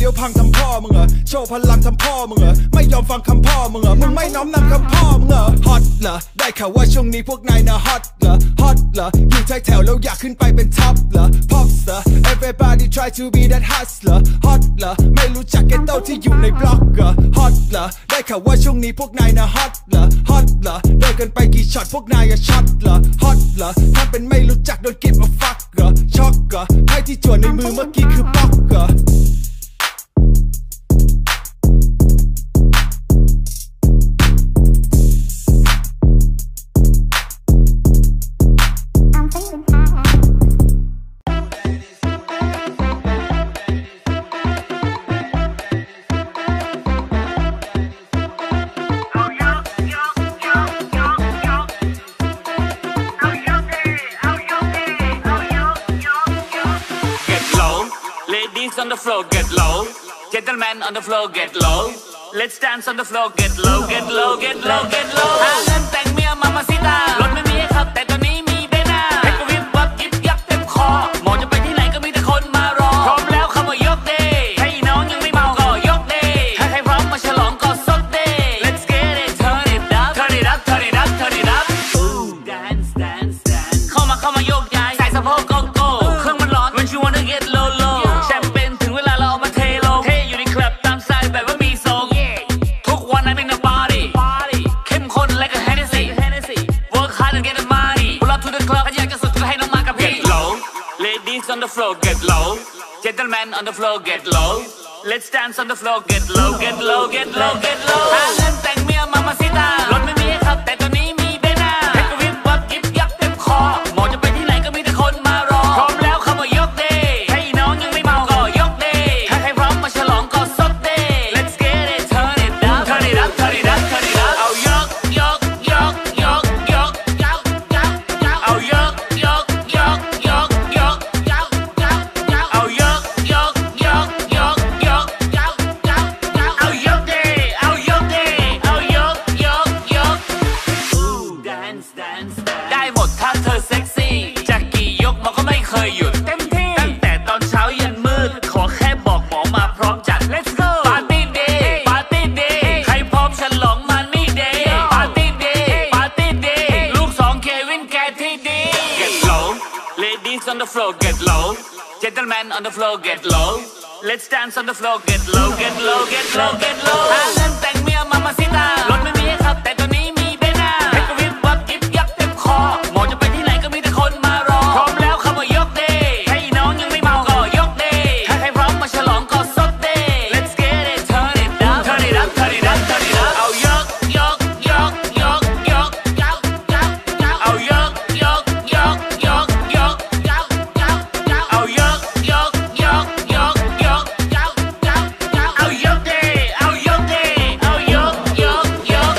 ยวพังทำพ่อมึงเหรอโชว์พลังทำพ่อมึงเหรอไม่ยอมฟังคำพ่อมึงเหรอมึงไม่น้อมนำคำพ่อมึงเหรอฮอตเหรอได้ข่าวว่าช่วงนี้พวกนายน่ะฮอตเหรอฮอตเหรออยู่ท้ายแถวแล้วอยากขึ้นไปเป็นท็อปเหรอ pop star everybody try to be that hustler ฮอตเหรอไม่รู้จักเกตโต้ที่อยู่ในบล็อกเหรอฮอตเหรอได้ข่าวว่าช่วงนี้พวกนายน่ะฮอตเหรอฮอตเหรอเดินกันไปกี่ช็อตพวกนายก็ช็อตเหรอฮอตเหรอถ้าเป็นไม่รู้จักโดนเก็บมาฟักเหรอช็อกเหรอไพ่ที่จวดในมือเมื่อกี้คือป๊อกเหรอ On the floor, get low. Gentlemen on the floor, get low. Let's dance on the floor, get low, get low, get low, get low. หาเงินแต่งเมียมามาซิตารถไม่มีให้ขับแต่ตอนนี้มีเบน่าให้กูวิบวับยิบยับเต็มคอหมอจะไปที่ไหนก็มีแต่คนมารอพร้อมแล้วคำว่ายกเดย์ให้น้องยังไม่เมาก็ยกเดย์ถ้าใครพร้อมมาฉลองก็สดเดย์ Let's get it, turn it up, turn it up, turn it up, turn it up. Ooh, dance, dance, dance. เข้ามาเข้ามาโยกย้ายใส่สะโพกโกโก้เครื่องมันร้อน When you wanna get low low.On the floor, get low. Gentlemen on the floor, get low. Let's dance on the floor, get low, get low, get low, get low. หาเงินแต่งเมียมามาซิตารถไม่มีให้ขับแต่ตอนนี้มีเบน่าให้กูวิบวับยิบยับเต็มคอหมอจะไปที่ไหนก็มีแต่คนมารอพร้อมแล้วคำว่ายกเดย์ให้น้องยังไม่เมาก็ยกเดย์ถ้าใครพร้อมมาฉลองก็สดเดย์ Let's get it, turn it up, turn it up, turn it up, turn it up. เอายกยกยกยกยกยกยกยกเอายกยกยกยกยกเอายกยกยกยกยกยกยกเอายกเดเอายกเดเอายกยกยก Ooh dance dance ได้หมดถ้าเธอเซ็กซี่จะกี่ยกมันก็ไม่เคยหยุดเต็มที่ตั้งแต่ตอนเช้ายันมืดขอแค่บอกหมอมาพร้อมจัด Let's go ปาร์ตี้เดย์ปาร์ตี้เดย์ใครพร้อมฉลองมันนี่เดย์ปาร์ตี้เดย์ปาร์ตี้เดย์ลูกสองเควินแกที่ดี Get low ladies on the floor get low Gentlemen on the floor, get low. Let's dance on the floor, get low, get low, get low, get low. หาเงินแต่งเมียมามาซิตารถไม่มีให้ขับแต่ตอนนี้มีเบน่าให้กูวิบวับยิบยับเต็มคอหมอจะไปที่ไหนก็มีแต่คนมารอพร้อมแล้วคำว่ายกเดย์ให้น้องยังไม่เมาก็ยกเดย์ถ้าใครพร้อมมาฉลองก็สดเดย์ Let's get it, turn it up, turn it up, turn it up, turn it up. เอายกยกยกยกยกยกยกยกเอายกยกยกยกยกยกยกเอายกยกยกยกยกยกยกเอายกเดเอายกเดเอายกยกยก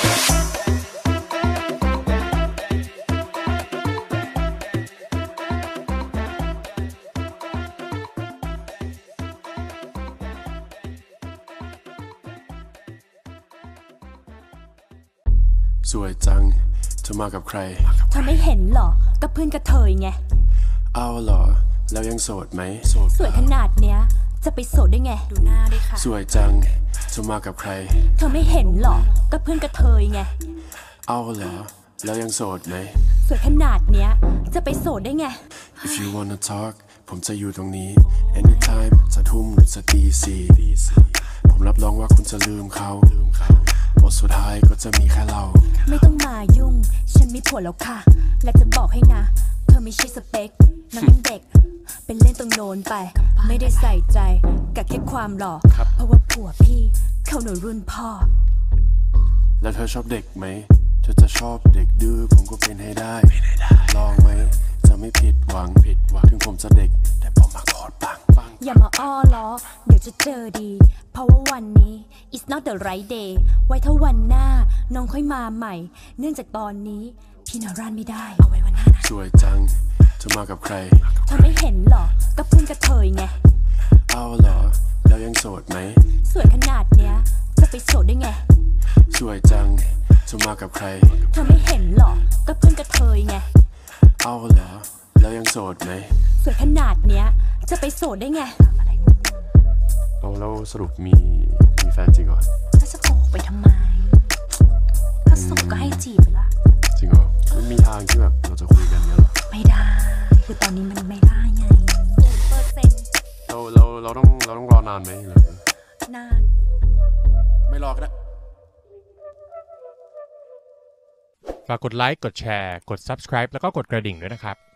สวยจังเธอมากับใครเธอไม่เห็นหรอกับเพื่อนกระเทยไงเอาเหรอแล้วยังโสดไหมสวยขนาดเนี้ยจะไปโสดได้ไงดูหน้าดิค่ะสวยจังเธอมากับใครเธอไม่เห็นหรอกับเพื่อนกระเทยไงเอาเหรอแล้วยังโสดไหมสวยขนาดเนี้ยจะไปโสดได้ไง If you wanna talk ผมจะอยู่ตรงนี้ anytime จะทุ่มหรือจะตีสี่ผมรับรองว่าคุณจะลืมเขาบทสุดท้ายก็จะมีแค่เราไม่ต้องมายุ่งฉันมีผัวแล้วค่ะและจะบอกให้นะเธอไม่ใช่สเปคน้องยังเด็กเป็นเล่นตรงโน้นไปไม่ได้ใส่ใจกับแค่ความหล่อเพราะว่าผัวพี่เขาหนูรุ่นพ่อแล้วเธอชอบเด็กไหมเธอจะชอบเด็กดื้อผมก็เป็นให้ได้ลองไหมจะไม่ผิดหวังผิดหวังถึงผมจะเด็กแต่ผมมาโคตรปังอย่ามาอ้อล้อเดี๋ยวจะเจอดีเพราะว่าวันนี้ it's not the right day ไว้ถ้าวันหน้าน้องค่อยมาใหม่เนื่องจากตอนนี้พี่นารันไม่ได้เอาไว้วันหน้านะสวยจังเธอมากับใครเธอไม่เห็นหรอกับเพื่อนกระเทยไงเอาเหรอแล้วยังโสดไหมสวยขนาดเนี้ยจะไปโสดได้ไงสวยจังเธอมากับใครเธอไม่เห็นหรอกับเพื่อนกระเทยไงเอาเหรอแล้วยังโสดไหมสวยขนาดเนี้ยจะไปโสดได้ไงเอาแล้วสรุปมีมีแฟนจริงเหรอถ้าจะโกหกไปทำไมถ้าโสดก็ให้จีบไปละจริงเหรอมันมีทางที่แบบเราจะคุยกันเนี่ยหรอไม่ได้คือตอนนี้มันไม่ได้ไงเปอร์เซ็นต์เราเราเราต้องเราต้องรอนานไหมหรือนานไม่รอก็ได้ฝากกดไลค์กดแชร์กด ซับสไครบ์ แล้วก็กดกระดิ่งด้วยนะครับ